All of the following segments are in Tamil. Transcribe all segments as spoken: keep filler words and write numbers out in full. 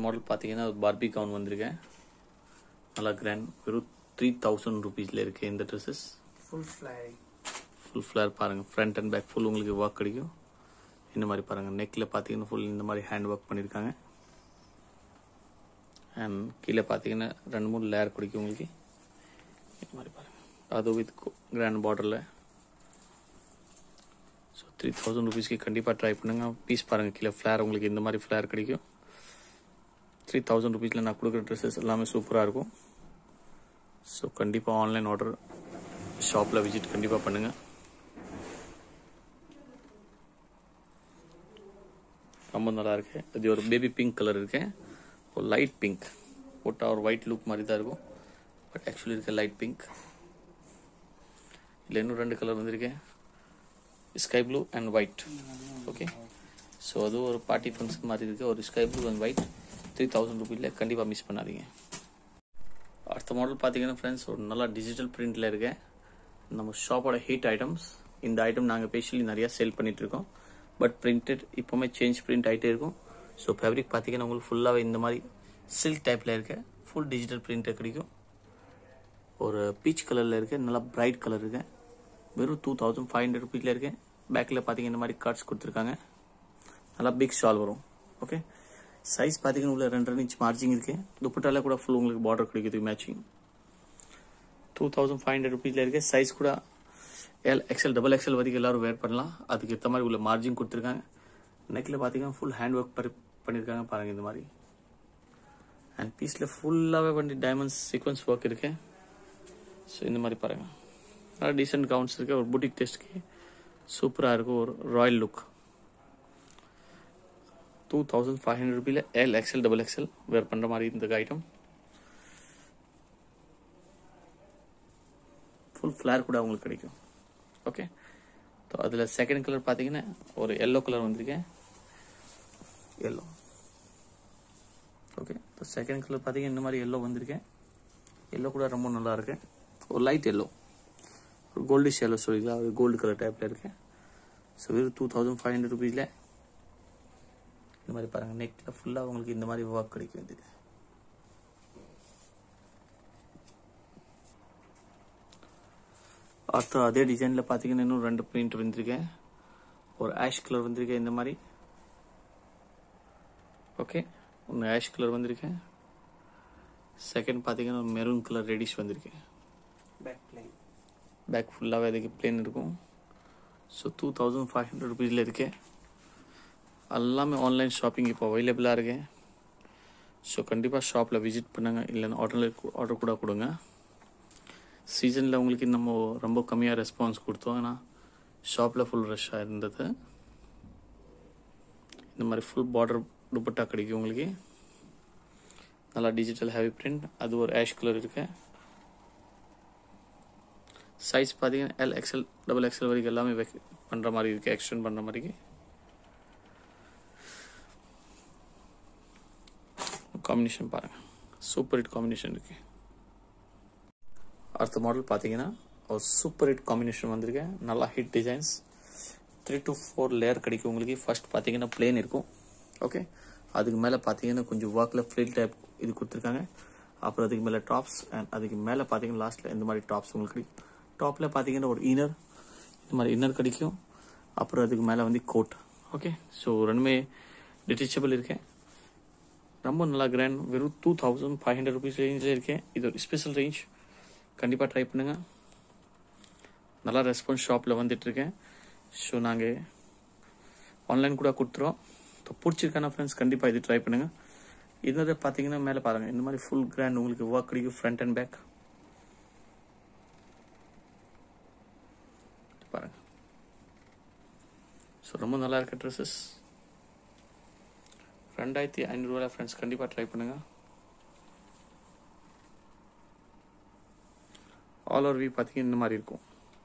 மாடல் பார்த்தீங்கன்னா பார்பி கவுன் வந்திருக்கேன். நல்லா கிராண்ட். வெறும் த்ரீ தௌசண்ட் ருபீஸில் இருக்குது இந்த dresses. Full flare full flare பாருங்கள். ஃப்ரண்ட் அண்ட் பேக் ஃபுல் உங்களுக்கு ஒர்க் கிடைக்கும். இந்த மாதிரி பாருங்கள். நெக்கில் பார்த்தீங்கன்னா ஃபுல் இந்த மாதிரி ஹேண்ட் ஒர்க் பண்ணியிருக்காங்க. அண்ட் கீழே பார்த்தீங்கன்னா ரெண்டு மூணு லேயர் கிடைக்கும் உங்களுக்கு. இந்த மாதிரி பாருங்கள். அது வித் கிராண்ட் பார்டரில். ஸோ த்ரீ தௌசண்ட் ருபீஸ்க்கு கண்டிப்பாக ட்ரை பண்ணுங்கள். பீஸ் பாருங்கள். கீழே ஃப்ளேர் உங்களுக்கு இந்த மாதிரி ஃப்ளேர் கிடைக்கும். த்ரீ தௌசண்ட் ருபீஸில் நான் கொடுக்குற ட்ரெஸ்ஸஸ் எல்லாமே சூப்பராக இருக்கும். ஸோ கண்டிப்பாக ஆன்லைன் ஆர்டர், ஷாப்பில் விசிட் கண்டிப்பாக பண்ணுங்கள். ரொம்ப நல்லா இருக்கு. இது ஒரு பேபி பிங்க் கலர் இருக்கு. ஒரு லைட் பிங்க் போட்டால் ஒரு ஒயிட் லுக் மாதிரி தான் இருக்கும். பட் ஆக்சுவலி இருக்க லைட் பிங்க். இல்லை இன்னும் ரெண்டு கலர் வந்திருக்கேன். Sky blue and white. Okay. So அதுவும் ஒரு பார்ட்டி ஃபங்க்ஷன் மாதிரி இருக்குது. ஒரு sky blue and white three thousand ருபீஸில் கண்டிப்பாக மிஸ் பண்ணாதீங்க. அடுத்த மாடல் பார்த்தீங்கன்னா ஃப்ரெண்ட்ஸ் ஒரு நல்லா டிஜிட்டல் பிரிண்டில் இருக்கேன். நம்ம ஷாப்போட ஹீட் ஐட்டம்ஸ். இந்த ஐட்டம் நாங்கள் பேஷியலி நிறையா சேல் பண்ணிகிட்ருக்கோம். பட் பிரிண்டட் இப்போவுமே சேஞ்ச் பிரிண்ட் ஆகிட்டே இருக்கும். ஸோ ஃபேப்ரிக் பார்த்தீங்கன்னா உங்களுக்கு ஃபுல்லாகவே இந்த மாதிரி சில்க் டைப்பில் இருக்க ஃபுல் டிஜிட்டல் பிரிண்ட்டை கிடைக்கும். ஒரு பீச் கலரில் இருக்க நல்லா பிரைட் கலர் இருக்கு. வெறும் டூ தௌசண்ட் ஃபைவ் ஹண்ட்ரட் ருபீஸில் இருக்கேன். பேக்கில் பார்த்தீங்கன்னா இந்த மாதிரி கார்ட்ஸ் கொடுத்துருக்காங்க. நல்லா பிக் ஷால் வரும். ஓகே. சைஸ் பார்த்தீங்கன்னா உள்ள ரெண்டு ரெண்டு இன்ச் மார்ஜிங் இருக்கு. துப்பட்டால கூட ஃபுல் உங்களுக்கு பார்டர் கிடைக்குது matching. Two thousand five hundred ருபீஸில் இருக்கு. சைஸ் கூட எல் எக்ஸ்எல் டபுள் எக்ஸ்எல் வரைக்கும் எல்லாரும் வேர் பண்ணலாம். அதுக்கு ஏற்ற மாதிரி உள்ள மார்ஜின் கொடுத்துருக்காங்க. நெக்கில் பார்த்தீங்கன்னா ஃபுல் ஹேண்ட் ஒர்க் பண்ணியிருக்காங்க பாருங்கள் இந்த மாதிரி. அண்ட் பீஸில் ஃபுல்லாகவே பண்ணி டைமண்ட்ஸ் சீக்வன்ஸ் ஒர்க் இருக்கு. ஸோ இந்த மாதிரி பாருங்கள். நல்லா டீசென்ட் கவுன்ஸ் இருக்கு. ஒரு புட்டிக் டெஸ்ட்க்கு சூப்பராக இருக்கும். ஒரு royal look. Two thousand five hundred ருபீல L XL double XL wear பண்ணுற மாதிரி இந்த ஐட்டம். ஃபுல் ஃப்ளேர் கூட உங்களுக்கு கிடைக்கும். ஓகே. ஸோ அதில் செகண்ட் கலர் பார்த்தீங்கன்னா ஒரு எல்லோ கலர் வந்திருக்கேன். Yellow. Okay. So second colour பார்த்தீங்கன்னா இந்த மாதிரி எல்லோ வந்திருக்கேன். எல்லோ கூட ரொம்ப நல்லா இருக்கு. ஒரு லைட் எல்லோ, ஒரு கோல்டிஷ் எல்லோ சொல்லிக்கலாம். ஒரு கோல்டு கலர் டைப்பில் இருக்கு. ஸோ வெறும் டூ தௌசண்ட் ஃபைவ் ஹண்ட்ரட் ருபீஸில் இந்த மாதிரி பாருங்கள். நெக்கில் ஃபுல்லாக உங்களுக்கு இந்த மாதிரி ஒர்க் கிடைக்கும். இது அடுத்த அதே டிசைனில் பார்த்தீங்கன்னா இன்னும் ரெண்டு பிரிண்ட் வந்திருக்கேன். ஒரு ஆஷ் கலர் வந்திருக்கேன் இந்த மாதிரி. ஓகே. ஒன்று ஆஷ் கலர் வந்திருக்கேன். செகண்ட் பார்த்தீங்கன்னா மெரூன் கலர் ரெடிஷ் வந்திருக்கேன். Back plain. பேக் ஃபுல்லாகவே அதுக்கு பிளேன் இருக்கும். So two thousand five hundred ருபீஸில் இருக்கேன். எல்லாமே ஆன்லைன் ஷாப்பிங் இப்போ அவைலபிளாக இருக்கேன். ஸோ கண்டிப்பாக ஷாப்பில் விசிட் பண்ணுங்க. இல்லைன்னா ஆர்டரில் ஆர்டர் கூட கொடுங்க. சீசனில் உங்களுக்கு நம்ம ரொம்ப கம்மியாக ரெஸ்பான்ஸ் கொடுத்தோம். ஏன்னா ஷாப்பில் ஃபுல் ரஷ்ஷாக இருந்தது. இந்த மாதிரி ஃபுல் பார்டர் துப்பட்டா கிடைக்கும் உங்களுக்கு. நல்லா டிஜிட்டல் ஹெவி பிரிண்ட். அது ஒரு ஆஷ் கலர் இருக்கு. சைஸ் பார்த்தீங்கன்னா எல் எக்ஸ்எல் டபுள் எக்ஸ்எல் வரைக்கும் எல்லாமே பண்ணுற மாதிரி இருக்குது. எக்ஸ்டெண்ட் பண்ணுற மாதிரி. காம்பினேஷன் பாருங்கள். சூப்பர் ஹிட் காம்பினேஷன் இருக்கு. அடுத்த மாடல் பார்த்தீங்கன்னா ஒரு சூப்பர் ஹிட் காம்பினேஷன் வந்திருக்கேன். நல்லா hit designs. Three to four layer கிடைக்கும் உங்களுக்கு. ஃபர்ஸ்ட் பார்த்தீங்கன்னா பிளேன் இருக்கும். ஓகே. அதுக்கு மேலே பார்த்தீங்கன்னா கொஞ்சம் ஒர்க்கில் ஃப்ரில் டைப் இது கொடுத்துருக்காங்க. அப்புறம் அதுக்கு மேலே டாப்ஸ் அண்ட் அதுக்கு மேலே பார்த்தீங்கன்னா லாஸ்ட்டில் இந்த மாதிரி டாப்ஸ் உங்களுக்கு கிடைக்கும். டாப்பில் பார்த்தீங்கன்னா ஒரு இன்னர் இந்த மாதிரி இன்னர் கிடைக்கும். அப்புறம் அதுக்கு மேலே வந்து கோட். ஓகே. ஸோ ரெண்டுமே டிட்டச்சபிள் இருக்கேன். ரொம்ப நல்லா கிராண்ட். வெறும் two thousand five hundred rupees ரேஞ்சில் இருக்கேன். இது ஒரு ஸ்பெஷல் ரேஞ்ச். கண்டிப்பாக ட்ரை பண்ணுங்கள். நல்லா ரெஸ்பான்ஸ் ஷாப்பில் வந்துட்டுருக்கேன். ஸோ நாங்கள் ஆன்லைன் கூட கொடுத்துருவோம். ஸோ பிடிச்சிருக்கான ஃப்ரெண்ட்ஸ் கண்டிப்பாக இது ட்ரை பண்ணுங்கள். இன்னொரு பார்த்தீங்கன்னா மேலே பாருங்கள். இந்த மாதிரி ஃபுல் கிராண்ட் உங்களுக்கு ஒர்க் கிடைக்கும். ஃப்ரண்ட் அண்ட் பேக் பாருங்கள். ஸோ ரொம்ப நல்லா இருக்க ட்ரெஸ்ஸஸ். ரெண்டாயிரத்தி ஐநூறுரூவா ஃப்ரெண்ட்ஸ் கண்டிப்பாக ட்ரை பண்ணுங்கள். ஆல் ஓவர் வியூ பார்த்தீங்கன்னா இந்த மாதிரி இருக்கும்.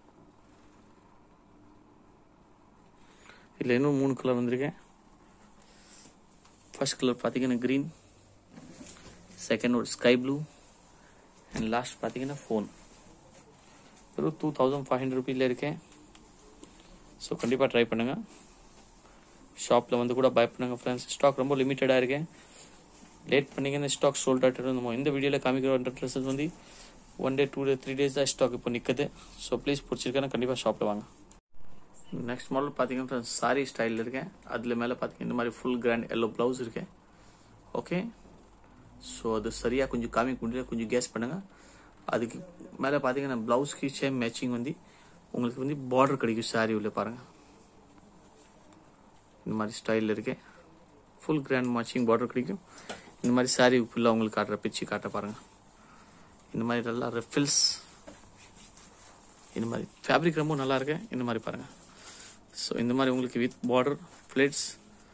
இதில் இன்னும் மூணு கலர் வந்திருக்கேன். ஃபர்ஸ்ட் கலர் பார்த்தீங்கன்னா க்ரீன், செகண்ட் ஒரு ஸ்கை ப்ளூ அண்ட் லாஸ்ட் பார்த்தீங்கன்னா ஃபோன். வெறும் டூ தௌசண்ட் ஃபைவ் ஹண்ட்ரட் ருபீஸில் இருக்கேன். ஸோ கண்டிப்பாக ட்ரை பண்ணுங்கள். ஷாப்பில் வந்து கூட பை பண்ணுங்கள் ஃப்ரெண்ட்ஸ். ஸ்டாக் ரொம்ப லிமிட்டடாக இருக்கேன். லேட் பண்ணிங்கன்னா ஸ்டாக் சோல்ட் அவுட் நம்ம இந்த வீடியோவில் காமிக்கிற ட்ரெஸ்ஸஸ் வந்து one day two day three days தான் ஸ்டாக் இப்போ நிற்குது. ஸோ ப்ளீஸ் பிடிச்சிருக்கேன்னா கண்டிப்பாக ஷாப்பில் வாங்க. நெக்ஸ்ட் மாடல் பார்த்தீங்கன்னா சாரி ஸ்டைலில் இருக்கேன். அதில் மேலே பார்த்தீங்கன்னா இந்த மாதிரி ஃபுல் கிராண்ட் எல்லோ ப்ளவுஸ் இருக்கேன். ஓகே, ஸோ அது சரியாக கொஞ்சம் காமிக்க முடியல, கொஞ்சம் கேஸ் பண்ணுங்கள். அதுக்கு மேலே பார்த்தீங்கன்னா ப்ளவுஸ்க்கு சேம் மேட்சிங் வந்து உங்களுக்கு வந்து பார்டர் கிடைக்கும் சாரி உள்ள பாருங்கள். இந்த மாதிரி ஸ்டைலில் இருக்கேன். ஃபுல் கிராண்ட் மேட்சிங் பார்டர் கிடைக்கும். இந்த மாதிரி சாரி ஃபுல்லாக உங்களுக்கு காட்டுற பிச்சு காட்ட பாருங்கள். இந்த மாதிரி நல்லா ரெஃபில்ஸ், இந்த மாதிரி ஃபேப்ரிக் ரொம்ப நல்லா இருக்கு. இந்த மாதிரி பாருங்கள். ஸோ இந்த மாதிரி உங்களுக்கு வித் பார்டர் பிளேட்ஸ்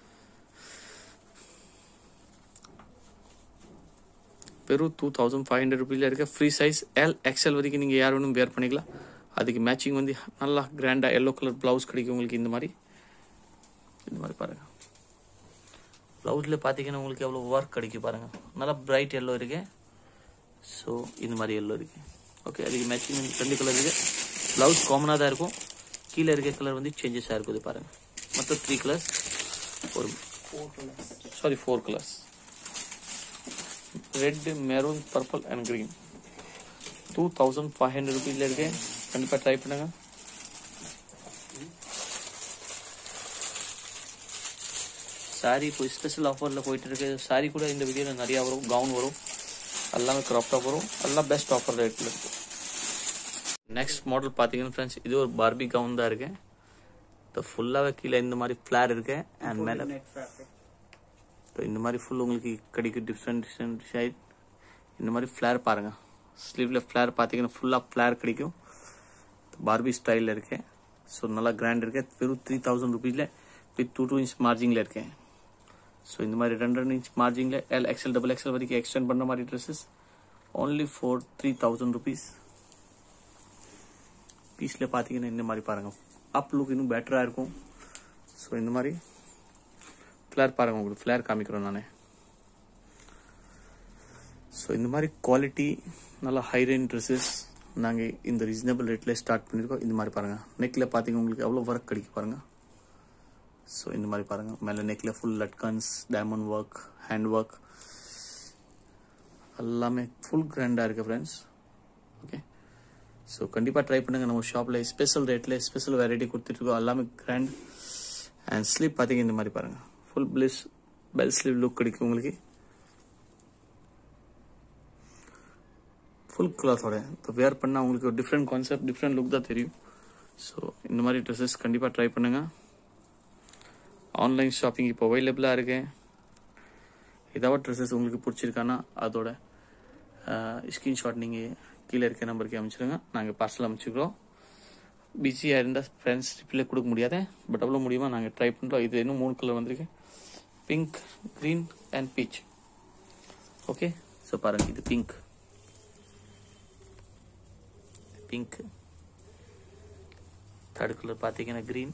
வெறும் டூ தௌசண்ட் ஃபைவ் ஹண்ட்ரட் ருபீஸில் இருக்க ஃப்ரீ சைஸ் எல் எக்ஸ்எல் வரைக்கும் நீங்கள் யார் வேணும் வேர் பண்ணிக்கலாம். அதுக்கு மேட்சிங் வந்து நல்லா கிராண்டாக எல்லோ கலர் ப்ளவுஸ் கிடைக்கும் உங்களுக்கு. இந்த மாதிரி இந்த மாதிரி பாருங்கள். ப்ளவுஸில் பார்த்தீங்கன்னா உங்களுக்கு எவ்வளோ ஒர்க் கிடைக்கும் பாருங்கள். நல்லா பிரைட் எல்லோ இருக்கு. ஸோ இந்த மாதிரி எல்லோ இருக்கு. ஓகே, அதுக்கு மேட்சிங் ரெண்டு கலர் இருக்கு. ப்ளவுஸ் காமனாக தான் இருக்கும். கீழே இருக்க கலர் வந்து சேஞ்சஸாக இருக்குது பாருங்கள். மொத்தம் த்ரீ கலர்ஸ் ஒரு sorry four colours red, maroon, purple and green. Two thousand five hundred ருபீஸில் இருக்கு. கண்டிப்பாக ட்ரை பண்ணுங்க. சாரி இப்போ ஸ்பெஷல் ஆஃபரில் போயிட்டு இருக்கு. சாரி கூட இந்த வீடியோவில் நிறையா வரும், கவுன் வரும், எல்லாமே கிராப் டாப் வரும், எல்லாம் பெஸ்ட் ஆஃபர் ரேட்டில் இருக்கும். நெக்ஸ்ட் மாடல் பார்த்தீங்கன்னா ஃப்ரெண்ட்ஸ், இது ஒரு பார்பி கவுன் தான் இருக்கு. ஃபுல்லாகவே கீழே இந்த மாதிரி ஃப்ளார் இருக்கு. அண்ட் மேலே இந்த மாதிரி ஃபுல் உங்களுக்கு கிடைக்கும். டிஃப்ரெண்ட் டிஃப்ரெண்ட் ஷைட் இந்த மாதிரி ஃப்ளார் பாருங்கள். ஸ்லீவில் ஃப்ளார் பார்த்தீங்கன்னா ஃபுல்லாக ஃப்ளார் கிடைக்கும். பார்பி ஸ்டைலில் இருக்கேன். ஸோ நல்லா கிராண்ட் இருக்கு. வெறும் த்ரீ தௌசண்ட் ருபீஸில் வித் டூ டூ இன்ச் மார்ஜிங்கில் இருக்கேன். ஸோ இந்த மாதிரி ரெண்டு ரெண்டு இன்ச் மார்ஜிங்கில் எல் எக்ஸ்எல் டபுள் எக்ஸ்எல் வரைக்கும் எக்ஸ்டெண்ட் பண்ணுற மாதிரி dresses only four three thousand rupees. பீஸில் பார்த்தீங்கன்னா இந்த மாதிரி பாருங்கள். அப் லுக் இன்னும் பெட்டராக இருக்கும். ஸோ இந்த மாதிரி ஃப்ளேர் பாருங்கள். உங்களுக்கு ஃப்ளேர் காமிக்கிறோம் நான். ஸோ இந்த மாதிரி குவாலிட்டி நல்லா ஹை ரேஞ்ச் ட்ரெஸ்ஸஸ் நாங்கள் இந்த ரீசனபிள் ரேட்டில் ஸ்டார்ட் பண்ணியிருக்கோம். இந்த மாதிரி பாருங்கள். நெக்கில் பார்த்தீங்கன்னா உங்களுக்கு எவ்வளோ ஒர்க் கிடைக்கும் பாருங்கள். ஸோ இந்த மாதிரி பாருங்கள். மேலே நெக்கில் full latkans, diamond work, hand work எல்லாமே ஃபுல் கிராண்டாக இருக்குது ஃப்ரெண்ட்ஸ். ஓகே, ஸோ கண்டிப்பாக ட்ரை பண்ணுங்கள். நம்ம ஷாப்பில் ஸ்பெஷல் ரேட்டில் ஸ்பெஷல் வெரைட்டி கொடுத்துட்ருக்கோம். எல்லாமே கிராண்ட். அண்ட் ஸ்லீவ் பார்த்தீங்க இந்த மாதிரி பாருங்கள். Full pleats bell sleeve look கிடைக்கும் உங்களுக்கு. ஃபுல் கிளாத்தோட இப்போ வேர் பண்ணால் உங்களுக்கு ஒரு டிஃப்ரெண்ட் கான்செப்ட், டிஃப்ரெண்ட் லுக் தான் தெரியும். ஸோ இந்த மாதிரி ட்ரெஸ்ஸஸ் கண்டிப்பாக ட்ரை பண்ணுங்கள். ஆன்லைன் ஷாப்பிங் இப்போ அவைலபிளாக இருக்கு. ஏதாவது ட்ரெஸ்ஸஸ் உங்களுக்கு பிடிச்சிருக்கானா அதோட ஸ்க்ரீன்ஷாட் நீங்கள் கீழே இருக்க நம்பருக்கு அமைச்சிருங்க. நாங்கள் பார்சல் அமைச்சிக்கிறோம். பிஸியாக இருந்தால் ஃப்ரெண்ட்ஸ் ரிப்ளை கொடுக்க முடியாது, பட் அவ்வளோ முடியுமா நாங்கள் ட்ரை பண்ணுறோம். இது இன்னும் மூணு கலர் வந்திருக்கு, pink, green and peach. Okay, so பாருங்கள். இது பிங்க் பிங்க் தேர்ட் கலர் பார்த்தீங்கன்னா க்ரீன்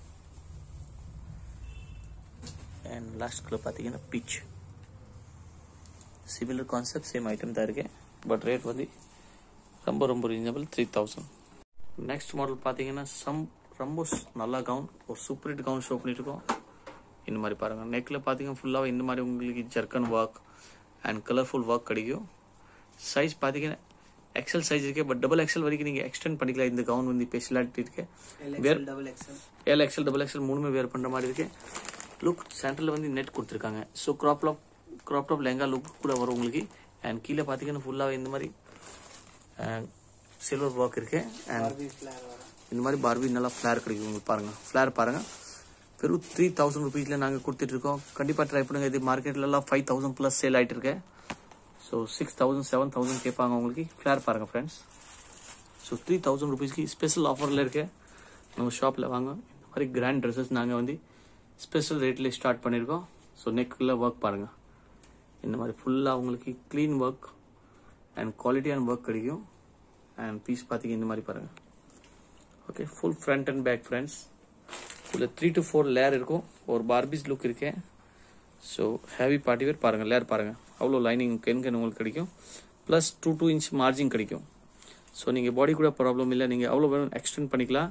அண்ட் லாஸ்ட் கலர் பார்த்தீங்கன்னா peach. Similar concept, same item தான் இருக்கு. பட் ரேட் வந்து ரொம்ப ரொம்ப reasonable, three thousand. Next model பார்த்தீங்கன்னா சம் ரொம்ப நல்ல கவுன், ஒரு சூப்பர் ஹிட் கவுன் ஷோ பண்ணிட்டு இருக்கோம். இந்த மாதிரி பாருங்கள். நெக்கில் பார்த்தீங்கன்னா ஃபுல்லாக இந்த மாதிரி உங்களுக்கு zircon work and colourful work கிடைக்கும். சைஸ் பார்த்தீங்கன்னா எக்ஸல் சைஸ் இருக்கு, பட் டபுள் எக்ஸல் வரைக்கும் நீங்கள் எக்ஸ்டெண்ட் பண்ணிக்கலாம். இந்த கவுன் வந்து ஸ்பெஷாலிட்டி இருக்கு. Wear L XL double XL மூணுமே வேர் பண்ணுற மாதிரி இருக்கு. லுக் சென்டரில் வந்து நெட் கொடுத்துருக்காங்க. So crop top crop top lehenga look கூட வரும் உங்களுக்கு. அண்ட் கீழே பார்த்தீங்கன்னா ஃபுல்லாக இந்த மாதிரி சில்வர் ஒர்க் இருக்கு. அண்ட் இந்த மாதிரி பார்பி நல்லா ஃப்ளேர் கிடைக்கும் உங்களுக்கு பாருங்கள். ஃப்ளேர் பாருங்கள். வெறும் த்ரீ தௌசண்ட் ருபீஸில் நாங்கள் கொடுத்துட்ருக்கோம். கண்டிப்பாக ட்ரை பண்ணுங்கள். இது மார்க்கெட்லலாம் ஃபைவ் தௌசண்ட் ப்ளஸ் சேல் ஆகிட்டு இருக்கேன். So six thousand seven thousand கேட்பாங்க உங்களுக்கு. ஃப்ளேர் பாருங்கள் ஃப்ரெண்ட்ஸ். ஸோ த்ரீ தௌசண்ட் ருபீஸ்க்கு ஸ்பெஷல் ஆஃபரில் இருக்கேன். நம்ம ஷாப்பில் வாங்க. இந்த மாதிரி கிராண்ட் ட்ரெஸ்ஸஸ் நாங்கள் வந்து ஸ்பெஷல் ரேட்டில் ஸ்டார்ட் பண்ணியிருக்கோம். ஸோ நெக்கில் ஒர்க் பாருங்கள். இந்த மாதிரி ஃபுல்லாக உங்களுக்கு க்ளீன் ஒர்க் அண்ட் குவாலிட்டியான ஒர்க் கிடைக்கும். அண்ட் பீஸ் பார்த்தீங்க இந்த மாதிரி பாருங்கள். Okay, full front and back friends. ஃபுல்லாக த்ரீ டு ஃபோர் லேயர் இருக்கும். ஒரு பார்பிஸ் லுக் இருக்கேன். ஸோ ஹேவி பார்ட்டி வேர் பாருங்கள். லேயர் பாருங்கள். அவ்வளோ லைனிங் கென் உங்களுக்கு கிடைக்கும். Plus two two inch margin கிடைக்கும். ஸோ நீங்கள் பாடி கூட ப்ராப்ளம் இல்லை. நீங்கள் அவ்வளோ வேணும் எக்ஸ்டெண்ட் பண்ணிக்கலாம்.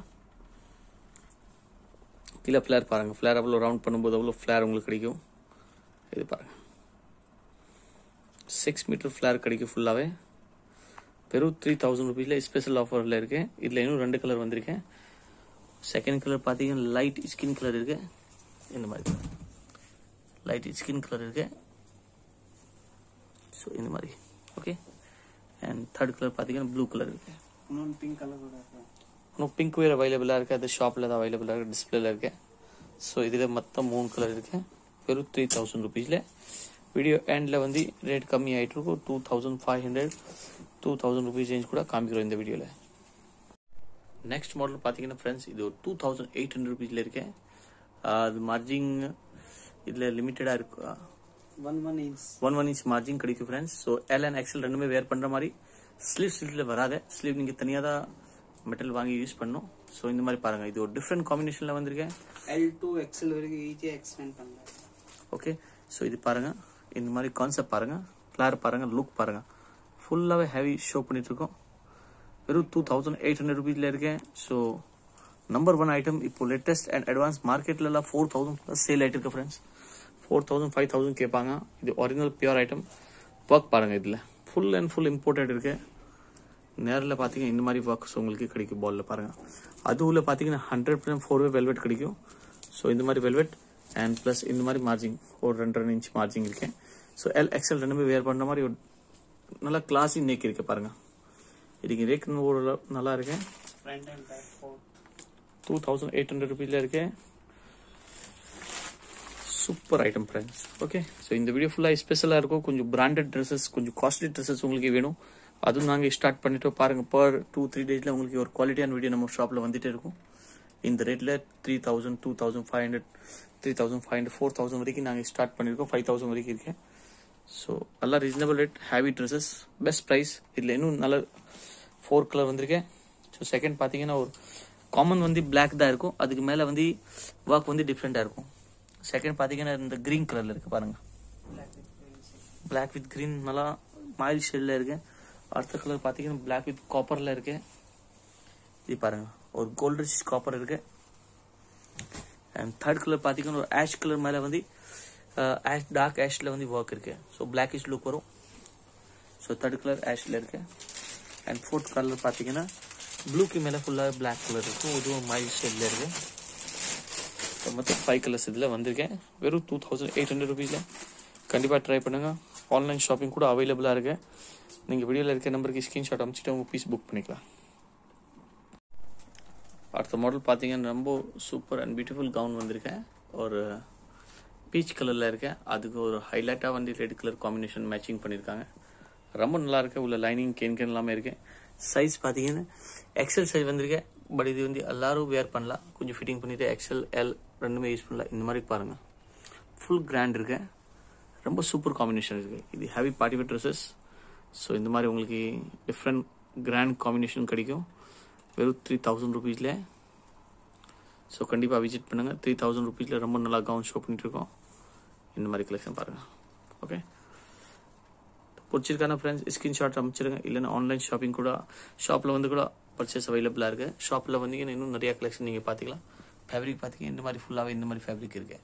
கீழே ஃப்ளேர் பாருங்கள். ஃப்ளேர் அவ்வளோ ரவுண்ட் பண்ணும்போது அவ்வளோ ஃப்ளேர் உங்களுக்கு கிடைக்கும். இது பாருங்கள். சிக்ஸ் மீட்டர் ஃப்ளேர் கிடைக்கும் ஃபுல்லாகவே. வெறும் த்ரீ தௌசண்ட் ருபீஸில் ஸ்பெஷல் ஆஃபரில் இருக்குது. இதில் இன்னும் ரெண்டு கலர் வந்திருக்கேன். செகண்ட் கலர் பார்த்தீங்கன்னா லைட் ஸ்கின் கலர் இருக்கு. இந்த மாதிரி லைட் ஸ்கின் கலர் இருக்கு. ஸோ இந்த மாதிரி ஓகே. அண்ட் தேர்ட் கலர் பார்த்தீங்கன்னா ப்ளூ கலர் இருக்கு. இன்னொன்று பிங்க் கலர் கூட இருக்கு. இன்னும் பிங்க் வேறு அவைலபிளாக இருக்குது. அது ஷாப்பில் தான் அவைலபிளாக இருக்குது, டிஸ்பிளேல இருக்கு. ஸோ இதில் மொத்தம் மூணு கலர் இருக்கு. வெறும் த்ரீ தௌசண்ட் ருபீஸில். வீடியோ எண்டில் வந்து ரேட் கம்மி ஆகிட்டு இருக்கும். Two thousand five hundred two thousand rupees range கூட காமிக்கிறோம் இந்த வீடியோவில். நெக்ஸ்ட் மாடல் பார்த்தீங்கன்னா ஃப்ரெண்ட்ஸ், இது ஒரு டூ தௌசண்ட் எயிட் ஹண்ட்ரட் ருபீஸில் இருக்கேன். அது மார்ஜிங் இதில் லிமிட்டடாக இருக்கு. One one inch one one inch margin கிடைக்கும் friends. So L and XL ரெண்டுமே வேர் பண்ணுற மாதிரி. ஸ்லீவ் ஸ்லீவ்ல வராது. ஸ்லீவ் நீங்கள் தனியாக தான் மெட்டல் வாங்கி யூஸ் பண்ணணும். ஸோ இந்த மாதிரி பாருங்கள், இது ஒரு டிஃப்ரெண்ட் காம்பினேஷனில் வந்திருக்கேன். எல் டூ எக்ஸல் வரைக்கும் ஈஸியாக எக்ஸ்டெண்ட் பண்ணலாம். ஓகே, ஸோ இது பாருங்கள், இந்த மாதிரி கான்செப்ட் பாருங்கள், ஃப்ளார் பாருங்கள், லுக் பாருங்கள். ஃபுல்லாகவே ஹெவி ஷோ பண்ணிட்டுருக்கோம். வெறும் டூ தௌசண்ட் எயிட் ஹண்ட்ரட் ருபீஸில் இருக்கேன். ஸோ நம்பர் ஒன் ஐட்டம் இப்போ லேட்டஸ்ட் அண்ட் அட்வான்ஸ் மார்க்கெட்லலாம் ஃபோர் தௌசண்ட் ப்ளஸ் சேல் ஆகிட்டு இருக்கு friends. Four thousand five thousand கேட்பாங்க. இது ஒரிஜினல் பியூர் ஐட்டம். ஒர்க் பாருங்கள், இதில் ஃபுல் அண்ட் ஃபுல் இம்போர்ட்டட் இருக்கு. நேரில் பார்த்தீங்கன்னா இந்த மாதிரி ஒர்க்ஸ் உங்களுக்கு கிடைக்கும். பாலில் பாருங்கள், அதுவும் பார்த்தீங்கன்னா hundred percent four way velvet கிடைக்கும். ஸோ இந்த மாதிரி வெல்வெட் அண்ட் ப்ளஸ் இந்த மாதிரி மார்ஜிங் ஒரு ரெண்டு ரெண்டு இன்ச் மார்ஜிங் இருக்கேன். ஸோ எல் எக்ஸல் ரெண்டுமே வேர் பண்ணுற மாதிரி ஒரு நல்லா கிளாஸி நெக் இருக்கு பாருங்கள். இதுக்கு ரேக் ஒரு நல்லா இருக்கேன். டூ தௌசண்ட் எயிட் ஹண்ட்ரட் ருபீஸில் இருக்கேன். Super item friends. Okay, so இந்த வீடியோ ஃபுல்லாக ஸ்பெஷலாக இருக்கும். கொஞ்சம் பிராண்டட் ட்ரெஸ்ஸஸ், கொஞ்சம் காஸ்ட்லி ட்ரெஸ்ஸஸ் உங்களுக்கு வேணும். அதுவும் நாங்கள் ஸ்டார்ட் பண்ணிட்டு பாருங்கள். பர் டூ த்ரீ டேஸில் உங்களுக்கு ஒரு குவாலிட்டியான வீடியோ நம்ம ஷாப்பில் வந்துட்டே இருக்கும். இந்த ரேட்டில் three thousand two thousand five hundred three thousand five hundred four thousand வரைக்கும் நாங்கள் ஸ்டார்ட் பண்ணியிருக்கோம். ஃபைவ் தௌசண்ட் வரைக்கும் இருக்கேன். ஸோ நல்லா reasonable rate, heavy dresses, best price. இதில் இன்னும் நல்ல ஃபோர் கலர் வந்திருக்கேன். ஸோ செகண்ட் பார்த்தீங்கன்னா ஒரு காமன் வந்து பிளாக் தான் இருக்கும். அதுக்கு மேலே வந்து ஒர்க் வந்து டிஃப்ரெண்ட்டாக இருக்கும். செகண்ட் பார்த்தீங்கன்னா இந்த க்ரீன் கலரில் இருக்குது பாருங்கள். பிளாக் வித் க்ரீன் நல்லா மைல்ட் ஷேடில் இருக்கு. அடுத்த கலர் பார்த்தீங்கன்னா பிளாக் வித் காப்பரில் இருக்கு. இது பாருங்க, ஒரு கோல்டிஷ் காப்பர் இருக்கு. அண்ட் தேர்ட் கலர் பார்த்தீங்கன்னா ஒரு ஆஷ் கலர் மேலே வந்து ஆஷ் டார்க் ஆஷில் வந்து ஒர்க் இருக்கு. ஸோ பிளாக்கிஷ் லுக் வரும். ஸோ தேர்ட் கலர் ஆஷில் இருக்கு. அண்ட் ஃபோர்த் கலர் பார்த்தீங்கன்னா ப்ளூக்கு மேலே ஃபுல்லாக பிளாக் கலர் இருக்கும். இதுவும் மைல்ட் ஷேடில் இருக்கு. ஸோ மொத்தம் ஃபைவ் கலர்ஸ் இதில் வந்திருக்கேன். வெறும் டூ தௌசண்ட் எயிட் ஹண்ட்ரட் ருபீஸில். கண்டிப்பாக ட்ரை பண்ணுங்கள். ஆன்லைன் ஷாப்பிங் கூட அவைலபிளாக இருக்குது. நீங்கள் வீடியோவில் இருக்க நம்பருக்கு ஸ்க்ரீன்ஷாட் அனுப்பிச்சிட்டு உங்கள் பீஸ் புக் பண்ணிக்கலாம். அடுத்த மாடல் பார்த்தீங்கன்னா ரொம்ப சூப்பர் அண்ட் பியூட்டிஃபுல் கவுன் வந்திருக்கேன். ஒரு பீச் கலரில் இருக்கேன். அதுக்கு ஒரு ஹைலைட்டாக வந்து ரெட் கலர் காம்பினேஷன் மேட்சிங் பண்ணியிருக்காங்க. ரொம்ப நல்லா இருக்கு. உள்ள லைனிங் கேன் கேன் எல்லாமே இருக்கேன். சைஸ் பார்த்தீங்கன்னா எக்ஸல் சைஸ் வந்திருக்கேன். பட் இது வந்து எல்லாரும் வேர் பண்ணலாம். கொஞ்சம் ஃபிட்டிங் பண்ணிவிட்டு எக்ஸல் எல் ரெண்டுமே யூஸ் பண்ணலாம். இந்த மாதிரி பாருங்கள், ஃபுல் கிராண்ட் இருக்கேன். ரொம்ப சூப்பர் காம்பினேஷன் இருக்குது. இது heavy party wear dresses. So இந்த மாதிரி உங்களுக்கு டிஃப்ரெண்ட் கிராண்ட் காம்பினேஷன் கிடைக்கும். வெறும் த்ரீ தௌசண்ட் ருபீஸில். ஸோ கண்டிப்பாக விசிட் பண்ணுங்கள். த்ரீ தௌசண்ட் ருபீஸில் ரொம்ப நல்லா கவுன் ஷோ பண்ணிட்டுருக்கோம். இந்த மாதிரி கலெக்ஷன் பாருங்கள். ஓகே, பிடிச்சிருக்கான ஃப்ரெண்ட்ஸ் ஸ்க்ரீன்ஷாட் அமைச்சிருங்க. இல்லைன்னா ஆன்லைன் ஷாப்பிங் கூட ஷாப்பில் வந்து கூட பர்ச்சேஸ் அவைலபிளாக இருக்குது. ஷாப்பில் வந்தீங்கன்னா இன்னும் நிறையா கலெக்ஷன் நீங்கள் பார்த்துக்கலாம். ஃபேப்ரிக் பார்த்தீங்கன்னா இந்த மாதிரி ஃபுல்லாகவே இந்த மாதிரி ஃபேப்ரிக் இருக்கு.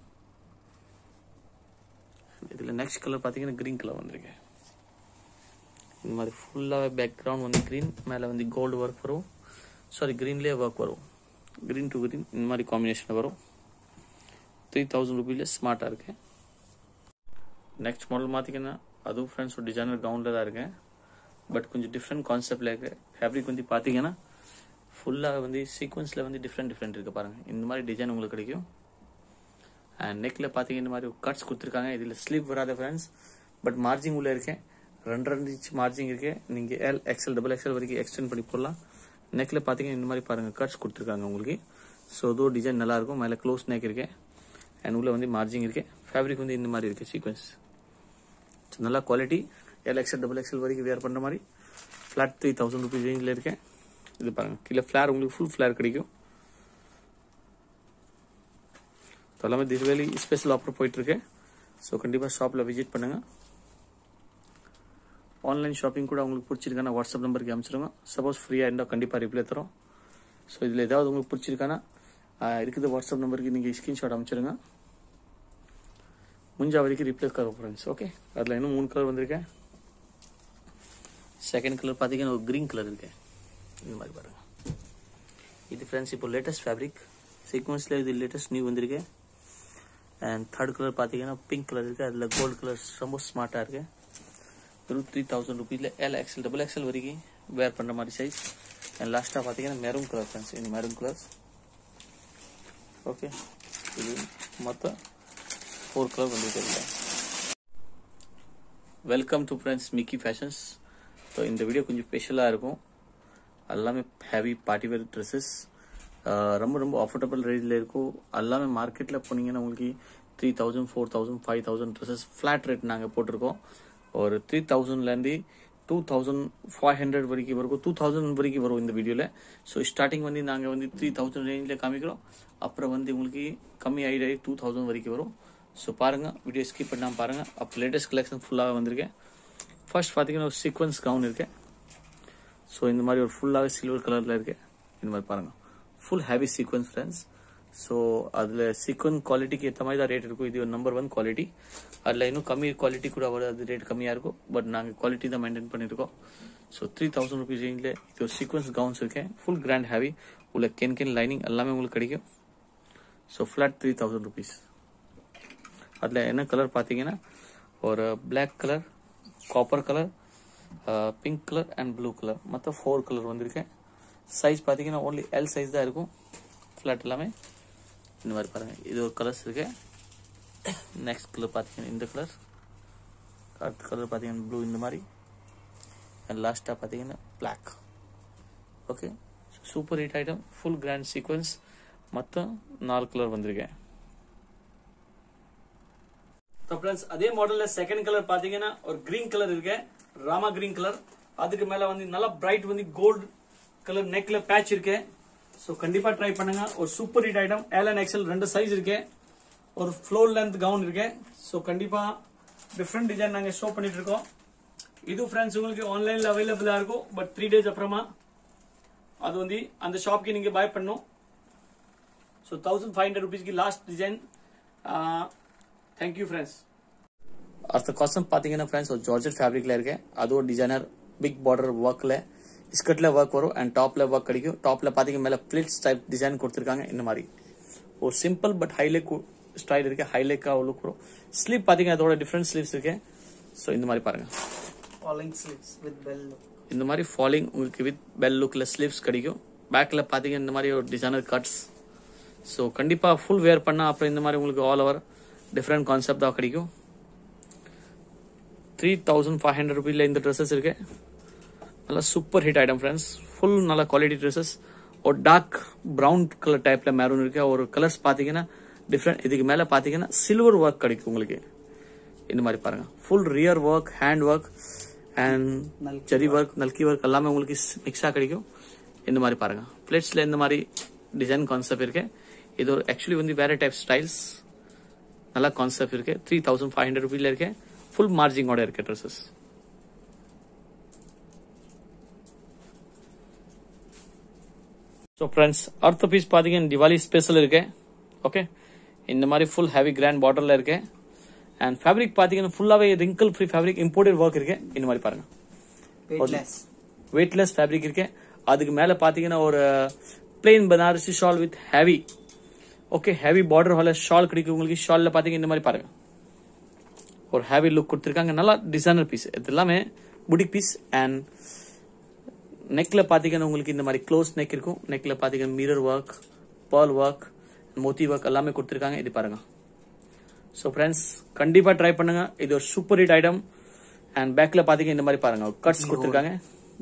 இதில் நெக்ஸ்ட் கலர் பார்த்தீங்கன்னா க்ரீன் கலர் வந்திருக்கு. இந்த மாதிரி ஃபுல்லாகவே பேக்ரவுண்ட் வந்து க்ரீன், மேலே வந்து கோல்டு ஒர்க் வரும். சாரி, க்ரீன்லேயே ஒர்க் வரும். க்ரீன் டு க்ரீன் இந்த மாதிரி காம்பினேஷன் வரும். த்ரீ தௌசண்ட் ருபீஸில் ஸ்மார்ட்டாக இருக்கு. நெக்ஸ்ட் மாடல் பார்த்தீங்கன்னா அதுவும் ஃப்ரெண்ட்ஸ் ஒரு டிசைனர் கவுனில் தான் இருக்கேன். பட் கொஞ்சம் டிஃப்ரெண்ட் கான்செப்டில் இருக்குது. ஃபேப்ரிக் வந்து பார்த்தீங்கன்னா ஃபுல்லாக வந்து சீக்வன்ஸில் வந்து டிஃப்ரெண்ட் டிஃப்ரெண்ட் இருக்குது பாருங்கள். இந்த மாதிரி டிசைன் உங்களுக்கு கிடைக்கும். அண்ட் நெக்கில் பார்த்தீங்கன்னா இந்த மாதிரி கட்ஸ் கொடுத்துருக்காங்க. இதில் ஸ்லீவ் வராத ஃப்ரெண்ட்ஸ். பட் மார்ஜிங் உள்ளே இருக்கேன். ரெண்டு ரெண்டு இன்ச் மார்ஜிங் இருக்கு. நீங்கள் எல் எக்ஸல் டபுள் எக்ஸல் வரைக்கும் எக்ஸ்டெண்ட் பண்ணி போடலாம். நெக்கில் பார்த்தீங்கன்னா இந்த மாதிரி பாருங்கள் கட்ஸ் கொடுத்துருக்காங்க உங்களுக்கு. ஸோ அதுவும் டிசைன் நல்லாயிருக்கும். மேலே க்ளோஸ் நெக் இருக்கு. அண்ட் உள்ளே வந்து மார்ஜிங் இருக்கு. ஃபேப்ரிக் வந்து இந்த மாதிரி இருக்குது சீக்வன்ஸ். ஸோ நல்லா quality. L XL double XL வரைக்கும் வேர் பண்ணுற மாதிரி ஃப்ளாட் த்ரீ தௌசண்ட் ருபீஸ் ரேஞ்சில் இருக்கேன். இது பாருங்கள், கீழே ஃப்ளார் உங்களுக்கு ஃபுல் ஃப்ளார் கிடைக்கும். எல்லாமே தீபாவளி ஸ்பெஷல் ஆஃபர் போயிட்டுருக்கு. ஸோ கண்டிப்பாக ஷாப்பில் விசிட் பண்ணுங்கள். ஆன்லைன் ஷாப்பிங் கூட உங்களுக்கு பிடிச்சிருக்கானா வாட்ஸ்அப் நம்பருக்கு அனுப்பிச்சிடுங்க. சப்போஸ் ஃப்ரீயாக இருந்தால் கண்டிப்பாக ரிப்ளை தரோம். ஸோ இதில் ஏதாவது உங்களுக்கு பிடிச்சிருக்கானா இருக்குது வாட்ஸ்அப் நம்பருக்கு நீங்கள் ஸ்க்ரீன்ஷாட் அனுப்பிச்சிடுங்க. முடிஞ்ச வரைக்கும் ரிப்ளை கர ஃப்ரெண்ட்ஸ். ஓகே, அதில் இன்னும் மூணு கலர் வந்திருக்கேன். செகண்ட் கலர் பார்த்தீங்கன்னா ஒரு க்ரீன் கலர் இருக்கு, இந்த மாதிரி பாருங்க. இது ஃப்ரெண்ட்ஸ் இப்போ லேட்டஸ்ட் ஃபேப்ரிக் சீக்வன்ஸில் இது லேட்டஸ்ட் நியூ வந்திருக்கு. அண்ட் தேர்ட் கலர் பார்த்தீங்கன்னா பிங்க் கலர் இருக்குது, அதில் கோல்டு கலர் ரொம்ப ஸ்மார்ட்டாக இருக்குது. வெறும் த்ரீ தௌசண்ட் ருபீஸில் எல் எக்ஸல் டபுள் எக்ஸல் வரைக்கும் வேர் பண்ணுற மாதிரி சைஸ். அண்ட் லாஸ்ட்டாக பார்த்தீங்கன்னா மெரூன் கலர் ஃப்ரெண்ட்ஸ், இந்த மெரூன் கலர்ஸ். ஓகே, இது மொத்தம் ஃபோர் கலர் வந்துருக்கு. Welcome to friends Mickey fashions. So இந்த வீடியோ கொஞ்சம் ஸ்பெஷலாக இருக்கும். எல்லாமே ஹெவி பார்ட்டி வேர் ட்ரெஸ்ஸஸ் ரொம்ப ரொம்ப அஃபோர்டபுள் ரேட்டில் இருக்கும். எல்லாமே மார்க்கெட்டில் போனீங்கன்னா உங்களுக்கு three thousand four thousand five thousand dresses flat rate நாங்கள் போட்டிருக்கோம். ஒரு த்ரீ தௌசண்ட்லேருந்து டூ தௌசண்ட் ஃபைவ் ஹண்ட்ரட் வரைக்கும் வரும், டூ தௌசண்ட் வரைக்கும் வரும் இந்த வீடியோவில். ஸோ ஸ்டார்டிங் வந்து நாங்கள் வந்து த்ரீ தௌசண்ட் ரேஞ்சில் காமிக்கிறோம். அப்புறம் வந்து உங்களுக்கு கம்மி ஆகிடாயி டூ தௌசண்ட் வரைக்கும் வரும். ஸோ பாருங்கள், வீடியோ ஸ்கிப் பண்ணாமல் பாருங்கள். அப்போ லேட்டஸ்ட் கலெக்ஷன் ஃபுல்லாக வந்திருக்கேன். ஃபர்ஸ்ட் பார்த்தீங்கன்னா ஒரு சீக்வன்ஸ் கவுன் இருக்கேன். ஸோ இந்த மாதிரி ஒரு ஃபுல்லாகவே சில்வர் கலரில் இருக்கு, இந்த மாதிரி பாருங்கள். Full heavy sequins friends. So அதில் சீக்வன் குவாலிட்டிக்கு ஏற்ற மாதிரி தான் ரேட் இருக்கும். இது ஒரு நம்பர் ஒன் குவாலிட்டி. அதில் இன்னும் கம்மி குவாலிட்டி கூட வர அது ரேட் கம்மியாக இருக்கும். பட் நாங்கள் குவாலிட்டி தான் மெயின்டைன் பண்ணியிருக்கோம். ஸோ த்ரீ தௌசண்ட் ருபீஸ் ரேஞ்சில் இது ஒரு சீக்வன்ஸ் கவுன்ஸ் இருக்கேன். ஃபுல் கிராண்ட் ஹெவி உள்ள கென் கென் லைனிங் எல்லாமே உங்களுக்கு கிடைக்கும். So flat three thousand rupees. அதில் என்ன கலர் பார்த்தீங்கன்னா ஒரு black colour, copper colour, pink colour and blue colour, மொத்தம் ஃபோர் கலர் வந்திருக்கேன். சைஸ் பார்த்தீங்கன்னா ஓன்லி எல் சைஸ் தான் இருக்கும். ஃப்ளாட் எல்லாமே இந்த மாதிரி பாருங்கள். இது ஒரு கலர்ஸ் இருக்கு. நெக்ஸ்ட் கலர் பார்த்தீங்கன்னா இந்த கலர், அடுத்த கலர் பார்த்தீங்கன்னா ப்ளூ இந்த மாதிரி, அண்ட் லாஸ்ட்டாக பார்த்தீங்கன்னா black. Okay, super hit item, full grand sequins, மொத்தம் நாலு கலர் வந்திருக்கேன். ஃப்ரெண்ட்ஸ் அதே மாடல்ல செகண்ட் கலர் பாத்தீங்கன்னா ஒரு கிரீன் கலர் இருக்கு, ராமா கிரீன் கலர். அதுக்கு மேல வந்து நல்லா பிரைட் வந்து கோல்டு கலர் நெக்ல பேட்ச் இருக்கு. ஸோ கண்டிப்பா ட்ரை பண்ணுங்க. ஒரு super hit item. L and XL ரெண்டு சைஸ் இருக்கு. ஒரு ஃப்ளோர் லென்த் கவுன் இருக்கு. ஸோ கண்டிப்பா டிஃப்ரெண்ட் டிசைன் நாங்க ஷோ பண்ணிட்டு இருக்கோம். இது ஃப்ரெண்ட்ஸ் உங்களுக்கு ஆன்லைன்ல அவைலபிளா இருக்கும். பட் த்ரீ டேஸ் அப்புறமா அது வந்து அந்த ஷாப்க்கு நீங்க பை பண்ணும். ஸோ தௌசண்ட் ஃபைவ் ஹண்ட்ரட் ருபீஸ்க்கு லாஸ்ட் டிசைன். Thank you friends. அடுத்த காஸ்டம் பார்த்தீங்கன்னா ஃப்ரெண்ட்ஸ் ஒரு ஜார்ஜெட் ஃபேப்ரிக்ல இருக்கு. அது ஒரு டிசைனர் பிக் பார்டர் ஒர்க்ல ஸ்கர்ட்ல ஒர்க் வரும் அண்ட் டாப்ல ஒர்க் கிடைக்கும். டாப்ல பாத்தீங்கன்னா மேல பிளிட்ஸ் டைப் டிசைன் கொடுத்துருக்காங்க. இந்த மாதிரி ஒரு சிம்பிள் பட் ஹைலைக் ஸ்டைல் இருக்கு. ஹைலைக்கா லுக் வரும். ஸ்லீவ் பாத்தீங்கன்னா அதோட டிஃப்ரெண்ட் ஸ்லீவ்ஸ் இருக்கு. ஸோ இந்த மாதிரி பாருங்க, falling sleeves with bell look. இந்த மாதிரி ஃபாலிங் உங்களுக்கு வித் பெல் லுக்ல ஸ்லீவ்ஸ் கிடைக்கும். பேக்ல பாத்தீங்கன்னா இந்த மாதிரி ஒரு டிசைனர் கட்ஸ். ஸோ கண்டிப்பா ஃபுல் வேர் பண்ணா அப்புறம் இந்த மாதிரி உங்களுக்கு ஆல் ஓவர் டிஃப்ரெண்ட் கான்செப்ட் தான் கிடைக்கும். த்ரீ தௌசண்ட் ஃபைவ் ஹண்ட்ரட் ருபீஸ்ல இந்த ட்ரெஸ்ஸஸ் இருக்கு. நல்லா super hit item friends. Full நல்ல குவாலிட்டி ட்ரெஸ்ஸஸ். ஒரு டார்க் ப்ரௌன் கலர் டைப்ல மெரூன் இருக்கு. ஒரு கலர்ஸ் பாத்தீங்கன்னா டிஃப்ரெண்ட். இதுக்கு மேல பாத்தீங்கன்னா சில்வர் ஒர்க் கிடைக்கும் உங்களுக்கு. இந்த மாதிரி பாருங்க, full rear work, hand work and zari work, நல்கி ஒர்க் எல்லாமே உங்களுக்கு மிக்ஸா கிடைக்கும். இந்த மாதிரி பாருங்க, பிளேட்ஸ்ல இந்த மாதிரி டிசைன் கான்செப்ட் இருக்கு. இது ஒரு ஆக்சுவலி வந்து வேற டைப் ஸ்டைல்ஸ் நல்லா கான்செப்ட் இருக்கு. த்ரீ தௌசண்ட் ஃபைவ் ஹண்ட்ரட் ருபீஸ்ல இருக்கு. ஃபுல் மார்ஜிங்கோட இருக்கு ட்ரெஸ்ஸஸ். ஸோ ஃப்ரெண்ட்ஸ் அடுத்த பீஸ் பார்த்தீங்கன்னா திவாலி ஸ்பெஷல் இருக்கு. ஓகே, இந்த மாதிரி ஃபுல் ஹெவி கிராண்ட் பார்டர்ல இருக்கு. அண்ட் ஃபேப்ரிக் பார்த்தீங்கன்னா ஃபுல்லாவே wrinkle free fabric, imported work இருக்கு. இந்த மாதிரி பாருங்க, வெயிட்லெஸ் ஃபேப்ரிக் இருக்கு. அதுக்கு மேல பாத்தீங்கன்னா ஒரு plain Banarasi shawl with heavy, okay heavy border வால ஷால் கிடைக்கும் உங்களுக்கு. ஷால்ல பாத்தீங்கன்னா இந்த மாதிரி பாருங்க ஒரு ஹெவி லுக் கொடுத்துருக்காங்க. நல்லா டிசைனர் பீஸ். இது எல்லாமே புட்டிக் பீஸ். அண்ட் நெக்ல பாத்தீங்கன்னா உங்களுக்கு இந்த மாதிரி க்ளோஸ் நெக் இருக்கும். நெக்ல பாத்தீங்கன்னா மிரர் ஒர்க், பர்ல் ஒர்க், மோத்தி ஒர்க் எல்லாமே கொடுத்துருக்காங்க. இது பாருங்க. ஸோ ஃப்ரெண்ட்ஸ் கண்டிப்பா ட்ரை பண்ணுங்க. இது ஒரு சூப்பர் ஹிட் ஐட்டம். அண்ட் பேக்ல பாத்தீங்கன்னா இந்த மாதிரி பாருங்க கட்ஸ் கொடுத்துருக்காங்க.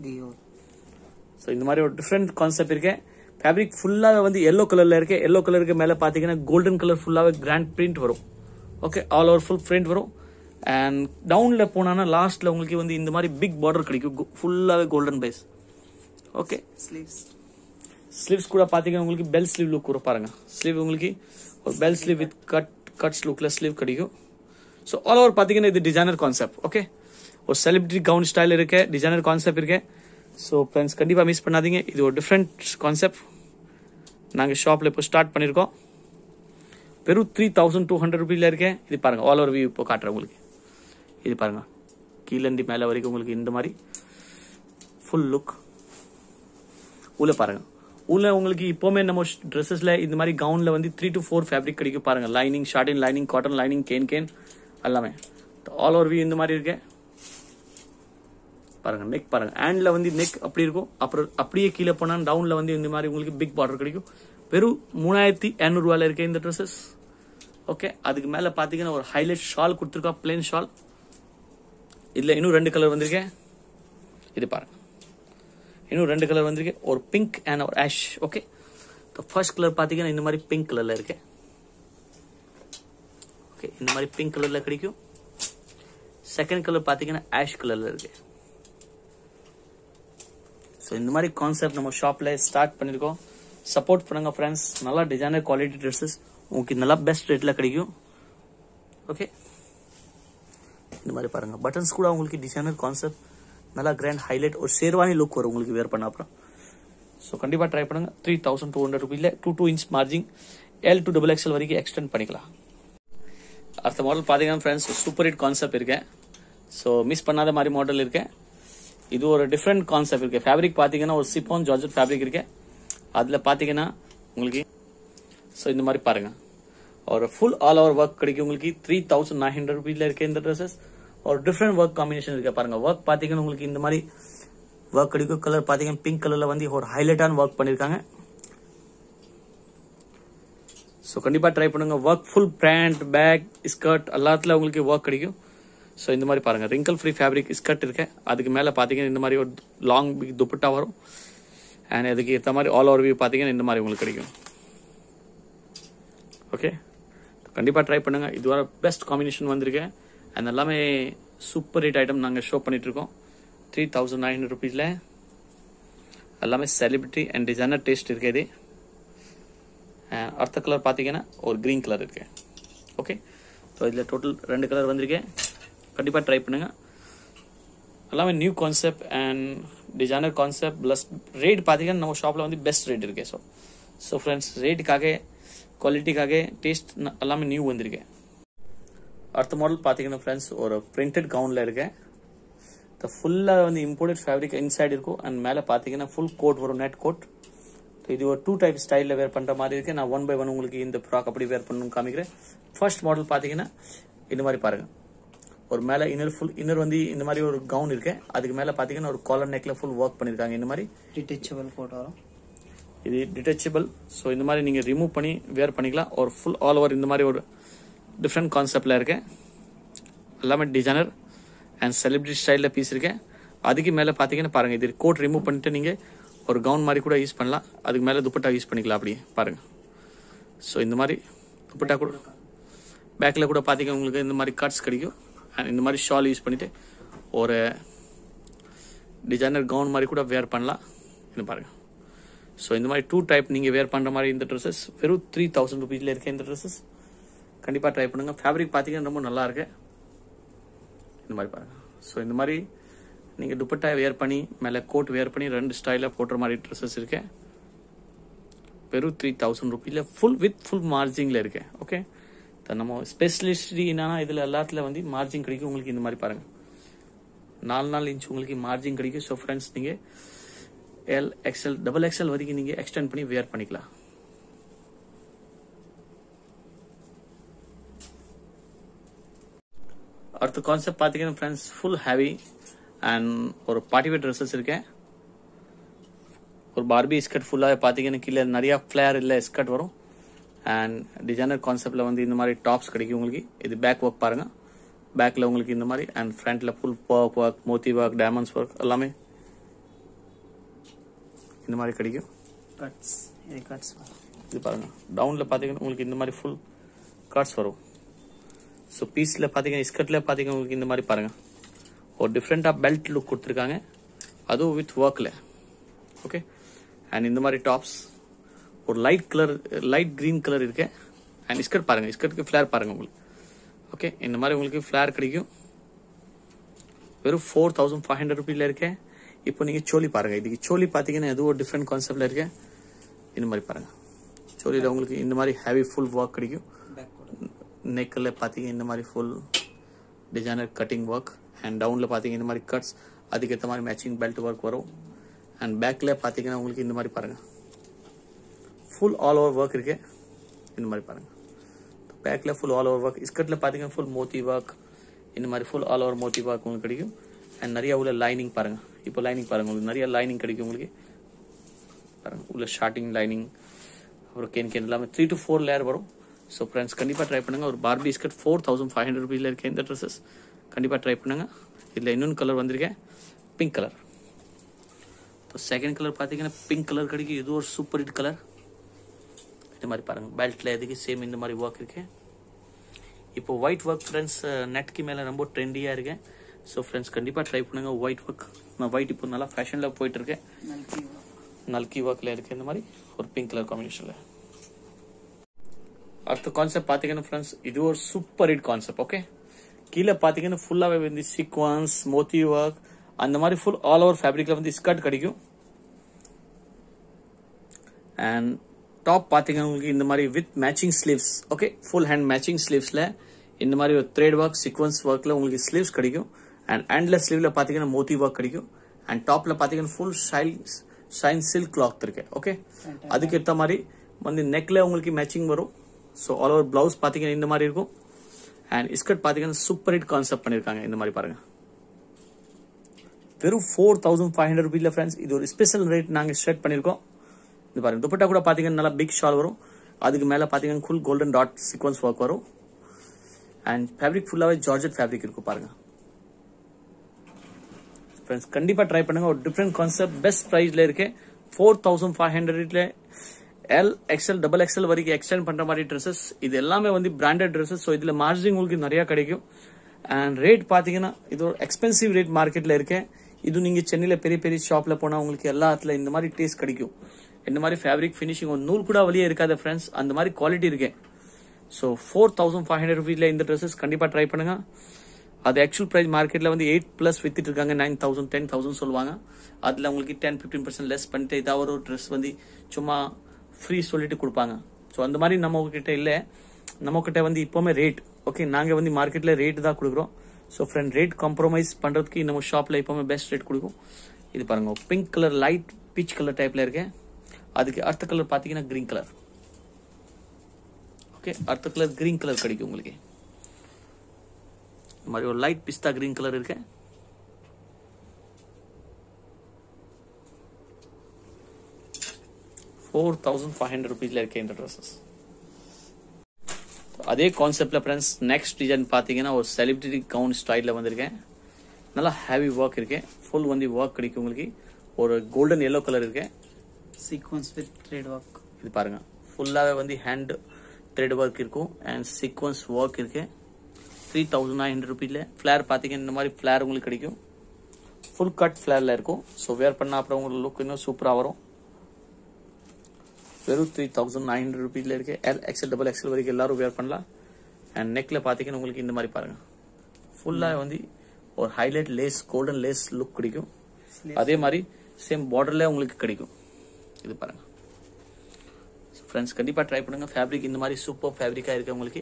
ஸோ இந்த மாதிரி ஒரு டிஃப்ரெண்ட் கான்செப்ட் இருக்கு. ஃபேப்ரிக் ஃபுல்லாக வந்து எல்லோ கலர்ல இருக்கு. எல்லோ கலருக்கு மேல பாத்தீங்கன்னா கோல்டன் கலர் ஃபுல்லாவே கிராண்ட் பிரிண்ட் வரும். Okay, all over full print வரும். அண்ட் டவுன்ல போனா லாஸ்ட்ல உங்களுக்கு வந்து இந்த மாதிரி பிக் பார்டர் கிடைக்கும். ஃபுல்லாவே golden base. Okay, sleeves sleeves கூட பாத்தீங்கன்னா உங்களுக்கு பெல் ஸ்லீவ் லுக் வரும் பாருங்க. ஸ்லீவ் உங்களுக்கு ஒரு bell sleeve with cut cuts லுக்ல ஸ்லீவ் கிடைக்கும். ஸோ ஆல் ஓவர் பாத்தீங்கன்னா இது டிசைனர் கான்செப்ட். ஓகே, ஒரு செலிபிரிட்டி கவுன் ஸ்டைல் இருக்கு, டிசைனர் கான்செப்ட் இருக்கு. ஸோ ஃப்ரெண்ட்ஸ் கண்டிப்பா மிஸ் பண்ணாதீங்க. இது ஒரு டிஃப்ரெண்ட் கான்செப்ட். நாங்கள் ஷாப்ல இப்போ ஸ்டார்ட் பண்ணியிருக்கோம். வெறும் த்ரீ தௌசண்ட் டூ ஹண்ட்ரட் ருபீஸ்ல இருக்கேன். இது பாருங்க, ஆல் ஓவர் வியூ இப்போ காட்டுறேன் உங்களுக்கு. இது பாருங்க, கீழண்டி மேலே வரைக்கும் உங்களுக்கு இந்த மாதிரி ஃபுல் லுக். உள்ள பாருங்க, உள்ள உங்களுக்கு இப்போவுமே நம்ம ட்ரெஸ்ஸஸ்ல இந்த மாதிரி கவுன்ல வந்து த்ரீ டு ஃபோர் ஃபேப்ரிக் கிடைக்கும் பாருங்க. லைனிங், ஷார்டின் lining, cotton lining, can can எல்லாமே ஆல் ஓவர் வியூ இந்த மாதிரி இருக்கு பாருங்க. நெக் பாருங்க, ஹேண்ட்ல வந்து நெக் அப்படி இருக்கும். அப்புறம் அப்படியே கீழே போனா டவுன்ல வந்து இந்த மாதிரி உங்களுக்கு பிக் பார்டர் கிடைக்கும். வெறும் மூணாயிரத்தி இரநூறு ரூபாயில இருக்கு இந்த ட்ரெஸ்ஸஸ். ஓகே, அதுக்கு மேல பாத்தீங்கன்னா ஒரு ஹைலைட் ஷால் கொடுத்துருக்கா, பிளேன் ஷால். இதுல இன்னும் ரெண்டு கலர் வந்திருக்கேன். இது பாருங்க, இன்னும் ரெண்டு கலர் வந்திருக்கு, ஒரு பிங்க் அண்ட் ஒரு ஆஷ். ஓகே, ஃபர்ஸ்ட் கலர் பாத்தீங்கன்னா இந்த மாதிரி பிங்க் கலர்ல இருக்கு. ஓகே, இந்த மாதிரி பிங்க் கலர்ல கிடைக்கும். செகண்ட் கலர் பாத்தீங்கன்னா ஆஷ் கலர்ல இருக்கு. ஸோ இந்த மாதிரி கான்செப்ட் நம்ம ஷாப்ல ஸ்டார்ட் பண்ணிருக்கோம். சப்போர்ட் பண்ணுங்க ஃப்ரெண்ட்ஸ். நல்லா டிசைனர் குவாலிட்டி ட்ரெஸ்ஸஸ் உங்களுக்கு நல்லா பெஸ்ட் ரேட்ல கிடைக்கும். ஓகே, இந்த மாதிரி பாருங்க, பட்டன்ஸ் கூட உங்களுக்கு டிசைனர் கான்செப்ட் நல்லா கிராண்ட் ஹைலைட் ஒரு ஷேர்வானி லுக் வரும் உங்களுக்கு வேர் பண்ண அப்புறம். ஸோ கண்டிப்பா ட்ரை பண்ணுங்க. த்ரீ தௌசண்ட் டூ ஹண்ட்ரட் ருபீஸ்ல two two inch margin L to double XL வரைக்கும் எக்ஸ்டெண்ட் பண்ணிக்கலாம். அடுத்த மாடல் பாத்தீங்கன்னா ஃப்ரெண்ட்ஸ் சூப்பர் ஹிட் கான்செப்ட் இருக்கேன். ஸோ மிஸ் பண்ணாத மாதிரி மாடல் இருக்கேன். இது ஒரு டிஃப்ரெண்ட் கான்செப்ட் இருக்கு. ஃபேப்ரிக் பாத்தீங்கன்னா ஒரு சிப்பான் ஜார்ஜெட் ஃபேப்ரிக் இருக்கு. அதுல பாத்தீங்கன்னா உங்களுக்கு ஸோ இந்த மாதிரி பாருங்க, ஒரு ஃபுல் ஆல் ஓவர் ஒர்க் கிடைக்கும் உங்களுக்கு. த்ரீ தௌசண்ட் நைன் ஹண்ட்ரட் ருபீஸ்ல இருக்கு இந்த ட்ரெஸ்ஸஸ். ஒரு டிஃப்ரெண்ட் ஒர்க் காம்பினேஷன் இருக்கு பாருங்க. ஒர்க் பாத்தீங்கன்னா உங்களுக்கு இந்த மாதிரி ஒர்க் கிடைக்கும். கலர் பாத்தீங்கன்னா பிங்க் கலர்ல வந்து ஒரு ஹைலைட்டான ஒர்க் பண்ணிருக்காங்க. ஸோ கண்டிப்பா ட்ரை பண்ணுங்க. Work full pant, back, skirt எல்லாத்துல உங்களுக்கு ஒர்க் கிடைக்கும். ஸோ இந்த மாதிரி பாருங்க, ரிங்கிள் ஃப்ரீ ஃபேப்ரிக் ஸ்கர்ட் இருக்கு. அதுக்கு மேல பாத்தீங்கன்னா இந்த மாதிரி ஒரு லாங் பிக் துப்பட்டா வரும். அண்ட் அதுக்கு ஏற்ற மாதிரி ஆல் ஓவர் வியூ பாத்தீங்கன்னா இந்த மாதிரி உங்களுக்கு கிடைக்கும். ஓகே, கண்டிப்பா ட்ரை பண்ணுங்க. இது வர பெஸ்ட் காம்பினேஷன் வந்திருக்கேன். அண்ட் எல்லாமே சூப்பர் ஹிட் ஐட்டம் நாங்க ஷோ பண்ணிட்டு இருக்கோம். த்ரீ தௌசண்ட் நைன் ஹண்ட்ரட் ருபீஸ்ல எல்லாமே செலிபிரிட்டி அண்ட் டிசைனர் டேஸ்ட் இருக்கு. இது அடுத்த கலர் பாத்தீங்கன்னா ஒரு கிரீன் கலர் இருக்கு. ஓகே, ஸோ இதுல டோட்டல் ரெண்டு கலர் வந்திருக்கேன். கண்டிப்பா ட்ரை பண்ணுங்க. எல்லாமே new concept and designer concept plus rate பாத்தீங்கன்னா நம்ம ஷாப்ல வந்து பெஸ்ட் ரேட் இருக்கு. ஸோ ஸோ ஃப்ரெண்ட்ஸ், ரேட்டுக்காக குவாலிட்டிக்காக டேஸ்ட் எல்லாமே நியூ வந்திருக்கு. அடுத்த மாடல் பாத்தீங்கன்னா ஃப்ரெண்ட்ஸ் ஒரு பிரிண்டட் கவுன்ல இருக்கு. ஃபுல்லா வந்து இம்போர்ட்டட் ஃபேப்ரிக் இன்சைட் இருக்கும். அண்ட் மேல பாத்தீங்கன்னா ஃபுல் கோட் வரும், நெட் கோட். இது ஒரு டூ டைப் ஸ்டைல்ல வேர் பண்ற மாதிரி இருக்கு. நான் ஒன் பை ஒன் உங்களுக்கு இந்த ஃப்ராக் அப்படி வேர் பண்ணணும் காமிக்கிறேன். ஃபர்ஸ்ட் மாடல் பாத்தீங்கன்னா இந்த மாதிரி பாருங்க, ஒரு மேல இன்னர் ஃபுல் இன்னர் வந்து இந்த மாதிரி ஒரு கவுன் இருக்கு. அதுக்கு மேல பாத்தீங்கன்னா ஒரு காலர் நெக்ல ஃபுல் ஒர்க் பண்ணிருக்காங்க. இந்த மாதிரி டிட்டச்சபிள் கோட் வரும். இது டிட்டச்சபிள். ஸோ இந்த மாதிரி நீங்க ரிமூவ் பண்ணி வேர் பண்ணிக்கலாம். ஒரு ஃபுல் ஆல் ஓவர் இந்த மாதிரி ஒரு டிஃப்ரெண்ட் கான்செப்ட்ல இருக்கு. எல்லாமே டிசைனர் அண்ட் செலிபிரிட்டி ஸ்டைல்ல பீஸ் இருக்கு. அதுக்கு மேல பாத்தீங்கன்னா பாருங்க, இது கோட் ரிமூவ் பண்ணிட்டு நீங்க ஒரு கவுன் மாதிரி கூட யூஸ் பண்ணலாம். அதுக்கு மேல துப்பட்டா யூஸ் பண்ணிக்கலாம். அப்படியே பாருங்க. ஸோ இந்த மாதிரி துப்பட்டா கூட பேக்ல கூட பாத்தீங்கன்னா உங்களுக்கு இந்த மாதிரி கட்ஸ் கிடைக்கும். இந்த மாதிரி ஷால் யூஸ் பண்ணிட்டு ஒரு டிசைனர் கவுன் மாதிரி கூட வேர் பண்ணலாம். இது பாருங்க. ஸோ இந்த மாதிரி டூ டைப் நீங்க வேர் பண்ற மாதிரி இந்த ட்ரெஸ்ஸஸ் வெறும் த்ரீ தௌசண்ட் ருபீஸ்ல இருக்கு. இந்த ட்ரெஸ்ஸஸ் கண்டிப்பா ட்ரை பண்ணுங்க. ஃபேப்ரிக் பாத்தீங்கன்னா ரொம்ப நல்லா இருக்கு. இந்த மாதிரி பாருங்க. ஸோ இந்த மாதிரி நீங்க துப்பட்டா வேர் பண்ணி மேல கோட் வேர் பண்ணி ரெண்டு ஸ்டைல போடுற மாதிரி ட்ரெஸ்ஸஸ் இருக்கு. வெறும் த்ரீ தௌசண்ட் ருபீஸ்ல ஃபுல் வித் ஃபுல் மார்ஜின்ல இருக்கு. ஓகே, நம்ம ஸ்பெஷலிஸ்ட் என்னன்னா இதுல எல்லாத்துல வந்து மார்ஜின் கிடைக்கும் உங்களுக்கு. இந்த மாதிரி பாருங்க, நாலு நாலு இன்ச் உங்களுக்கு மார்ஜின் கிடைக்கும். ஸோ ஃப்ரெண்ட்ஸ், நீங்க எல் எக்ஸ்எல் டபுள் எக்ஸ்எல் வரைக்கும் நீங்க எக்ஸ்டெண்ட் பண்ணி வேர் பண்ணிக்கலாம். அடுத்த கான்செப்ட் பாத்தீங்கன்னா ஃப்ரெண்ட்ஸ் ஃபுல் ஹெவி அண்ட் ஒரு பார்ட்டி வேர் ட்ரெஸ்ஸஸ் இருக்கு. ஒரு பார்பி ஸ்கர்ட் ஃபுல்லா பாத்தீங்கன்னா கீழே நிறைய ஃபிளேர் இல்ல ஸ்கர்ட் வரும். அண்ட் டிசைனர் கான்செப்ட்ல வந்து இந்த மாதிரி டாப்ஸ் கிடைக்கும் உங்களுக்கு. இது பேக் ஒர்க் பாருங்க, பேக்ல உங்களுக்கு இந்த மாதிரி அண்ட் ஃப்ரண்ட்ல ஃபுல் ஒர்க் ஒர்க் மோத்தி ஒர்க் டைமண்ட்ஸ் ஒர்க் எல்லாமே இந்த மாதிரி கிடைக்கும். கட்ஸ் இது கட்ஸ் இது பாருங்க, டவுன்ல பாத்தீங்கன்னா உங்களுக்கு இந்த மாதிரி ஃபுல் கட்ஸ் வரும். ஸோ பீஸ்ல பாத்தீங்கன்னா ஸ்கர்ட்ல பாத்தீங்கன்னா உங்களுக்கு இந்த மாதிரி பாருங்க ஒரு டிஃப்ரெண்டா பெல்ட் லுக் கொடுத்துருக்காங்க, அதுவும் வித் ஒர்க்ல. ஓகே, அண்ட் இந்த மாதிரி டாப்ஸ் ஒரு light colour light green colour இருக்கு. அண்ட் ஸ்கர்ட் பாருங்க, ஸ்கர்ட்டுக்கு ஃபிளேர் பாருங்க உங்களுக்கு. ஓகே, இந்த மாதிரி உங்களுக்கு ஃபிளேர் கிடைக்கும். வெறும் ஃபோர் தௌசண்ட் ஃபைவ் ஹண்ட்ரட் ருபீஸ்ல இருக்கு. இப்போ நீங்க சோலி பாருங்க, இதுக்கு சோலி பாத்தீங்கன்னா எதுவும் ஒரு டிஃப்ரெண்ட் கான்செப்ட்ல இருக்கு. இந்த மாதிரி பாருங்க, சோலியில உங்களுக்கு இந்த மாதிரி ஹெவி ஃபுல் ஒர்க் கிடைக்கும். நெக்ல பாத்தீங்கன்னா இந்த மாதிரி full designer cutting work and டவுன்ல பாத்தீங்கன்னா இந்த மாதிரி கட்ஸ் அதுக்கேற்ற மாதிரி மேட்சிங் பெல்ட் ஒர்க் வரும். அண்ட் பேக்கில் பார்த்தீங்கன்னா உங்களுக்கு இந்த மாதிரி பாருங்கள், ஃபுல் ஆல் ஓவர் ஒர்க் இருக்கு. இந்த மாதிரி பாருங்கள், பேக்கில் ஃபுல் ஆல் ஓவர் ஒர்க். ஸ்கர்ட்டில் பார்த்தீங்கன்னா ஃபுல் மோத்தி ஒர்க், இந்த மாதிரி ஃபுல் ஆல் ஓவர் மோத்தி ஒர்க் உங்களுக்கு கிடைக்கும். அண்ட் நிறைய உள்ள லைனிங் பாருங்கள், இப்போ லைனிங் பாருங்கள், உங்களுக்கு நிறைய லைனிங் கிடைக்கும் உங்களுக்கு பாருங்கள். உள்ள ஷார்ட்டிங் லைனிங் அப்புறம் கேன் கேன் எல்லாமே த்ரீ டு ஃபோர் லேயர் வரும். ஸோ ஃப்ரெண்ட்ஸ் கண்டிப்பாக ட்ரை பண்ணுங்கள். ஒரு barbie skirt four thousand five hundred ருபீஸில் இருக்க இந்த ட்ரெஸ்ஸஸ் கண்டிப்பாக ட்ரை பண்ணுங்கள். இதில் இன்னொன்று கலர் வந்திருக்கேன், pink colour. So second colour பார்த்தீங்கன்னா பிங்க் கலர் கிடைக்கும். இது ஒரு சூப்பர் ஹிட் கலர். இந்த மாதிரி பாருங்கள், பெல்ட்டில் எதுக்கு சேம் இந்த மாதிரி ஒர்க் இருக்கு. இப்போ ஒயிட் ஒர்க் ஃப்ரெண்ட்ஸ் நெட்க்கு மேலே ரொம்ப ட்ரெண்டியாக இருக்கேன். ஸோ ஃப்ரெண்ட்ஸ் கண்டிப்பாக ட்ரை பண்ணுங்கள் ஒயிட் ஒர்க். நான் ஒயிட் இப்போ நல்லா ஃபேஷனில் போயிட்டு இருக்கேன். நல்கி ஒர்க்கில் இருக்கு இந்த மாதிரி ஒரு பிங்க் கலர் காம்பினேஷனில். அடுத்த கான்செப்ட் பார்த்தீங்கன்னா ஃப்ரெண்ட்ஸ் இது ஒரு சூப்பர் ஹிட் கான்செப்ட். ஓகே, கீழே பார்த்தீங்கன்னா ஃபுல்லாகவே வந்து சீக்வன்ஸ் மோத்தி ஒர்க் அந்த மாதிரி ஃபுல் ஆல் ஓவர் ஃபேப்ரிக்கில் வந்து ஸ்கர்ட் கிடைக்கும். அண்ட் டாப் பார்த்தீங்கன்னா உங்களுக்கு இந்த மாதிரி with matching sleeves. Okay, full hand matching ஸ்லீவ்ஸில் இந்த மாதிரி ஒரு த்ரெட் ஒர்க் சீக்வன்ஸ் ஒர்க்கில் உங்களுக்கு ஸ்லீவ்ஸ் கிடைக்கும். அண்ட் ஹேண்ட்லெஸ் ஸ்லீவில் பார்த்தீங்கன்னா மோத்தி ஒர்க் கிடைக்கும். அண்ட் டாப்பில் பார்த்தீங்கன்னா full shine shine silk cloth இருக்கு. ஓகே, அதுக்கு ஏற்ற மாதிரி வந்து நெக்கில் உங்களுக்கு மேட்சிங் வரும். ஸோ ஆல் ஓவர் பிளவுஸ் பார்த்தீங்கன்னா இந்த மாதிரி இருக்கும். அண்ட் ஸ்கர்ட் பார்த்தீங்கன்னா சூப்பர் ஹிட் கான்செப்ட் பண்ணியிருக்காங்க. இந்த மாதிரி பாருங்க, வெறும் ஃபோர் தௌசண்ட் ஃபைவ் ஹண்ட்ரட் ருபீஸ்ல ஃப்ரெண்ட்ஸ் இது ஒரு ஸ்பெஷல் ரேட் நாங்கள் ஸ்டார்ட் பண்ணியிருக்கோம். இது பாருங்க, துப்பட்டா கூட பார்த்தீங்கன்னா நல்லா பிக் ஷால் வரும். அதுக்கு மேலே பார்த்தீங்கன்னா full golden dot sequins work வரும். அண்ட் ஃபேப்ரிக் ஃபுல்லாகவே ஜார்ஜெட் ஃபேப்ரிக் இருக்கும் பாருங்க. ஃப்ரெண்ட்ஸ் கண்டிப்பாக ட்ரை பண்ணுங்க. ஒரு டிஃப்ரெண்ட் கான்செப்ட் பெஸ்ட் ப்ரைஸ்ல இருக்கு. ஃபோர் தௌசண்ட் ஃபைவ் ஹண்ட்ரட்ல எல் எக்ஸ்எல் டபுள் எக்ஸ்எல் வரைக்கும் எக்ஸ்டெண்ட் பண்ற மாதிரி ட்ரெஸ்ஸஸ். இது எல்லாமே வந்து பிராண்டட் ட்ரெஸ்ஸஸ். ஸோ இதுல மார்ஜின் உங்களுக்கு நிறைய கிடைக்கும். அண்ட் ரேட் பாத்தீங்கன்னா இது ஒரு எக்ஸ்பென்சிவ் ரேட் மார்க்கெட்ல இருக்கு. இது நீங்க சென்னையில பெரிய பெரிய ஷாப்ல போனா உங்களுக்கு எல்லா இடத்துல இந்த மாதிரி டேஸ்ட் கிடைக்கும். இந்த மாதிரி ஃபேப்ரிக் ஃபினிஷிங் ஒரு நூல் கூட வெளியே இருக்காது ஃப்ரெண்ட்ஸ், அந்த மாதிரி குவாலிட்டி இருக்கு. So four thousand five hundred ருபீஸ்ல இந்த ட்ரெஸ்ஸஸ் கண்டிப்பா ட்ரை பண்ணுங்க. அது ஆக்சுவல் பிரைஸ் மார்க்கெட்ல வந்து எயிட் பிளஸ் வித்துட்டு இருக்காங்க. நைன் தௌசண்ட் டென் தௌசண்ட் சொல்லுவாங்க. அதுல உங்களுக்கு டென் பிப்டீன் பர்சன்ட் லெஸ் பண்ணிட்டு ஏதாவது ஒரு ட்ரெஸ் வந்து சும்மா ஃப்ரீ சொல்லிட்டு கொடுப்பாங்க. ஸோ அந்த மாதிரி நம்ம கிட்ட இல்லை. நம்ம கிட்ட வந்து இப்போவுமே ரேட் ஓகே, நாங்கள் வந்து மார்க்கெட்ல ரேட் தான் கொடுக்குறோம். ஸோ ஃப்ரெண்ட் ரேட் காம்ப்ரமைஸ் பண்ணுறதுக்கு நம்ம ஷாப்ல எப்போவுமே பெஸ்ட் ரேட் கொடுக்கும். இது பாருங்க, pink colour light peach colour டைப்ல இருக்கேன். அதுக்கு அடுத்த கலர் பார்த்தீங்கன்னா கிரீன் கலர். ஓகே, அடுத்த கலர் கிரீன் கலர் கிடைக்கும் உங்களுக்கு. இந்த மாதிரி ஒரு லைட் பிஸ்தா கிரீன் கலர் இருக்கு. ஃபோர் தௌசண்ட் ஃபைவ் ஹண்ட்ரட் ருபீஸ்ல இருக்கு இந்த ட்ரெஸ்ஸஸ். அதே கான்செப்ட்ல ஃப்ரெண்ட்ஸ் நெக்ஸ்ட் டிசைன் பாத்தீங்கன்னா ஒரு செலிபிரிட்டி கவுன் ஸ்டைல்ல வந்திருக்கேன். நல்லா ஹெவி ஒர்க் இருக்கு. ஃபுல் வந்து ஒர்க் கிடைக்கும் உங்களுக்கு. ஒரு கோல்டன் எல்லோ கலர் இருக்கு. Sequins with thread work. இது பாருங்க, ஃபுல்லாவே வந்து ஹேண்ட் த்ரெட் ஒர்க் இருக்கும் அண்ட் சீக்வன்ஸ் ஒர்க் இருக்கு. த்ரீ தௌசண்ட் நைன் ஹண்ட்ரட் ருபீஸ்ல ஃபிளேர் பாத்தீங்கன்னா இந்த மாதிரி ஃபிளேர் உங்களுக்கு கிடைக்கும். ஃபுல் கட் ஃபிளேர்ல இருக்கும். ஸோ வேர் பண்ணா அப்புறம் உங்களுக்கு லுக் இன்னும் சூப்பரா வரும். வெறும் த்ரீ தௌசண்ட் நைன் ஹண்ட்ரட் ருபீஸ்ல இருக்கு. எல் எக்ஸ்எல் டபுள் எக்ஸ்எல் வரைக்கும் எல்லாரும் வேர் பண்ணலாம். அண்ட் நெக்ல பாத்தீங்கன்னா உங்களுக்கு இந்த மாதிரி பாருங்க, ஃபுல்லா வந்து ஒரு highlight lace golden lace look கிடைக்கும். அதே மாதிரி சேம் பார்டர்ல உங்களுக்கு கிடைக்கும். இது பாருங்க ஃப்ரெண்ட்ஸ், கண்டிப்பா ட்ரை பண்ணுங்க. ஃபேப்ரிக் இந்த மாதிரி சூப்பர் ஃபேப்ரிக்கா இருக்கு உங்களுக்கு.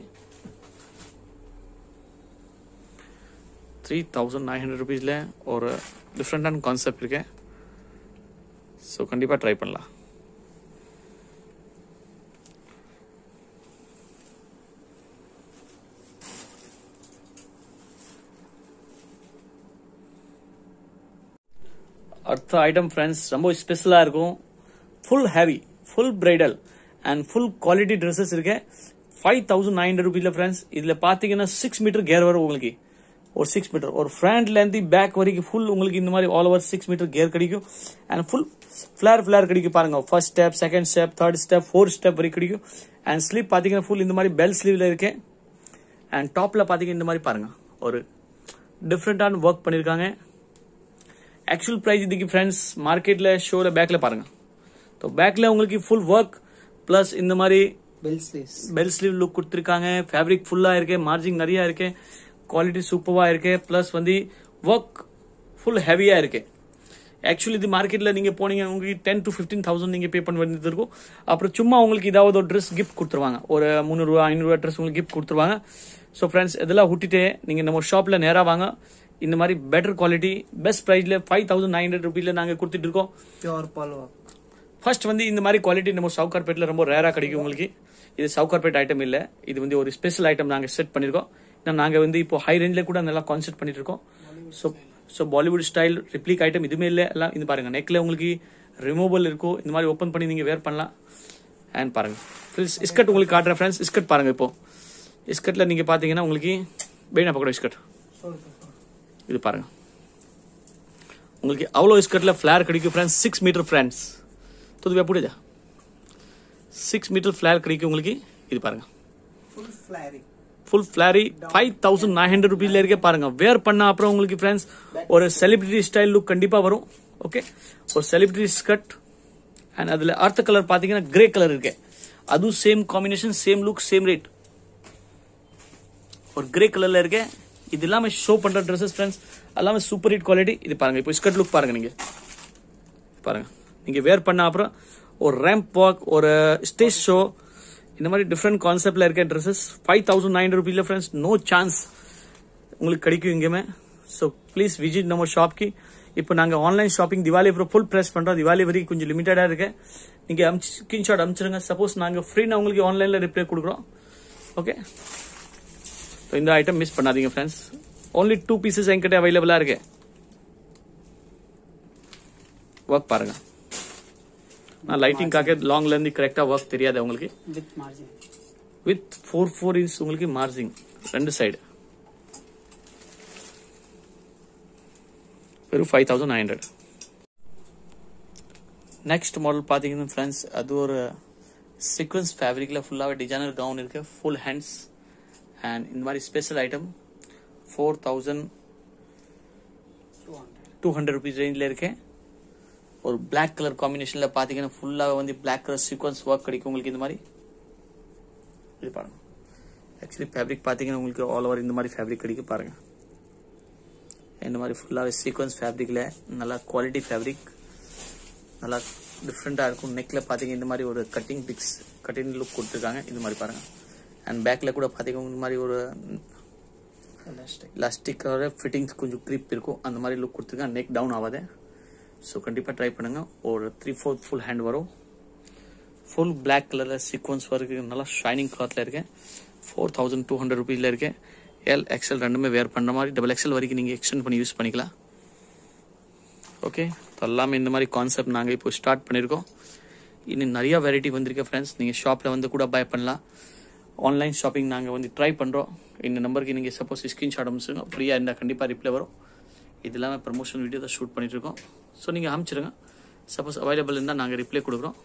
த்ரீ தௌசண்ட் நைன் ஹண்ட்ரட் ருபீஸ்ல ஒரு டிஃப்ரெண்டான கான்செப்ட் இருக்கு. ஸோ கண்டிப்பா ட்ரை பண்ணலாம். அடுத்த ஐட்டம் ஃப்ரெண்ட்ஸ் ரொம்ப ஸ்பெஷலா இருக்கும். Full heavy full bridal and full quality dresses இருக்கு. ஃபைவ் தௌசண்ட் நைன் ஹண்ட்ரட் ருபீஸ்ல ஃப்ரெண்ட்ஸ். இதுல பாத்தீங்கன்னா சிக்ஸ் மீட்டர் கேர் வரும் உங்களுக்கு. ஒரு சிக்ஸ் மீட்டர் ஒரு ஃப்ரண்ட்ல இருந்து பேக் வரைக்கும் ஃபுல் உங்களுக்கு இந்த மாதிரி ஆல் ஓவர் சிக்ஸ் மீட்டர் கேர் கிடைக்கும். அண்ட் ஃபுல் ஃபிளேர் ஃபிளேர் கிடைக்கும் பாருங்க. First step, second step, third step, fourth step வரைக்கும் கிடைக்கும். அண்ட் ஸ்லீவ் பாத்தீங்கன்னா ஃபுல் இந்த மாதிரி பெல் ஸ்லீவ்ல இருக்கு. அண்ட் டாப்ல பாத்தீங்கன்னா இந்த மாதிரி பாருங்க ஒரு டிஃப்ரெண்டான ஒர்க் பண்ணிருக்காங்க. ஆக்சுவல் பிரைஸ் இதுக்கு ஃப்ரெண்ட்ஸ் மார்க்கெட்ல ஷோல பேக்ல பாருங்க. तो பேக்ல உங்களுக்கு ஃபுல் ஒர்க் பிளஸ் இந்த மாதிரி bell sleeves bell sleeve look கொடுத்திருக்காங்க. ஃபேப்ரிக் ஃபுல்லா இருக்கு, மார்ஜின் நிறைய இருக்கு, குவாலிட்டி சூப்பரா இருக்கு, பிளஸ் வந்து ஒர்க் ஃபுல் ஹெவியா இருக்கு. ஆக்சுவலி இது மார்க்கெட்ல நீங்க போனீங்க உங்களுக்கு டென் டு பிப்டீன் தௌசண்ட் நீங்க பே பண்ண வேண்டியது இருக்கும். அப்புறம் சும்மா உங்களுக்கு ஏதாவது ஒரு ட்ரெஸ் கிஃப்ட் கொடுத்துருவாங்க. ஒரு முந்நூறு ரூபா ஐநூறு ரூபா ட்ரெஸ் உங்களுக்கு கிஃப்ட் கொடுத்துருவாங்க. ஸோ ஃப்ரெண்ட்ஸ் இதெல்லாம் விட்டுட்டு நீங்க நம்ம ஷாப்ல நேரா வாங்க. இந்த மாதிரி பெட்டர் குவாலிட்டி பெஸ்ட் ப்ரைஸ்ல ஃபைவ் தௌசண்ட் நைன் ஹண்ட்ரட் ருபீஸ்ல நாங்கள் கொடுத்துட்டு இருக்கோம். பியூர் பால் ஒர்க். ஃபர்ஸ்ட் வந்து இந்த மாதிரி குவாலிட்டி நம்ம சவுகார்பேட்டில் ரொம்ப ரேராக கிடைக்கும் உங்களுக்கு. இது சவுகார்பேட் ஐட்டம் இல்லை, இது வந்து ஒரு ஸ்பெஷல் ஐட்டம் நாங்கள் செட் பண்ணியிருக்கோம். ஏன்னா நாங்கள் வந்து இப்போ ஹை ரேஞ்சில் கூட நல்லா கான்செப்ட் பண்ணிட்டு இருக்கோம். So so Bollywood style replica item இதுவுமே இல்லை. எல்லாம் இது பாருங்க, நெக்ல உங்களுக்கு ரிமூவல் இருக்கும், இந்த மாதிரி ஓப்பன் பண்ணி நீங்கள் வேர் பண்ணலாம். அண்ட் பாருங்க ஃபில்ஸ் இஸ்கட் உங்களுக்கு காட்டுறேன் ஃப்ரெண்ட்ஸ். இஸ்கட் பாருங்க, இப்போ இஸ்கட்டில் நீங்கள் பார்த்தீங்கன்னா உங்களுக்கு பெயினா பக்கடம் இஸ்கட் இது பாருங்க, உங்களுக்கு அவ்வளோ இஸ்கட்டில் ஃபிளேர் கிடைக்கும் ஃப்ரெண்ட்ஸ். சிக்ஸ் மீட்டர் ஃப்ரெண்ட்ஸ் तो पूरे जा सिक्स मीटर फ्लैर कड़ी உங்களுக்கு இது பாருங்க, ஃபுல் ஃபிளாரி ஃபுல் ஃபிளாரி ஃபைவ் தௌசண்ட் நைன் ஹண்ட்ரட் ருபீஸ்ல இருக்கு பாருங்க. வேர் பண்ண அப்புறம் உங்களுக்கு ஃப்ரெண்ட்ஸ் ஒரு செலிபிரிட்டி ஸ்டைல் லுக் கண்டிப்பா வரும். ஓகே, ஒரு செலிபிரிட்டி ஸ்கர்ட் அண்ட் அதுல அர்த்த கலர் பாத்தீங்கன்னா கிரே கலர் இருக்கு, அதுவும் same combination same look same rate. ஒரு கிரே கலர்ல இருக்கு. இது எல்லாமே ஷோ பண்ற ட்ரெஸ்ஸஸ் ஃப்ரெண்ட்ஸ், எல்லாமே சூப்பர் ஹிட் குவாலிட்டி. இது பாருங்க, இப்போ ஸ்கர்ட் லுக் பாருங்க, நீங்க பாருங்க, நீங்க வேர் பண்ண அப்புறம் ஒரு ரேம்ப் வாக் ஒரு ஸ்டேஜ் ஷோ இந்த மாதிரி டிஃப்ரெண்ட் கான்செப்ட்ல இருக்க ட்ரெஸ்ஸஸ் ஃபைவ் தௌசண்ட் நைன் ருபீஸ்ல ஃப்ரெண்ட்ஸ் நோ சான்ஸ் உங்களுக்கு கிடைக்கும் எங்கேயுமே. ஸோ ப்ளீஸ் விசிட் நம்ம ஷாப்க்கு. இப்போ நாங்கள் ஆன்லைன் ஷாப்பிங் திவாலி அப்புறம் ஃபுல் ப்ரைஸ் பண்றோம். திவாலி வரைக்கும் கொஞ்சம் லிமிட்டடா இருக்கு. நீங்க ஸ்கிரீன்ஷாட் அனுப்பிச்சிருங்க. சப்போஸ் நாங்கள் ஃப்ரீனா உங்களுக்கு ஆன்லைன்ல ரிப்ளை கொடுக்குறோம். ஓகே, இந்த ஐட்டம் மிஸ் பண்ணாதீங்க ஃப்ரெண்ட்ஸ். ஓன்லி டூ பீசஸ் என்கிட்ட அவைலபிளா இருக்கு. ஒர்க் பாருங்க, நான் லைட்டிங் காக்க லாங்ல இருந்து கரெக்டா ஒர்க் தெரியாது உங்களுக்கு. With margin with four four inch உங்களுக்கு மார்ஜின் ரெண்டு சைடு வெறும் five thousand nine hundred. Next model பாத்தீங்கன்னா ஃப்ரெண்ட்ஸ், அது ஒரு சீக்வன்ஸ் ஃபேப்ரிக்ல ஃபுல்லாவே டிசைனர் கவுன் இருக்கு, ஃபுல் ஹேண்ட்ஸ் அண்ட் இந்த மாதிரி special item four thousand two hundred rupees ரேஞ்சில் இருக்கு. ஒரு பிளாக் கலர் காம்பினேஷன்ல பாத்தீங்கன்னா ஃபுல்லாவே வந்து பிளாக் கலர் சீக்வன்ஸ் ஒர்க் கிடைக்கும் உங்களுக்கு. இந்த மாதிரி இது பாருங்க, ஆக்சுவலி ஃபேப்ரிக் பாத்தீங்கன்னா உங்களுக்கு ஆல் ஓவர் இந்த மாதிரி ஃபேப்ரிக் கிடைக்கும் பாருங்க. இந்த மாதிரி ஃபுல்லாவே சீக்வன்ஸ் ஃபேப்ரிக்ல நல்லா குவாலிட்டி ஃபேப்ரிக், நல்லா டிஃப்ரெண்டா இருக்கும். நெக்ல பாத்தீங்கன்னா இந்த மாதிரி ஒரு கட்டிங் பிக்ஸ் கட்டிங் லுக் கொடுத்துருக்காங்க. இந்த மாதிரி பாருங்க. அண்ட் பேக்ல கூட பாத்தீங்கன்னா இந்த மாதிரி ஒரு எலாஸ்டிக் ஃபிட்டிங்ஸ் கொஞ்சம் கிரிப் இருக்கும், அந்த மாதிரி லுக் கொடுத்துருக்காங்க. நெக் டவுன் ஆகாது. ஸோ கண்டிப்பாக ட்ரை பண்ணுங்க. ஒரு த்ரீ ஃபோர்த் ஃபுல் ஹேண்ட் வரும், ஃபுல் பிளாக் கலரில் சீக்வன்ஸ் ஒர்க்கு நல்லா ஷைனிங் கிளாத்தில் இருக்கேன். ஃபோர் தௌசண்ட் டூ ஹண்ட்ரட் ருபீஸில் இருக்கேன். எல் எக்ஸ்எல் ரெண்டுமே வேர் பண்ணுற மாதிரி டபுள் எக்ஸ்எல் வரைக்கும் நீங்கள் எக்ஸ்டெண்ட் பண்ணி யூஸ் பண்ணிக்கலாம். ஓகே, எல்லாமே இந்த மாதிரி கான்செப்ட் நாங்கள் இப்போ ஸ்டார்ட் பண்ணியிருக்கோம். இன்னும் நிறைய வெரைட்டி வந்திருக்கு ஃப்ரெண்ட்ஸ். நீங்கள் ஷாப்பில் வந்து கூட பை பண்ணலாம். ஆன்லைன் ஷாப்பிங் நாங்கள் வந்து ட்ரை பண்ணுறோம். இந்த நம்பருக்கு நீங்கள் சப்போஸ் ஸ்க்ரீன்ஷாட் அனுப்பிச்சுங்க, ஃப்ரீயாக இருந்தால் கண்டிப்பாக ரிப்ளை வரும். இது இல்லாமல் ப்ரமோஷன் வீடியோ தான் ஷூட் பண்ணிட்டு இருக்கோம். ஸோ நீங்கள் அனுப்பிச்சிடுங்க. சப்போஸ் அவைலபிள் இருந்தால் நாங்கள் ரிப்ளை கொடுக்குறோம்.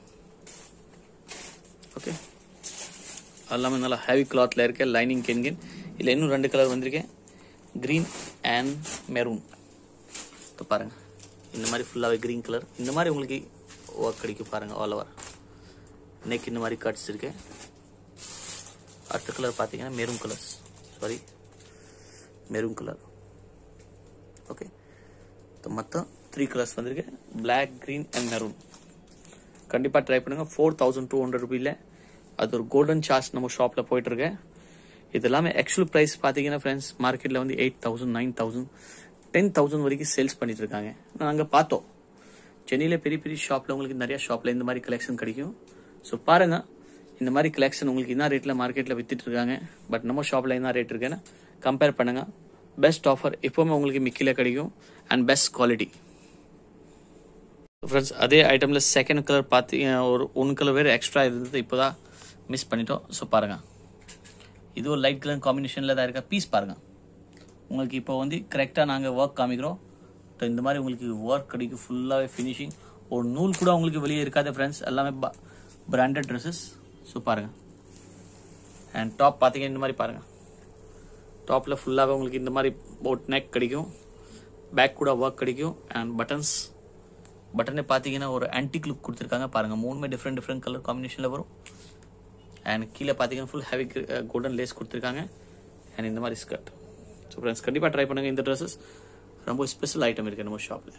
ஓகே, எல்லாமே நல்லா ஹெவி கிளாத்தில் இருக்க லைனிங் கென்கின். இதில் இன்னும் ரெண்டு கலர் வந்திருக்கேன், க்ரீன் அண்ட் மெரூன். இப்போ பாருங்கள், இந்த மாதிரி ஃபுல்லாகவே க்ரீன் கலர். இந்த மாதிரி உங்களுக்கு ஒர்க் கிடைக்கும் பாருங்கள். ஆல் ஓவர் நெக் இந்த மாதிரி கட்ஸ் இருக்கு. அடுத்த கலர் பார்த்தீங்கன்னா maroon colour, sorry maroon colour. Okay, மொத்தம் த்ரீ கலர்ஸ் வந்திருக்கு, பிளாக் கிரீன் அண்ட் மெரூன். கண்டிப்பாக ட்ரை பண்ணுங்க. ஃபோர் தௌசண்ட் டூ ஹண்ட்ரட் ருபீல அது ஒரு கோல்டன் சார்ஜ் நம்ம ஷாப்பில் போயிட்டு இருக்கேன். இது எல்லாமே ஆக்சுவல் ப்ரைஸ் பார்த்தீங்கன்னா ஃப்ரெண்ட்ஸ் மார்க்கெட்டில் வந்து eight thousand nine thousand ten thousand வரைக்கும் சேல்ஸ் பண்ணிட்டு இருக்காங்க. நாங்கள் பார்த்தோம் சென்னையில் பெரிய பெரிய ஷாப்பில் உங்களுக்கு நிறைய ஷாப்பில் இந்த மாதிரி கலெக்ஷன் கிடைக்கும். ஸோ பாருங்க, இந்த மாதிரி கலெக்ஷன் உங்களுக்கு என்ன ரேட்டில் மார்க்கெட்டில் வித்துட்டு இருக்காங்க, பட் நம்ம ஷாப்பில் என்ன ரேட் இருக்குன்னு கம்பேர் பண்ணுங்க. பெஸ்ட் ஆஃபர் எப்பவுமே உங்களுக்கு மிக்கில கிடைக்கும் அண்ட் பெஸ்ட் குவாலிட்டி. ஃப்ரெண்ட்ஸ், அதே ஐட்டமில் செகண்ட் கலர் பார்த்தீங்க ஒரு ஒன் கலர் வேறு எக்ஸ்ட்ரா இருந்தது, இப்போ தான் மிஸ் பண்ணிட்டோம். ஸோ பாருங்கள், இது ஒரு லைட் கலர் காம்பினேஷனில் தான் இருக்க பீஸ் பாருங்கள். உங்களுக்கு இப்போ வந்து கரெக்டாக நாங்கள் ஒர்க் காமிக்கிறோம். இந்த மாதிரி உங்களுக்கு ஒர்க் கிடைக்கும், ஃபுல்லாகவே ஃபினிஷிங். ஒரு நூல் கூட உங்களுக்கு வெளியே இருக்காது ஃப்ரெண்ட்ஸ், எல்லாமே பிராண்டட் ட்ரெஸ்ஸஸ். ஸோ பாருங்கள், அண்ட் டாப் பார்த்தீங்கன்னா இந்த மாதிரி பாருங்கள். டாப்பில் ஃபுல்லாகவே உங்களுக்கு இந்த மாதிரி போட் நெக் கிடைக்கும், பேக் கூட ஒர்க் கிடைக்கும். அண்ட் பட்டன்ஸ் பட்டனே பார்த்தீங்கன்னா ஒரு ஆன்டிக் லுக் கொடுத்துருக்காங்க பாருங்கள். மூணுமே டிஃப்ரெண்ட் டிஃப்ரெண்ட் கலர் காம்பினேஷனில் வரும். அண்ட் கீழே பார்த்தீங்கன்னா ஃபுல் ஹெவி கோல்டன் லேஸ் கொடுத்துருக்காங்க. அண்ட் இந்த மாதிரி ஸ்கர்ட். ஸோ ஃப்ரெண்ட்ஸ் கண்டிப்பாக ட்ரை பண்ணுங்கள். இந்த ட்ரெஸ்ஸஸ் ரொம்ப ஸ்பெஷல் ஐட்டம் இருக்குது நம்ம ஷாப்பில்.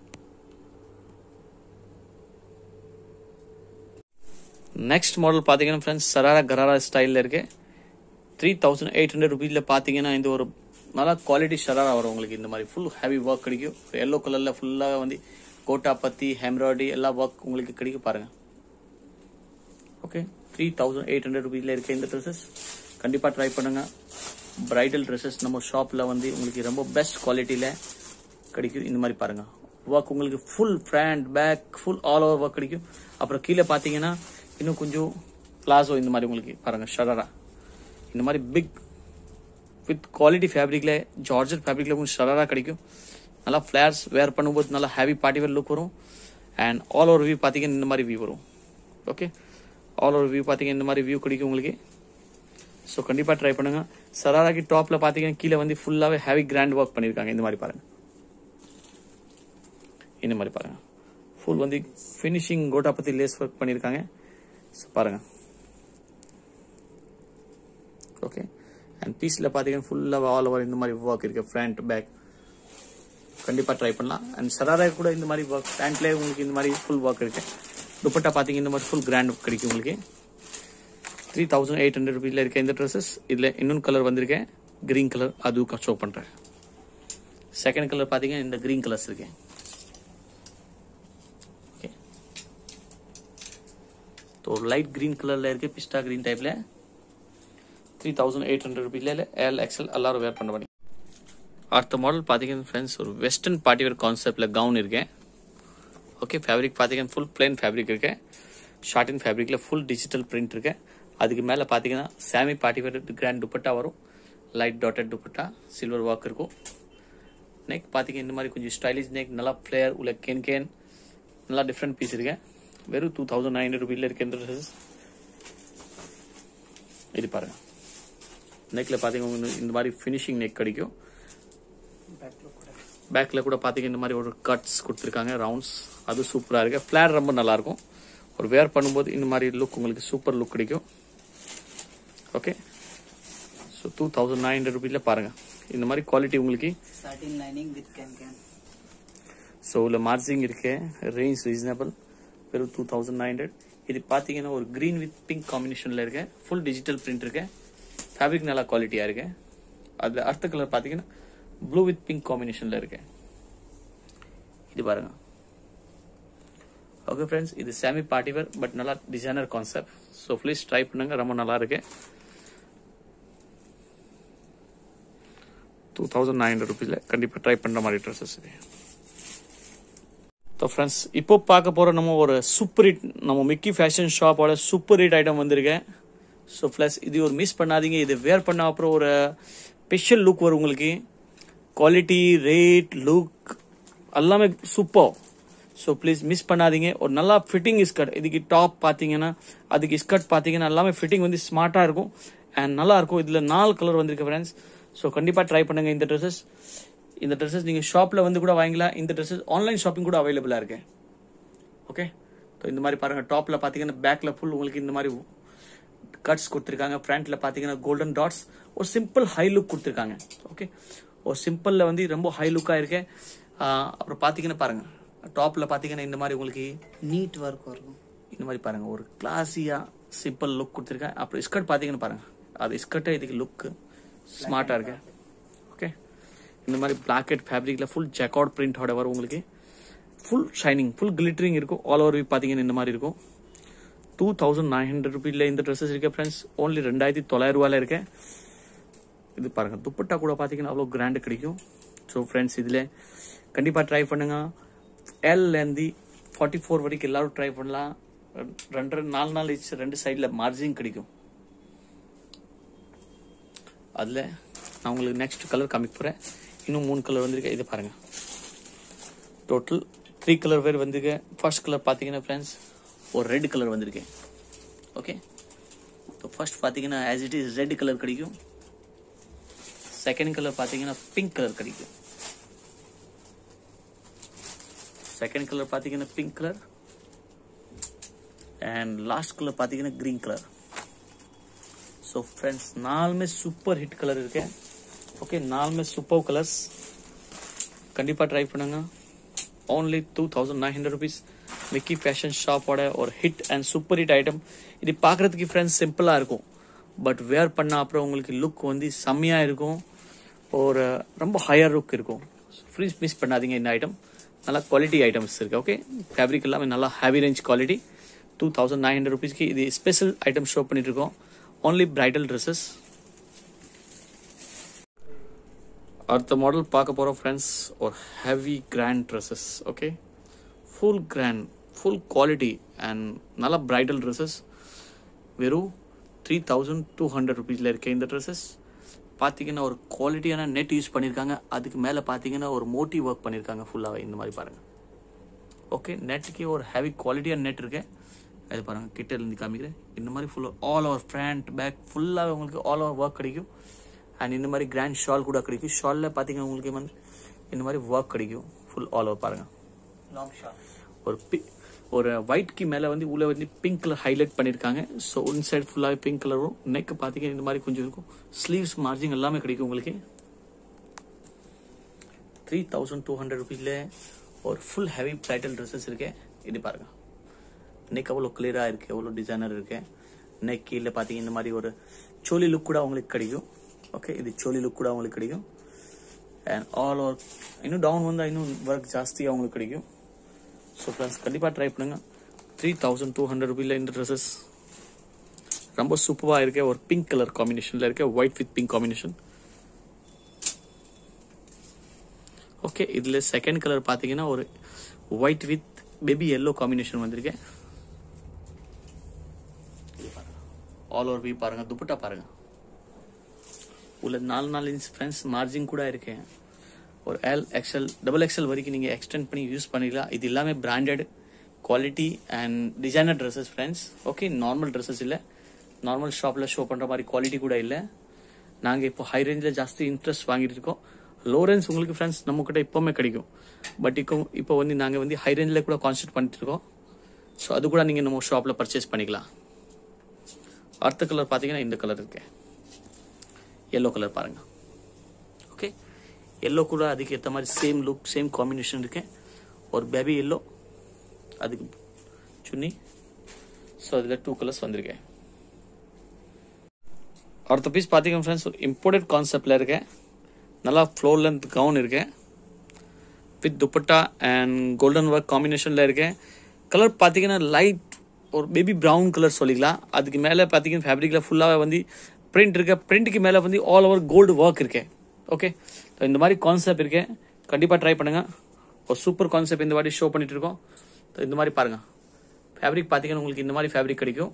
நெக்ஸ்ட் மாடல் பார்த்தீங்கன்னா ஃப்ரெண்ட்ஸ் சராரா கராரா ஸ்டைலில் இருக்கு. த்ரீ தௌசண்ட் எயிட் ஹண்ட்ரட் ருபீஸில் பார்த்தீங்கன்னா இந்த ஒரு நல்லா குவாலிட்டி ஷராரா வரும் உங்களுக்கு. இந்த மாதிரி ஃபுல் ஹெவி ஒர்க் கிடைக்கும். எல்லோ கலர்ல ஃபுல்லாக வந்து கோட்டா பத்தி எம்ப்ராய்டரி எல்லா ஒர்க் உங்களுக்கு கிடைக்கும் பாருங்க. Okay, three thousand eight hundred ருபீஸ்ல இருக்க இந்த ட்ரெஸ்ஸஸ் கண்டிப்பா ட்ரை பண்ணுங்க. பிரைடல் ட்ரெஸ்ஸஸ் நம்ம ஷாப்ல வந்து உங்களுக்கு ரொம்ப பெஸ்ட் குவாலிட்டியில கிடைக்கும். இந்த மாதிரி பாருங்க ஒர்க் உங்களுக்கு full front back full all over work கிடைக்கும். அப்புறம் கீழே பாத்தீங்கன்னா இன்னும் கொஞ்சம் பிளாசோ இந்த மாதிரி உங்களுக்கு பாருங்க ஷராரா இந்த மாதிரி பிக் வித் குவாலிட்டி ஃபேப்ரிக்ல ஜார்ஜெட் ஃபேப்ரிக்ல உங்களுக்கு ஷராரா கிடைக்கும். நல்லா ஃபிளேர்ஸ் வேர் பண்ணும்போது நல்லா ஹெவி பார்ட்டி வேர் லுக் வரும். அண்ட் ஆல் ஓவர் வியூ பாத்தீங்கன்னா இந்த மாதிரி வியூ வரும். ஓகே, ஆல் ஓவர் வியூ பாத்தீங்கன்னா இந்த மாதிரி வியூ கிடைக்கும் உங்களுக்கு. ஸோ கண்டிப்பா ட்ரை பண்ணுங்க. சராராக்கு டாப்ல பாத்தீங்கன்னா கீழே வந்து ஃபுல்லாவே ஹெவி கிராண்ட் ஒர்க் பண்ணிருக்காங்க. இந்த மாதிரி பாருங்க, இந்த மாதிரி பாருங்க ஃபுல் வந்து finishing gota patti lace work பண்ணிருக்காங்க. பாருங்க ஓகே. அண்ட் பீஸ்ல பாத்தீங்கன்னா ஃபுல்லா ஆல் ஓவர் இந்த மாதிரி ஒர்க் இருக்கு. ஃப்ரண்ட் பேக் கண்டிப்பா ட்ரை பண்ணலாம். அண்ட் சராரா கூட இந்த மாதிரி ஒர்க் பேண்ட்ல உங்களுக்கு இந்த மாதிரி ஃபுல் ஒர்க் இருக்கு. துப்பட்டா பாத்தீங்க இந்த மாதிரி ஃபுல் கிராண்ட் கிடைக்கும் உங்களுக்கு. த்ரீ தௌசண்ட் எயிட் ஹண்ட்ரட் ருபீஸ்ல இருக்க இந்த ட்ரெஸ்ஸஸ். இதுல இன்னொன்று கலர் வந்திருக்கேன் கிரீன் கலர், அதுவும் ஷோ பண்றேன். செகண்ட் கலர் பாத்தீங்கன்னா இந்த கிரீன் கலர்ஸ் இருக்கு. ஓகே, तो लाइट ग्रीन கலர்ல இருக்கு பிஸ்டா கிரீன் டைப்ல. த்ரீ தௌசண்ட் எயிட் ஹண்ட்ரட் ருபீஸ்ல எல் எக்ஸ்எல் எல்லாரும் வேர் பண்ண முடியும். அடுத்த மாடல் பாத்தீங்கன்னா ஃப்ரெண்ட்ஸ் ஒரு வெஸ்டர்ன் பார்ட்டி வேர் கான்செப்ட்ல கவுன் இருக்கேன். ஓகே, ஃபேப்ரிக் பாத்தீங்கன்னா ஃபுல் பிளைன் ஃபேப்ரிக் இருக்கு. ஷார்டின் ஃபேப்ரிக்ல ஃபுல் டிஜிட்டல் பிரிண்ட் இருக்கு. அதுக்கு மேல பாத்தீங்கன்னா சாமி பார்ட்டி வேர் கிராண்ட் துப்பட்டா வரும். Light dotted dupatta silver work இருக்கும். நெக் பாத்தீங்கன்னா இந்த மாதிரி கொஞ்சம் ஸ்டைலிஷ் நெக், நல்லா ஃபிளேர் உள்ள கேன் கேன் நல்லா டிஃப்ரெண்ட் பீஸ் இருக்கு. வெறும் டூ தௌசண்ட் நைன் ஹண்ட்ரட் ருபீஸ்ல இருக்க இந்த ட்ரெஸ். இது பாருங்க நெக்ல பாத்தீங்கன்னா இந்த மாதிரி ஃபினிஷிங் நெக் கிடைக்கும். பேக்ல கூட பாத்தீங்கன்னா இந்த மாதிரி ஒரு கட்ஸ் கொடுத்துருக்காங்க ரவுண்ட்ஸ், அது சூப்பரா இருக்கு. ஃபிளேர் ரொம்ப நல்லா இருக்கும். ஒரு வேர் பண்ணும்போது இந்த மாதிரி லுக் உங்களுக்கு சூப்பர் லுக் கிடைக்கும். Okay, so two thousand nine hundred ருபீஸ்ல பாருங்க இந்த மாதிரி குவாலிட்டி உங்களுக்கு. ஸோ உள்ள மார்ஜிங் இருக்கு, ரேஞ்ச் ரீசனபிள், வெறும் டூ தௌசண்ட் நைன் ஹண்ட்ரட். இது பாத்தீங்கன்னா ஒரு கிரீன் வித் பிங்க் காம்பினேஷன்ல இருக்கு. ஃபுல் டிஜிட்டல் பிரிண்ட் இருக்கு. ஃபேப்ரிக் நல்லா குவாலிட்டியா இருக்கு. அதுல அடுத்த கலர் பாத்தீங்கன்னா ப்ளூ வித் பிங்க் காம்பினேஷன்ல இருக்கு. இது பாருங்க. ஓகே ஃப்ரெண்ட்ஸ், இது சாமி பார்ட்டி வேர் பட் நல்லா designer concept. So please try பண்ணுங்க, ரொம்ப நல்லா இருக்கு. டூ தௌசண்ட் நைன் ஹண்ட்ரட் ருபீஸ்ல கண்டிப்பா ட்ரை பண்ற மாதிரி ட்ரெஸ்ஸஸ் இது. ஸோ ஃப்ரெண்ட்ஸ், இப்போ பார்க்க போற நம்ம ஒரு சூப்பர் ஹிட் நம்ம மிக்கி ஃபேஷன் ஷாப்போட சூப்பர் ஹிட் ஐட்டம் வந்திருக்கேன். ஸோ ப்ளஸ் இது ஒரு மிஸ் பண்ணாதீங்க. இது வேர் பண்ண அப்புறம் ஒரு ஸ்பெஷல் லுக் வரும் உங்களுக்கு. குவாலிட்டி, ரேட், லுக் எல்லாமே சூப்பர். ஸோ ப்ளீஸ் மிஸ் பண்ணாதீங்க. ஒரு நல்லா ஃபிட்டிங் ஸ்கர்ட், இதுக்கு டாப் பாத்தீங்கன்னா அதுக்கு ஸ்கர்ட் பாத்தீங்கன்னா எல்லாமே ஃபிட்டிங் வந்து ஸ்மார்ட்டா இருக்கும் அண்ட் நல்லா இருக்கும். இதுல நாலு கலர் வந்திருக்கு ஃப்ரெண்ட்ஸ். ஸோ கண்டிப்பா ட்ரை பண்ணுங்க இந்த ட்ரெஸ்ஸஸ். இந்த ட்ரெஸ்ஸஸ் நீங்க ஷாப்ல வந்து கூட வாங்கிக்கலாம். இந்த ட்ரெஸ்ஸஸ் ஆன்லைன் ஷாப்பிங் கூட அவைலபிளா இருக்கு. ஓகே, இந்த மாதிரி பாருங்க. டாப்ல பாத்தீங்கன்னா பேக்ல ஃபுல் உங்களுக்கு இந்த மாதிரி கட்ஸ் கொடுத்துருக்காங்க. ஃப்ரண்ட்ல பாத்தீங்கன்னா கோல்டன் டாட்ஸ், ஒரு சிம்பிள் ஹை லுக் கொடுத்துருக்காங்க. ஓகே, ஒரு சிம்பிள்ல வந்து ரொம்ப ஹை லுக்கா இருக்கு. அப்புறம் பாத்தீங்கன்னா பாருங்க டாப்ல பாத்தீங்கன்னா இந்த மாதிரி உங்களுக்கு நீட் ஒர்க் வரும். இந்த மாதிரி பாருங்க ஒரு கிளாஸியா சிம்பிள் லுக் கொடுத்துருக்கேன். அப்புறம் ஸ்கர்ட் பாத்தீங்கன்னா பாருங்க, அது ஸ்கர்ட்டே இதுக்கு லுக் ஸ்மார்ட்டா இருக்கு. ஓகே, இந்த மாதிரி பிளாக்கெட் ஃபேப்ரிக்ல ஃபுல் ஜெக்கார்ட் பிரிண்டோட வரும் உங்களுக்கு. ஃபுல் ஷைனிங், ஃபுல் கிளிட்டரிங் இருக்கும். ஆல் ஓவர் பாத்தீங்கன்னா இந்த மாதிரி இருக்கும். டூ தௌசண்ட் நைன் ஹண்ட்ரட் ருபீஸ்ல இந்த ட்ரெஸ்ஸஸ் இருக்கு ஃப்ரெண்ட்ஸ். ஓன்லி ரெண்டாயிரத்தி தொள்ளாயிரம் ரூபாயில இருக்கு. இது பாருங்க துப்பட்டா கூட பாத்தீங்கன்னா அவ்வளோ கிராண்ட் கிடைக்கும். ஸோ ஃப்ரெண்ட்ஸ், இதுல கண்டிப்பா ட்ரை பண்ணுங்க. எல் இருந்து ஃபார்ட்டி ஃபோர் வரைக்கும் எல்லாரும் ட்ரை பண்ணலாம். ரெண்டு நாலு நாலு இன்ச் ரெண்டு சைட்ல மார்ஜின் கிடைக்கும். அதுல நான் உங்களுக்கு நெக்ஸ்ட் கலர் காமிக்க போறேன். இன்னும் மூணு கலர் வந்திருக்கு. இது பாருங்க டோட்டல் த்ரீ கலர் வேர் வந்திருக்கு. ஃபர்ஸ்ட் கலர் பாத்தீங்கன்னா ஃப்ரெண்ட்ஸ் ஒரு ரெட் கலர் வந்திருக்கு. ஓகே, ஃபர்ஸ்ட் பாத்தீங்கன்னா as it is red colour கிடைக்கும். செகண்ட் கலர் பாத்தீங்கன்னா பிங்க் கலர் கிடைக்கும். செகண்ட் கலர் பாத்தீங்கன்னா pink colour and last colour பாத்தீங்கன்னா கிரீன் கலர். ஸோ ஃப்ரெண்ட்ஸ், நாலுமே சூப்பர் ஹிட் கலர் இருக்கு. ஓகே, நாலுமே சூப்பர் கலர்ஸ். கண்டிப்பா ட்ரை பண்ணுங்க. Only two thousand nine hundred rupees Mickey fashion ஷாப்போட ஒரு hit and super hit item. இது பாக்குறதுக்கு ஃப்ரெண்ட்ஸ் சிம்பிளா இருக்கும், பட் வேர் பண்ண அப்புறம் உங்களுக்கு லுக் வந்து செம்மையா இருக்கும். ஒரு ரொம்ப ஹையர் லுக் இருக்கும். ஃப்ரீ மிஸ் பண்ணாதீங்க. இந்த ஐட்டம் நல்லா குவாலிட்டி ஐட்டம்ஸ் இருக்கு. ஓகே, ஃபேப்ரிக் எல்லாமே நல்லா heavy range quality. Two thousand nine hundred ருபீஸ்க்கு இது ஸ்பெஷல் ஐட்டம் ஷோ பண்ணிட்டு இருக்கோம். Only bridal dresses. அடுத்த மாடல் பார்க்க போகிறோம் ஃப்ரெண்ட்ஸ், ஒரு heavy grand dresses. Okay, full grand full quality and நல்லா பிரைடல் ட்ரெஸ்ஸஸ். வெறும் த்ரீ தௌசண்ட் டூ ஹண்ட்ரட் ருபீஸில் இருக்க இந்த ட்ரெஸ்ஸஸ் பார்த்தீங்கன்னா ஒரு குவாலிட்டியான நெட் யூஸ் பண்ணியிருக்காங்க. அதுக்கு மேலே பார்த்தீங்கன்னா ஒரு மோட்டிவ் ஒர்க் பண்ணியிருக்காங்க ஃபுல்லாகவே. இந்த மாதிரி பாருங்கள். ஓகே, நெட்டுக்கு ஒரு ஹெவி குவாலிட்டியான நெட் இருக்கு. அது பாருங்கள், கிட்ட இருந்து காமிக்கிறேன். இந்த மாதிரி ஃபுல்லாக ஆல் ஓவர் ஃப்ரண்ட் பேக் ஃபுல்லாகவே உங்களுக்கு ஆல் ஓவர் ஒர்க் கிடைக்கும். அண்ட் இந்த மாதிரி கிராண்ட் ஷால் கூட கிடைக்கும். ஷாலில் பார்த்தீங்கன்னா உங்களுக்கு வந்து இந்த மாதிரி ஒர்க் கிடைக்கும் ஃபுல் ஆல் ஓவர். பாருங்கள், லாங் ஷால். ஒரு பி ஒரு ஒயிட்க்கு மேலே வந்து உள்ள வந்து பிங்க் கலர் ஹைலைட் பண்ணியிருக்காங்க. ஸோ ஒன் சைடு ஃபுல்லாகவே பிங்க் கலரும், நெக் பார்த்தீங்கன்னா இந்த மாதிரி கொஞ்சம் இருக்கும். ஸ்லீவ்ஸ் மார்ஜிங் எல்லாமே கிடைக்கும் உங்களுக்கு. த்ரீ தௌசண்ட் டூ ஹண்ட்ரட் ருபீஸில் ஒரு ஃபுல் ஹெவி பிரைடல் ட்ரெஸ்ஸஸ் இருக்கு. இது பாருங்க, நெக் அவ்வளோ கிளியராக இருக்கு, எவ்வளோ டிசைனர் இருக்கு. நெக் கீழே பார்த்தீங்கன்னா இந்த மாதிரி ஒரு சோலி லுக் கூட உங்களுக்கு கிடைக்கும். ஓகே, இது சோலி லுக் கூட உங்களுக்கு கிடைக்கும். அண்ட் ஆல் ஓவர் இன்னும் டவுன் வந்தால் இன்னும் ஒர்க் ஜாஸ்தியாக உங்களுக்கு கிடைக்கும். ஸோ ஃப்ரெண்ட்ஸ் கண்டிப்பாக ட்ரை பண்ணுங்க. த்ரீ தௌசண்ட் டூ ஹண்ட்ரட் ருபீஸில் இந்த ட்ரெஸ்ஸஸ் ரொம்ப சூப்பராக இருக்கு. ஒரு பிங்க் கலர் காம்பினேஷனில் இருக்கு, white with pink combination. Okay, இதில் செகண்ட் கலர் பார்த்தீங்கன்னா ஒரு white with baby yellow combination வந்திருக்கு. ஆல் ஓவர் வியூ பாருங்க, துப்பட்டா பாருங்க. உள்ள நாலு நாலு இன்ச் ஃப்ரெண்ட்ஸ் மார்ஜின் கூட இருக்கு. ஒரு எல் எக்ஸ்எல் டபுள் எக்ஸ்எல் வரைக்கும் நீங்கள் எக்ஸ்டெண்ட் பண்ணி யூஸ் பண்ணிக்கலாம். இது எல்லாமே branded quality and designer dresses friends. Okay, normal dresses இல்லை, நார்மல் ஷாப்பில் ஷோ பண்ணுற மாதிரி குவாலிட்டி கூட இல்லை. நாங்கள் இப்போ ஹை ரேஞ்சில் ஜாஸ்தி இன்ட்ரெஸ்ட் வாங்கிட்டு இருக்கோம். லோ ரேஞ்ச் உங்களுக்கு ஃப்ரெண்ட்ஸ் நம்மக்கிட்ட இப்போவுமே கிடைக்கும். பட் இப்போ இப்போ வந்து நாங்கள் வந்து ஹை ரேஞ்சில் கூட கான்சென்ட்ரேட் பண்ணிட்டு இருக்கோம். ஸோ அது கூட நீங்கள் நம்ம ஷாப்பில் பர்ச்சேஸ் பண்ணிக்கலாம். அடுத்த கலர் பார்த்தீங்கன்னா இந்த கலர் இருக்கு, எல்லோ கலர் பாருங்க. ஓகே, எல்லோ கூட அதுக்கு ஏற்ற மாதிரி சேம் லுக் சேம் காம்பினேஷன் இருக்கு. ஒரு பேபி எல்லோ, அதுக்கு சுன்னி. ஸோ அதில் டூ கலர்ஸ் வந்திருக்கேன். அடுத்த பீஸ் பார்த்தீங்கன்னா ஃப்ரெண்ட்ஸ் ஒரு இம்போர்ட்டட் கான்செப்டில் இருக்கேன். நல்லா ஃப்ளோர் லென்த் கவுன் இருக்கேன் with dupatta and golden work காம்பினேஷனில் இருக்கேன். கலர் பார்த்தீங்கன்னா லைட் ஒரு பேபி ப்ரௌன் கலர் சொல்லிக்கலாம். அதுக்கு மேலே பார்த்தீங்கன்னா ஃபேப்ரிக்கில் ஃபுல்லாக வந்து பிரிண்ட் இருக்கு. பிரிண்ட்டுக்கு மேலே வந்து ஆல் ஓவர் கோல்டு ஒர்க் இருக்கேன். ஓகே, இந்த மாதிரி கான்செப்ட் இருக்கேன். கண்டிப்பாக ட்ரை பண்ணுங்க. ஒரு சூப்பர் கான்செப்ட் இந்த வாட்டி ஷோ பண்ணிட்டு இருக்கோம். இந்த மாதிரி பாருங்க, ஃபேப்ரிக் பார்த்தீங்கன்னா உங்களுக்கு இந்த மாதிரி ஃபேப்ரிக் கிடைக்கும்.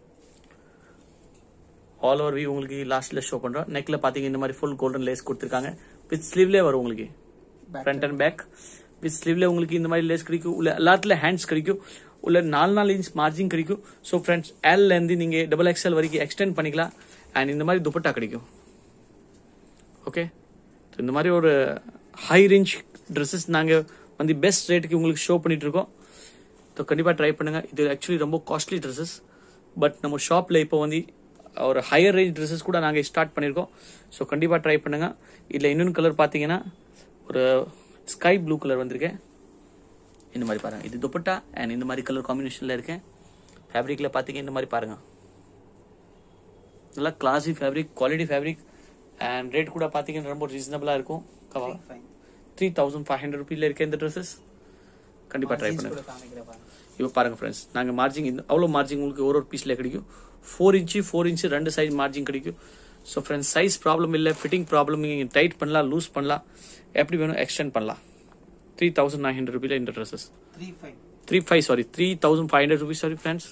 ஆல் ஓவர் வியூ உங்களுக்கு லாஸ்ட்ல ஷோ பண்றோம். நெக்ல பார்த்தீங்கன்னா இந்த மாதிரி ஃபுல் கோல்டன் லேஸ் கொடுத்துருக்காங்க. வித் ஸ்லீவ்லேயே வரும் உங்களுக்கு, ஃப்ரண்ட் அண்ட் பேக் வித் ஸ்லீவ்ல உங்களுக்கு இந்த மாதிரி லேஸ் கிடைக்கும். உள்ள எல்லாத்துல ஹேண்ட்ஸ் கிடைக்கும். உள்ள நாலு நாலு இன்ச் மார்ஜின் கிடைக்கும். ஸோ ஃப்ரெண்ட்ஸ் எல்ல இருந்து நீங்க டபுள் எக்ஸ்எல் வரைக்கும் எக்ஸ்டெண்ட் பண்ணிக்கலாம். அண்ட் இந்த மாதிரி துப்பட்டா கிடைக்கும். ஓகே, இந்த மாதிரி ஒரு ஹை ரேஞ்ச் ட்ரெஸ்ஸஸ் நாங்கள் வந்து பெஸ்ட் ரேட்டுக்கு உங்களுக்கு ஷோ பண்ணிட்டு இருக்கோம். ஸோ கண்டிப்பாக ட்ரை பண்ணுங்க. இது ஆக்சுவலி ரொம்ப காஸ்ட்லி ட்ரெஸ்ஸஸ். பட் நம்ம ஷாப்பில் இப்போ வந்து ஒரு ஹையர் ரேஞ்ச் ட்ரெஸ்ஸஸ் கூட நாங்கள் ஸ்டார்ட் பண்ணியிருக்கோம். ஸோ கண்டிப்பாக ட்ரை பண்ணுங்க. இதில் இன்னொன்று கலர் பார்த்தீங்கன்னா ஒரு ஸ்கை ப்ளூ கலர் வந்திருக்கேன். இந்த மாதிரி பாருங்க, இது துப்பட்டா அண்ட் இந்த மாதிரி கலர் காம்பினேஷனில் இருக்கேன். ஃபேப்ரிக்கில் பார்த்தீங்க இந்த மாதிரி பாருங்க, நல்லா classy fabric, quality fabric. And rate கூட பார்த்தீங்கன்னா ரொம்ப ரீசனபிளாக இருக்கும். த்ரீ தௌசண்ட் ஃபைவ் ஹண்ட்ரட் ருபீஸில் இருக்க இந்த ட்ரெஸ்ஸஸ் கண்டிப்பாக ட்ரை பண்ணுங்க. இப்போ பாருங்க ஃப்ரெண்ட்ஸ், நாங்கள் மார்ஜிங் இந்த அவ்வளோ மார்ஜிங் உங்களுக்கு ஒரு ஒரு பீஸில் கிடைக்கும். ஃபோர் இன்ச்சு ஃபோர் இன்ச்சு ரெண்டு சைஸ் மார்ஜிங் கிடைக்கும். ஸோ ஃப்ரெண்ட்ஸ் சைஸ் ப்ராப்ளம் இல்லை, ஃபிட்டிங் ப்ராப்ளம் நீங்கள் டைட் பண்ணலாம், லூஸ் பண்ணலாம், எப்படி வேணும் எக்ஸ்டெண்ட் பண்ணலாம். த்ரீ தௌசண்ட் நைன் ஹண்ட்ரட் ருபீஸில் இந்த dresses three five sorry three thousand five hundred rupees sorry friends.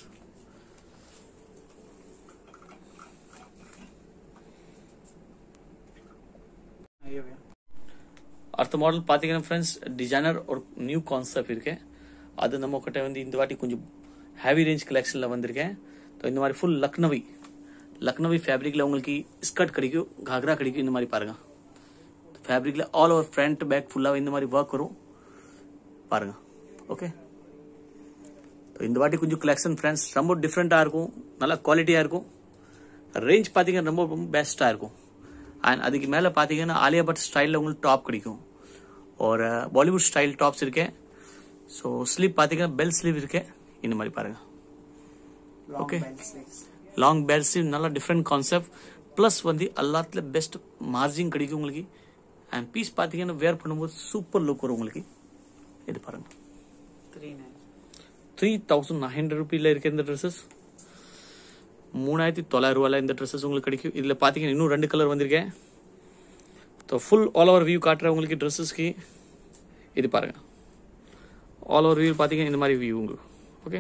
அடுத்த மாடல் பார்த்தீங்கன்னா ஃப்ரெண்ட்ஸ் டிசைனர் ஒரு நியூ கான்செப்ட் இருக்கு. அது நம்ம கிட்ட வந்து இந்த வாட்டி கொஞ்சம் ஹெவி ரேஞ்ச் கலெக்ஷனில் வந்திருக்கேன். இந்த மாதிரி ஃபுல் லக்னவி லக்னவி ஃபேப்ரிக்கில் உங்களுக்கு ஸ்கர்ட் கிடைக்கும், காக்ரா கிடைக்கும். இந்த மாதிரி பாருங்க, ஃபேப்ரிக்கில் ஆல் ஓவர் ஃப்ரண்ட் பேக் ஃபுல்லாக இந்த மாதிரி ஒர்க் வரும் பாருங்க. ஓகே, இந்த வாட்டி கொஞ்சம் கலெக்ஷன் ஃப்ரெண்ட்ஸ் ரொம்ப டிஃப்ரெண்ட்டாக இருக்கும், நல்லா குவாலிட்டியாக இருக்கும். ரேஞ்ச் பார்த்தீங்கன்னா ரொம்ப ரொம்ப பெஸ்ட்டாக இருக்கும். அண்ட் அதுக்கு மேலே பார்த்தீங்கன்னா ஆலியா பட் ஸ்டைலில் உங்களுக்கு டாப் கிடைக்கும். ஒரு பாலிவுட் ஸ்டைல் டாப்ஸ் இருக்கேன். ஸோ ஸ்லீவ் பார்த்தீங்கன்னா பெல் ஸ்லீவ் இருக்கேன். இந்த மாதிரி பாருங்க. ஓகே, லாங் பெல் ஸ்லீவ் நல்லா டிஃப்ரெண்ட் கான்செப்ட். ப்ளஸ் வந்து எல்லாத்துல பெஸ்ட் மார்ஜின் கிடைக்கும் உங்களுக்கு. அண்ட் பீஸ் பார்த்தீங்கன்னா வேர் பண்ணும்போது சூப்பர் லுக் வரும் உங்களுக்கு. இது பாருங்க, three nine three thousand nine hundred ருபீல இருக்க இந்த ட்ரெஸ்ஸஸ் மூணாயிரத்தி தொள்ளாயிரம் ரூபாயில் இந்த ட்ரெஸ்ஸஸ் உங்களுக்கு கிடைக்கும். இதில் பார்த்தீங்கன்னா இன்னும் ரெண்டு கலர் வந்திருக்கேன். So full all over view காட்டுற உங்களுக்கு ட்ரெஸ்ஸஸ்க்கு. இது பாருங்க, ஆல் ஓவர் வியூ பார்த்தீங்கன்னா இந்த மாதிரி வியூ உங்களுக்கு. Okay,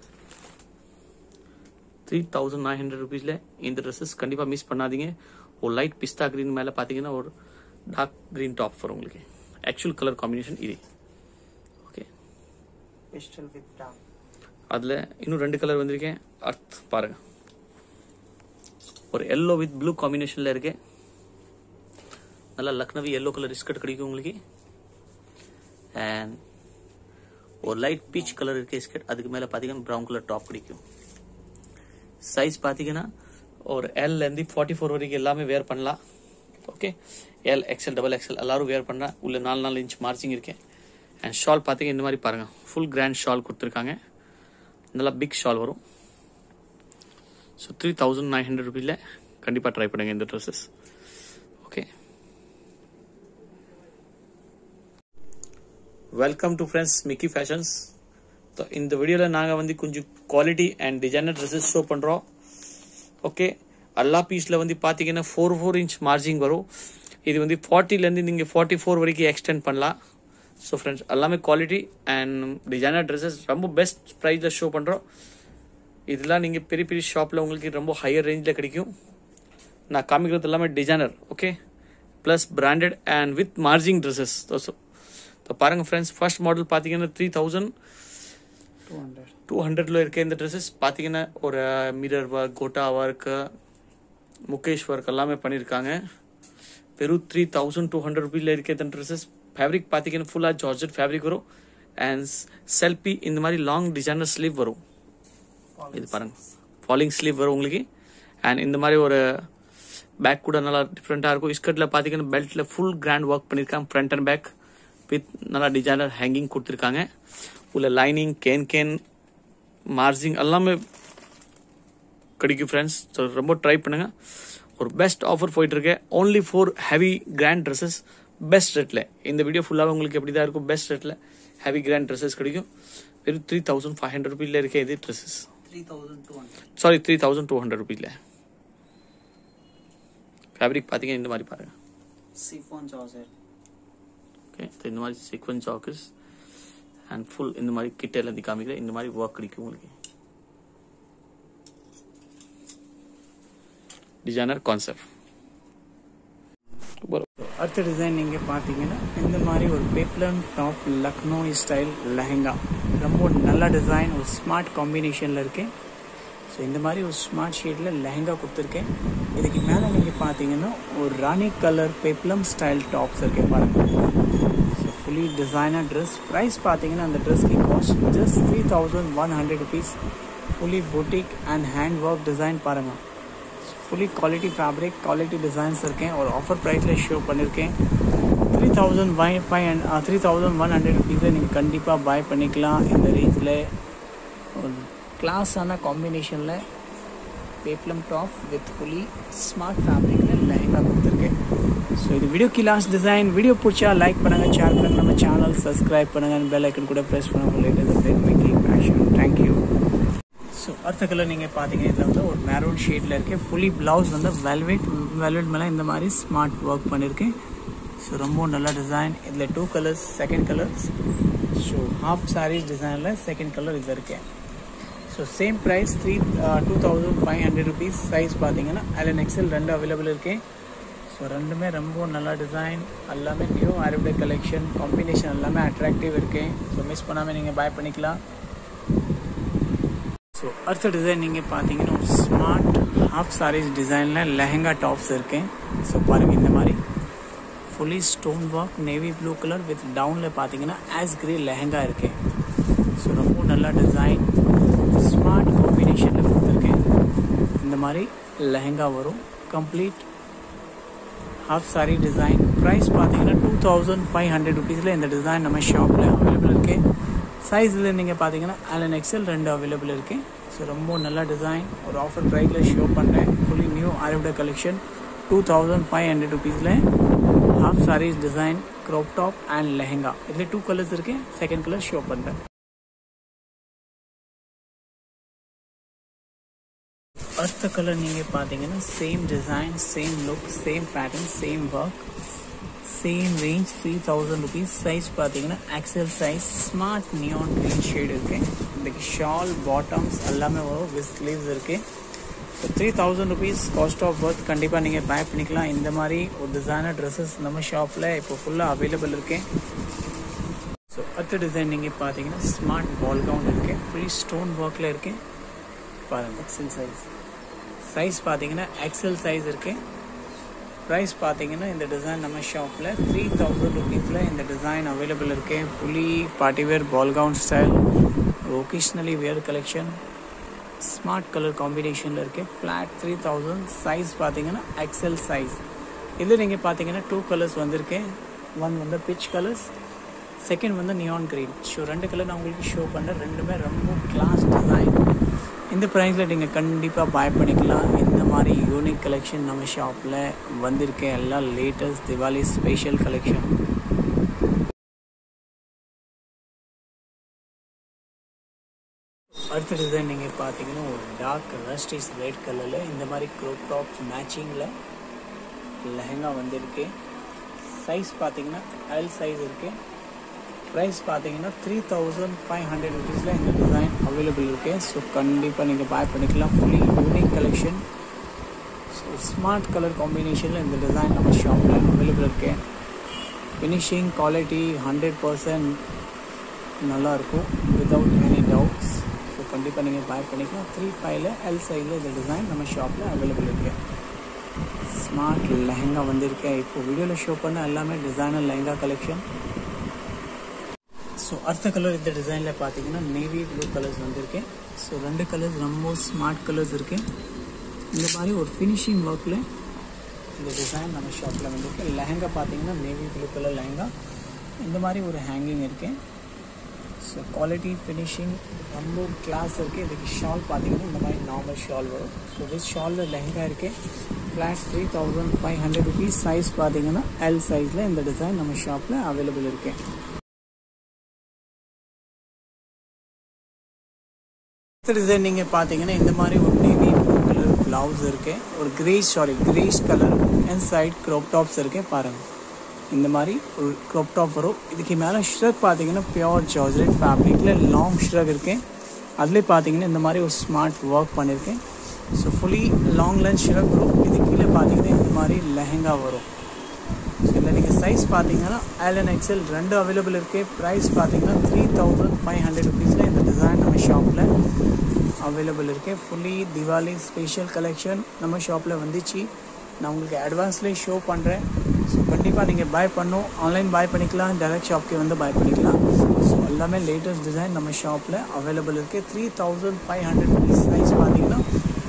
three thousand nine hundred ருபீஸில் இந்த ட்ரெஸ்ஸஸ் கண்டிப்பாக மிஸ் பண்ணாதீங்க. ஒரு லைட் பிஸ்தா கிரீன் மேலே பார்த்தீங்கன்னா ஒரு டார்க் கிரீன் டாப் வரும் உங்களுக்கு. ஆக்சுவல் கலர் காம்பினேஷன் இது. Okay, pastel with dark. அதில் இன்னும் ரெண்டு கலர் வந்திருக்கேன். அர்த் பாருங்க, ஒரு எல்லோ வித் ப்ளூ காம்பினேஷனில் இருக்கு. நல்லா லக்னவி எல்லோ கலர் ஸ்கர்ட் கிடைக்கும் உங்களுக்கு. அண்ட் ஒரு லைட் பீச் கலர் இருக்கு ஸ்கர்ட், அதுக்கு மேலே பார்த்தீங்கன்னா ப்ரௌன் கலர் டாப் கிடைக்கும். சைஸ் பார்த்தீங்கன்னா ஒரு எல்லேருந்து ஃபார்ட்டி ஃபோர் வரைக்கும் எல்லாமே வேர் பண்ணலாம். Okay, L XL double XL எல்லாரும் வேர் பண்ணலாம். உள்ள நாலு நாலு இன்ச் மார்ஜிங் இருக்கேன். அண்ட் ஷால் பார்த்தீங்க இந்த மாதிரி பாருங்க, ஃபுல் கிராண்ட் ஷால் கொடுத்துருக்காங்க. நல்லா பிக் ஷால் வரும். So three thousand nine hundred ருபீல கண்டிப்பாக ட்ரை பண்ணுங்க இந்த dresses. Okay, welcome to friends Mickey fashions. So இந்த வீடியோவில் நாங்கள் வந்து கொஞ்சம் quality and designer dresses show பண்ணுறோம். ஓகே, எல்லா பீஸில் வந்து பார்த்தீங்கன்னா ஃபோர் ஃபோர் இன்ச் மார்ஜிங் வரும். இது வந்து ஃபார்ட்டிலேருந்து நீங்கள் ஃபார்ட்டி ஃபோர் வரைக்கும் எக்ஸ்டெண்ட் பண்ணலாம். ஸோ ஃப்ரெண்ட்ஸ் எல்லாமே குவாலிட்டி அண்ட் டிசைனர் ட்ரெஸ்ஸஸ் ரொம்ப பெஸ்ட் ப்ரைஸில் ஷோ பண்ணுறோம். இதெல்லாம் நீங்கள் பெரிய பெரிய ஷாப்பில் உங்களுக்கு ரொம்ப ஹையர் ரேஞ்சில் கிடைக்கும். நான் காமிக்கிறது எல்லாமே designer. Okay, plus branded and with margin dresses. So so பாருங்கள் ஃப்ரெண்ட்ஸ், ஃபர்ஸ்ட் மாடல் பார்த்தீங்கன்னா three thousand two hundred two ஹண்ட்ரட்ல இருக்க இந்த ட்ரெஸ்ஸஸ் பார்த்தீங்கன்னா ஒரு mirror work, gota work, mukaish work எல்லாமே பண்ணியிருக்காங்க. வெறும் த்ரீ தௌசண்ட் டூ ஹண்ட்ரட் ருபீல இருக்க இந்த ட்ரெஸ்ஸஸ். ஃபேப்ரிக் பார்த்தீங்கன்னா ஃபுல்லாக ஜார்ஜெட் ஃபேப்ரிக் வரும். அண்ட் செல்பி இந்த மாதிரி லாங் டிசைனர் ஸ்லீவ் வரும். இது பாருங்க, ஃபாலிங் ஸ்லீவ் வரும் உங்களுக்கு. அண்ட் இந்த மாதிரி ஒரு பேக் கூட நல்லா டிஃப்ரெண்ட்டாக இருக்கும். ஸ்கர்ட்டில் பார்த்தீங்கன்னா பெல்ட்டில் ஃபுல் கிராண்ட் ஒர்க் பண்ணியிருக்காங்க. ஃப்ரண்ட் அண்ட் பேக் வித் நல்லா டிசைனர் ஹேங்கிங் கொடுத்துருக்காங்க. உள்ள லைனிங், கேன் கேன், மார்ஜிங் எல்லாமே கிடைக்கும் ஃப்ரெண்ட்ஸ். ஸோ ரொம்ப ட்ரை பண்ணுங்க. ஒரு பெஸ்ட் ஆஃபர் போயிட்டு இருக்கு. Only four heavy grand dresses best ரேட்டில். இந்த வீடியோ ஃபுல்லாக உங்களுக்கு எப்படி தான் இருக்கும், பெஸ்ட் ரேட்டில் ஹெவி கிராண்ட் ட்ரெஸ்ஸஸ் கிடைக்கும். வெறும் த்ரீ தௌசண்ட் ஃபைவ் ஹண்ட்ரட் ருபீல இருக்க இது dresses. Three thousand two hundred sorry three thousand two hundred ருபீல. ஃபேப்ரிக் பார்த்தீங்கன்னா இந்த மாதிரி பாருங்க, சிஃபான் ஜார்ஜெட். ஓகே, இந்த மாதிரி சீக்வன்ஸ் ஜாக்கெட்ஸ் அண்ட் ஃபுல் இந்த மாதிரி கிட்ட எல்லாம் காமிக்கல இந்த மாதிரி ஒர்க் கிடைக்கும் உங்களுக்கு. Designer concept. அடுத்த டிசைன் நீங்கள் பார்த்தீங்கன்னா இந்த மாதிரி ஒரு peplum top Lucknow style lehenga. ரொம்ப நல்ல டிசைன், ஒரு ஸ்மார்ட் காம்பினேஷனில் இருக்கேன். ஸோ இந்த மாதிரி ஒரு ஸ்மார்ட் ஷேடில் லெஹங்கா கொடுத்துருக்கேன். இதுக்கு மேலே நீங்கள் பார்த்தீங்கன்னா ஒரு ராணி கலர் பேப்ளம் ஸ்டைல் டாப்ஸ் இருக்கேன் பாருங்கள். So fully designer dress. Price பார்த்தீங்கன்னா அந்த ட்ரெஸ்க்கு cost just three thousand one hundred rupees. Fully boutique and hand work design பாருங்கள். Fully quality fabric, quality designs இருக்கேன். ஒரு ஆஃபர் ப்ரைஸில் ஷோ பண்ணியிருக்கேன். Three thousand five five and three thousand one hundred ருபீஸில் நீங்கள் கண்டிப்பாக பாய் பண்ணிக்கலாம். இந்த ரேஞ்சில் ஒரு கிளாஸான காம்பினேஷனில் peplum top with fully smart ஃபேப்ரிக்கில் லெஹங்கா கொடுத்துருக்கேன். ஸோ இது வீடியோக்கு லாஸ்ட் டிசைன். வீடியோ பிடிச்சா லைக் பண்ணுங்கள், ஷேர் பண்ணுங்கள், நம்ம சேனல் சப்ஸ்கிரைப் பண்ணுங்கள், பெல் ஐக்கன் கூட ப்ரெஸ் பண்ணுங்கள். Latest update Mickey fashion. Thank you. So அடுத்த கலர் நீங்கள் பார்த்தீங்கன்னா இதில் வந்து ஒரு மேரூன் ஷேடில் இருக்குது. ஃபுல்லி ப்ளவுஸ் வந்து வெல்வெட் வெல்வெட் மேலே இந்த மாதிரி ஸ்மார்ட் ஒர்க் பண்ணியிருக்கேன். ஸோ ரொம்ப நல்ல டிசைன். இதில் two colours, second colours. So half saris டிசைனில் செகண்ட் கலர் இது இருக்கேன். So same price three two thousand five hundred rupees. Size பார்த்தீங்கன்னா எல் எக்ஸ்எல் ரெண்டு அவைலபிள் இருக்கேன். ஸோ ரெண்டுமே ரொம்ப நல்ல டிசைன், எல்லாமே நியூ அரபிடே கலெக்ஷன், காம்பினேஷன் எல்லாமே அட்ராக்டிவ் இருக்கேன். ஸோ மிஸ் பண்ணாமல் நீங்கள் பாய் பண்ணிக்கலாம். ஸோ அடுத்த டிசைன் நீங்கள் பார்த்தீங்கன்னா ஒரு ஸ்மார்ட் ஹாஃப் சாரீஸ் டிசைனில் லெஹங்கா டாப்ஸ் இருக்கேன். ஸோ பாருங்கள் இந்த மாதிரி fully stone work navy blue colour with டவுனில் பார்த்தீங்கன்னா ஆஸ் கிரே லெஹங்கா இருக்கேன். ஸோ ரொம்ப நல்ல டிசைன், ஸ்மார்ட் காம்பினேஷனில் கொடுத்துருக்கேன். இந்த மாதிரி லெஹங்கா வரும். Complete half sari design. Price பார்த்தீங்கன்னா டூ தௌசண்ட் ஃபைவ் ஹண்ட்ரட் ருபீஸில் இந்த டிசைன் நம்ம ஷாப்பில் அவைலபிள் இருக்குது. சைஸில் நீங்கள் பார்த்தீங்கன்னா எல் எக்ஸ்எல் ரெண்டு அவைலபிள் இருக்குது. ஸோ ரொம்ப நல்ல டிசைன், ஒரு ஆஃபர் ப்ரைஸில் ஷோ பண்ணுறேன். ஃபுல்லி நியூ அரபிடே collection two thousand five hundred ருபீஸில் half sarees design, crop top and lehenga. इतने two colors इरके second color show पड़ता है. अर्थ कलर நீங்க பாத்தீங்கன்னா same design, same look, same pattern, same work, same range three thousand rupees. Size பாத்தீங்கன்னா axle size, smart neon green shade இருக்கு. இதுக்கு shawl, bottoms எல்லாமே வரும், with sleeves இருக்கு. So three thousand rupees cost of worth கண்டிப்பா நீங்க buy பண்ணிக்கலாம். இந்த மாதிரி ஒரு டிசைனர் dresses நம்ம ஷாப்ல இப்போ ஃபுல்லா அவைலபிள் இருக்கு. ஸோ அடுத்த டிசைன் நீங்க பாத்தீங்கன்னா ஸ்மார்ட் பால் கவுன் இருக்கு, ஃப்ரீ ஸ்டோன் ஒர்க்ல இருக்கு. பாருங்க எக்ஸல் சைஸ். சைஸ் பார்த்தீங்கன்னா எக்ஸல் சைஸ் இருக்கு. ப்ரைஸ் பார்த்தீங்கன்னா இந்த டிசைன் நம்ம ஷாப்பில் த்ரீ தௌசண்ட் ருபீஸில் இந்த டிசைன் அவைலபிள் இருக்கு. Fully party wear ball gown style, occasionally wear collection, smart colour காம்பினேஷனில் இருக்கு. Flat three thousand. சைஸ் பார்த்தீங்கன்னா எக்ஸல் சைஸ். இதில் நீங்கள் பார்த்தீங்கன்னா டூ கலர்ஸ் வந்திருக்கு. ஒன் வந்து பிச் கலர்ஸ், செகண்ட் வந்து நியான் கிரீன். ஷோ ரெண்டு கலர் நான் உங்களுக்கு ஷோ பண்ணுறேன். ரெண்டுமே ரொம்ப கிளாஸ் டிசைன். இந்த ப்ரைஸில் நீங்கள் கண்டிப்பாக பாய் பண்ணிக்கலாம். இந்த மாதிரி யூனிக் கலெக்ஷன் நம்ம ஷாப்பில் வந்திருக்கேன். எல்லாம் லேட்டஸ்ட் திவாலி ஸ்பெஷல் கலெக்ஷன். அடுத்த டிசைன் நீங்கள் பார்த்தீங்கன்னா ஒரு டார்க் ரஸ்டிஸ் ரெட் கலரில் இந்த மாதிரி க்ரோப் டாப் மேட்சிங்கில் லெஹங்கா வந்திருக்கு. சைஸ் பார்த்தீங்கன்னா எல் சைஸ் இருக்குது. ப்ரைஸ் பார்த்தீங்கன்னா த்ரீ தௌசண்ட் ஃபைவ் ஹண்ட்ரட் ருபீஸில் இந்த டிசைன் அவைலபிள் இருக்கு. ஸோ கண்டிப்பாக நீங்கள் பாய் பண்ணிக்கலாம். Fully unique collection. So smart colour காம்பினேஷனில் இந்த டிசைன் நம்ம ஷாப்பில் அவைலபிள் இருக்கு. ஃபினிஷிங் குவாலிட்டி ஹண்ட்ரட் பர்சன்ட் நல்லாயிருக்கும், வித்தவுட் எனி டவுட்ஸ். ஸோ கண்டிப்பாக நீங்கள் பாய் பண்ணிக்கலாம். த்ரீ ஃபைவ்ல எல் சைஸில் இந்த டிசைன் நம்ம ஷாப்பில் அவைலபிள் இருக்கு. ஸ்மார்ட் லெஹங்கா வந்திருக்கேன். இப்போ வீடியோவில் ஷோ பண்ண எல்லாமே டிசைனர் லெஹங்கா கலெக்ஷன். ஸோ அடுத்த கலர் இந்த டிசைனில் பார்த்தீங்கன்னா நேவி ப்ளூ கலர்ஸ் வந்திருக்கு. ஸோ ரெண்டு கலர்ஸ் ரொம்ப ஸ்மார்ட் கலர்ஸ் இருக்குது. இந்த மாதிரி ஒரு ஃபினிஷிங் ஒர்க்கில் இந்த டிசைன் நம்ம ஷாப்பில் வந்திருக்கு. லெஹங்கா பார்த்தீங்கன்னா நேவி ப்ளூ கலர் லெஹங்கா. இந்த மாதிரி ஒரு ஹேங்கிங் இருக்குது. ஸோ குவாலிட்டி ஃபினிஷிங் ரொம்ப கிளாஸ் இருக்குது. இதுக்கு ஷால் பார்த்தீங்கன்னா இந்த மாதிரி நார்மல் ஷால் வரும். ஸோ வித் ஷாலில் லெஹங்கா இருக்குது. Flat three thousand five hundred rupees. Size பார்த்தீங்கன்னா எல் சைஸில் இந்த டிசைன் நம்ம ஷாப்பில் அவைலபிள் இருக்குது. டிசைன் நீங்கள் பார்த்தீங்கன்னா இந்த மாதிரி ஒரு நேவி ப்ளூ கலர் பிளவுஸ் இருக்கு. ஒரு greyish sorry greyish colour and side crop tops இருக்கு. பாருங்கள் இந்த மாதிரி ஒரு க்ரோப் டாப் வரும். இதுக்கு மேலே ஷ்ரக் பார்த்தீங்கன்னா பியோர் ஜார்ஜெட் ஃபேப்ரிக்கில் லாங் ஷ்ரக் இருக்கு. அதுலேயே பார்த்தீங்கன்னா இந்த மாதிரி ஒரு ஸ்மார்ட் ஒர்க் பண்ணியிருக்கேன். So fully long length shrug வரும். இது கீழே பார்த்தீங்கன்னா இந்த மாதிரி லெஹங்கா வரும். ஸோ இதில் நீங்கள் சைஸ் பார்த்தீங்கன்னா எல் அண்ட் எக்ஸ்எல் ரெண்டு அவைலபிள் இருக்குது. ப்ரைஸ் பார்த்தீங்கன்னா த்ரீ தௌசண்ட் ஃபைவ் ஹண்ட்ரட் ருபீஸில் இந்த டிசைன் நம்ம ஷாப்பில் அவைலபிள் இருக்குது. ஃபுல்லி திவாலி ஸ்பெஷல் கலெக்ஷன் நம்ம ஷாப்பில் வந்துச்சு. நான் உங்களுக்கு அட்வான்ஸ்லேயே ஷோ பண்ணுறேன். ஸோ கண்டிப்பாக நீங்கள் பாய் பண்ணணும். ஆன்லைன் பாய் பண்ணிக்கலாம், டைரக்ட் ஷாப்க்கு வந்து பாய் பண்ணிக்கலாம். ஸோ எல்லாமே லேட்டஸ்ட் டிசைன் நம்ம ஷாப்பில் அவைலபிள் இருக்குது. Three thousand five hundred rupees. Size பார்த்தீங்கன்னா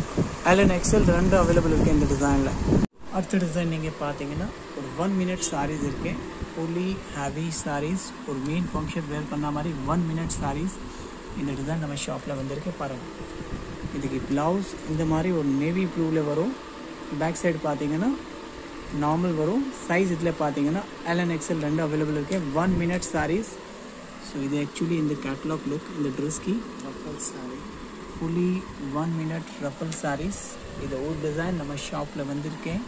எல் அண்ட் எக்ஸ்எல் ரெண்டு அவைலபிள் இருக்குது இந்த டிசைனில். அடுத்த டிசைன் நீங்கள் பார்த்தீங்கன்னா ஒரு ஒன் மினிட் சாரீஸ் இருக்கு. ஃபுல்லி ஹேவி சாரீஸ், ஒரு மெயின் ஃபங்க்ஷன் வேர் பண்ண மாதிரி ஒன் மினிட் சாரீஸ் இந்த டிசைன் நம்ம ஷாப்பில் வந்திருக்கு. பாருங்கள் இதுக்கு ப்ளவுஸ் இந்த மாதிரி ஒரு நேவி ப்ளூவில் வரும். பேக் சைடு பார்த்தீங்கன்னா நார்மல் வரும். சைஸ் இதில் பார்த்தீங்கன்னா எல் அண்ட் எக்ஸ்எல் ரெண்டு அவைலபிள் இருக்கு. One minute saris. ஸோ இது ஆக்சுவலி இந்த கேட்லாக் லுக். இந்த ட்ரெஸ்க்கு ruffle sari, fully one minute ruffle saris. இது ஒரு டிசைன் நம்ம ஷாப்பில் வந்திருக்கேன்.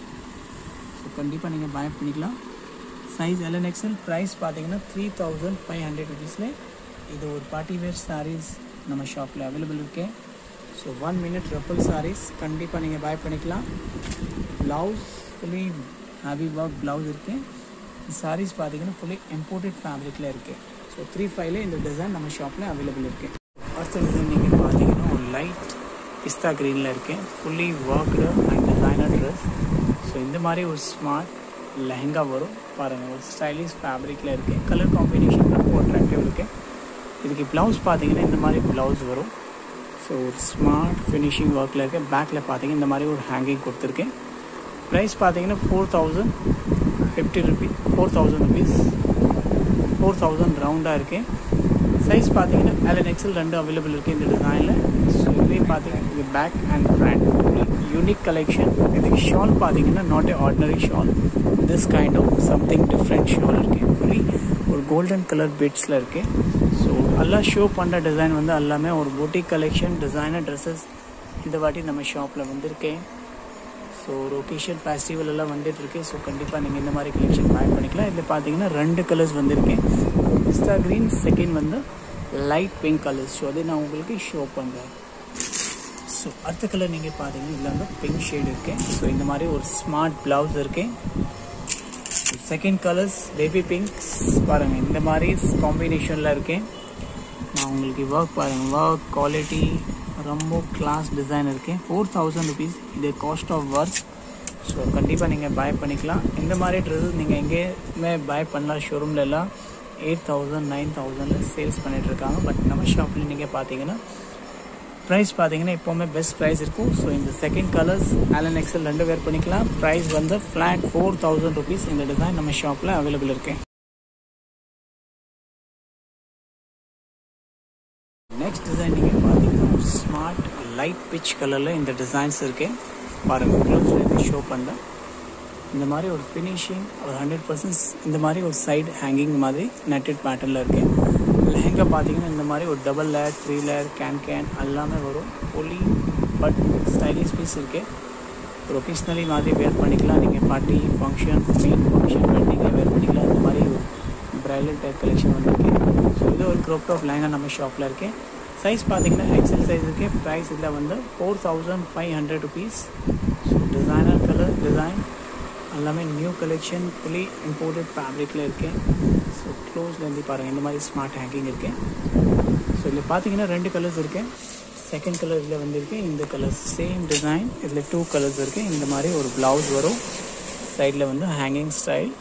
ஸோ கண்டிப்பாக நீங்கள் பாய் பண்ணிக்கலாம். Size L and XL. Price பார்த்தீங்கன்னா த்ரீ தௌசண்ட் ஃபைவ் ஹண்ட்ரட் ருபீஸில் இது ஒரு பார்ட்டி வேர் சாரீஸ் நம்ம ஷாப்பில் அவைலபிள் இருக்கு. So one minute ruffle saris கண்டிப்பாக நீங்கள் பாய் பண்ணிக்கலாம். Blouse fully heavy work blouse இருக்குது. சாரீஸ் பார்த்தீங்கன்னா ஃபுல்லி இம்போர்ட்டட் ஃபேப்ரிக்கில் இருக்குது. ஸோ த்ரீ ஃபைவ்ல இந்த டிசைன் நம்ம ஷாப்பில் அவைலபிள் இருக்குது. அடுத்த டிசைன் நீங்கள் பார்த்தீங்கன்னா ஒரு லைட் பிஸ்தா க்ரீனில் இருக்குது. Fully worked and designer dress. So இந்த மாதிரி ஒரு ஸ்மார்ட் லெஹங்கா வரும். பாருங்கள் ஒரு ஸ்டைலிஷ் ஃபேப்ரிக்கில் இருக்குது. கலர் காம்பினேஷன் ரொம்ப அட்ராக்டிவ் இருக்குது. இதுக்கு ப்ளவுஸ் பார்த்தீங்கன்னா இந்த மாதிரி ப்ளவுஸ் வரும். ஸோ ஒரு ஸ்மார்ட் ஃபினிஷிங் ஒர்க்கில் இருக்குது. பேக்கில் பார்த்தீங்கன்னா இந்த மாதிரி ஒரு ஹேங்கிங் கொடுத்துருக்கேன். ப்ரைஸ் பார்த்தீங்கன்னா four thousand fifty rupees four thousand rupees four thousand ரவுண்டாக இருக்குது. சைஸ் பார்த்தீங்கன்னா எல் அண்ட் எக்ஸ்எல் ரெண்டு அவைலபிள் இருக்குது இந்த டிசைனில். ஸோ இதுலேயும் பார்த்தீங்கன்னா இது back and front unique collection. இதுக்கு ஷால் பார்த்தீங்கன்னா not a ordinary shawl, this kind of something different shawl இருக்குது. ஃபுல்லி ஒரு கோல்டன் கலர் பிட்ஸில் இருக்குது. ஸோ எல்லாம் ஷோ பண்ணுற டிசைன் வந்து எல்லாமே ஒரு பொட்டிக் கலெக்ஷன் டிசைனர் ட்ரெஸ்ஸஸ் இந்த வாட்டி நம்ம ஷாப்பில் வந்திருக்கேன். ஸோ ஒரு ஒகேஷன் ஃபெஸ்டிவல் எல்லாம் வந்துட்டு இருக்கு. ஸோ கண்டிப்பாக நீங்கள் இந்த மாதிரி கலெக்ஷன் பை பண்ணிக்கலாம். இதில் பார்த்தீங்கன்னா ரெண்டு கலர்ஸ் வந்திருக்கேன், பிஸ்தா க்ரீன், செகண்ட் வந்து லைட் பிங்க் கலர்ஸ். ஸோ அதை நான் உங்களுக்கு ஷோ பண்ணுறேன். ஸோ அடுத்த கலர் நீங்கள் பார்த்தீங்கன்னா இதில் வந்து பிங்க் ஷேட் இருக்கு. ஸோ இந்த மாதிரி ஒரு ஸ்மார்ட் ப்ளவுஸ் இருக்கு. செகண்ட் கலர்ஸ் பேபி பிங்க் பாருங்கள், இந்த மாதிரி காம்பினேஷனில் இருக்கேன். நான் உங்களுக்கு ஒர்க் பாருங்கள், ஒர்க் குவாலிட்டி ரொம்ப கிளாஸ் டிசைன் இருக்கேன். ஃபோர் தௌசண்ட் ருபீஸ் இது காஸ்ட் ஆஃப் ஒர்க். ஸோ கண்டிப்பாக நீங்கள் பை பண்ணிக்கலாம். இந்த மாதிரி ட்ரெஸ்ஸஸ் நீங்கள் எங்கேயுமே பை பண்ணலாம். ஷோரூமில் எல்லாம் எயிட் தௌசண்ட் நைன் தௌசண்டில் சேல்ஸ் பண்ணிகிட்டு இருக்காங்க. பட் நம்ம ஷாப்பில் நீங்கள் பார்த்தீங்கன்னா ப்ரைஸ் பார்த்தீங்கன்னா எப்போவுமே பெஸ்ட் ப்ரைஸ் இருக்கும். ஸோ இந்த செகண்ட் கலர்ஸ் ஆலன் எக்ஸல் ரெண்டு வேர் பண்ணிக்கலாம். ப்ரைஸ் வந்து ஃப்ளாட் ஃபோர் தௌசண்ட் ருபீஸ். இந்த டிசைன் நம்ம ஷாப்பில் அவைலபிள் இருக்கு. நெக்ஸ்ட் டிசைன் நீங்கள் பார்த்தீங்கன்னா ஒரு ஸ்மார்ட் லைட் பிச் கலரில் இந்த டிசைன்ஸ் இருக்கு. பாருங்கள் க்ளோஸில் ஷோ பண்ணுறேன். இந்த மாதிரி ஒரு ஃபினிஷிங் ஒரு ஹண்ட்ரட் பர்சன்ட் இந்த மாதிரி ஒரு சைடு ஹேங்கிங் மாதிரி நெட்டட் பேட்டர்னில் இருக்குது. லெஹங்கா பார்த்தீங்கன்னா இந்த மாதிரி ஒரு double layer three layer can can எல்லாமே வரும். ஃபுல்லி பட் ஸ்டைலிஷ் பீஸ் இருக்குது. ஒரு ஒகேஷ்னலி மாதிரி வேர் பண்ணிக்கலாம். நீங்கள் பார்ட்டி ஃபங்க்ஷன் மெயின் ஃபங்க்ஷன் வெட்டிங்கில் வேர் பண்ணிக்கலாம். இந்த மாதிரி ஒரு பிரைடல் டைப் கலெக்ஷன் வந்துருக்கு. ஸோ இது ஒரு க்ரோப் டாப் லெஹங்கா நம்ம ஷாப்பில் இருக்குது. சைஸ் பார்த்தீங்கன்னா எக்ஸல் சைஸ் இருக்குது. ப்ரைஸ் இதில் வந்து four thousand five hundred rupees. So designer colour design எல்லாமே நியூ கலெக்ஷன் ஃபுல்லி இம்போர்ட்டட் ஃபேப்ரிக்கில் இருக்கேன். ஸோ க்ளோஸ்லேருந்து பாருங்கள், இந்த மாதிரி ஸ்மார்ட் ஹேங்கிங் இருக்கேன். ஸோ இதில் பார்த்தீங்கன்னா ரெண்டு கலர்ஸ் இருக்கேன். செகண்ட் கலர் இதில் வந்திருக்கேன். இந்த கலர் சேம் டிசைன் இதில் டூ கலர்ஸ் இருக்குது. இந்த மாதிரி ஒரு ப்ளவுஸ் வரும். சைடில் வந்து ஹேங்கிங் ஸ்டைல்.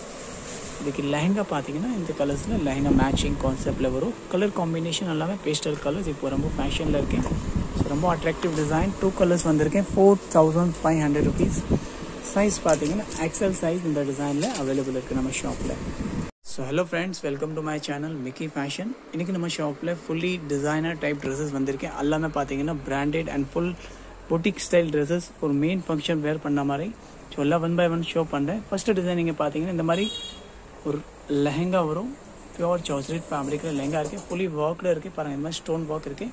இதுக்கு லெஹங்கா பார்த்தீங்கன்னா இந்த கலர்ஸில் லெஹங்கா மேட்சிங் கான்செப்டில் வரும். கலர் காம்பினேஷன் எல்லாமே பேஸ்டல் கலர்ஸ் இப்போ ரொம்ப ஃபேஷனில் இருக்கேன். ஸோ ரொம்ப அட்ராக்டிவ் டிசைன். டூ கலர்ஸ் வந்திருக்கேன். Four thousand five hundred rupees. Size பார்த்தீங்கன்னா எக்ஸல் சைஸ் இந்த டிசைனில் அவைலபிள் இருக்குது நம்ம ஷாப்பில். So hello friends, welcome to my channel Mickey fashion. இன்றைக்கி நம்ம ஷாப்பில் ஃபுல்லி டிசைனர் டைப் ட்ரெஸ்ஸஸ் வந்திருக்கேன். எல்லாமே பார்த்தீங்கன்னா branded and full boutique style dresses ஒரு மெயின் ஃபங்க்ஷன் வேர் பண்ண மாதிரி. ஸோ எல்லாம் ஒன் பை ஒன் ஷோ பண்ணுறேன். ஃபஸ்ட்டு டிசைன் நீங்கள் பார்த்தீங்கன்னா இந்த மாதிரி ஒரு லெஹங்கா வரும். பியூர் ஜார்ஜெட் ஃபேப்ரிக்கில் லெஹங்கா இருக்குது. ஃபுல்லி ஒர்க்கில் இருக்குது. பாருங்கள் இந்த மாதிரி ஸ்டோன் ஒர்க் இருக்குது.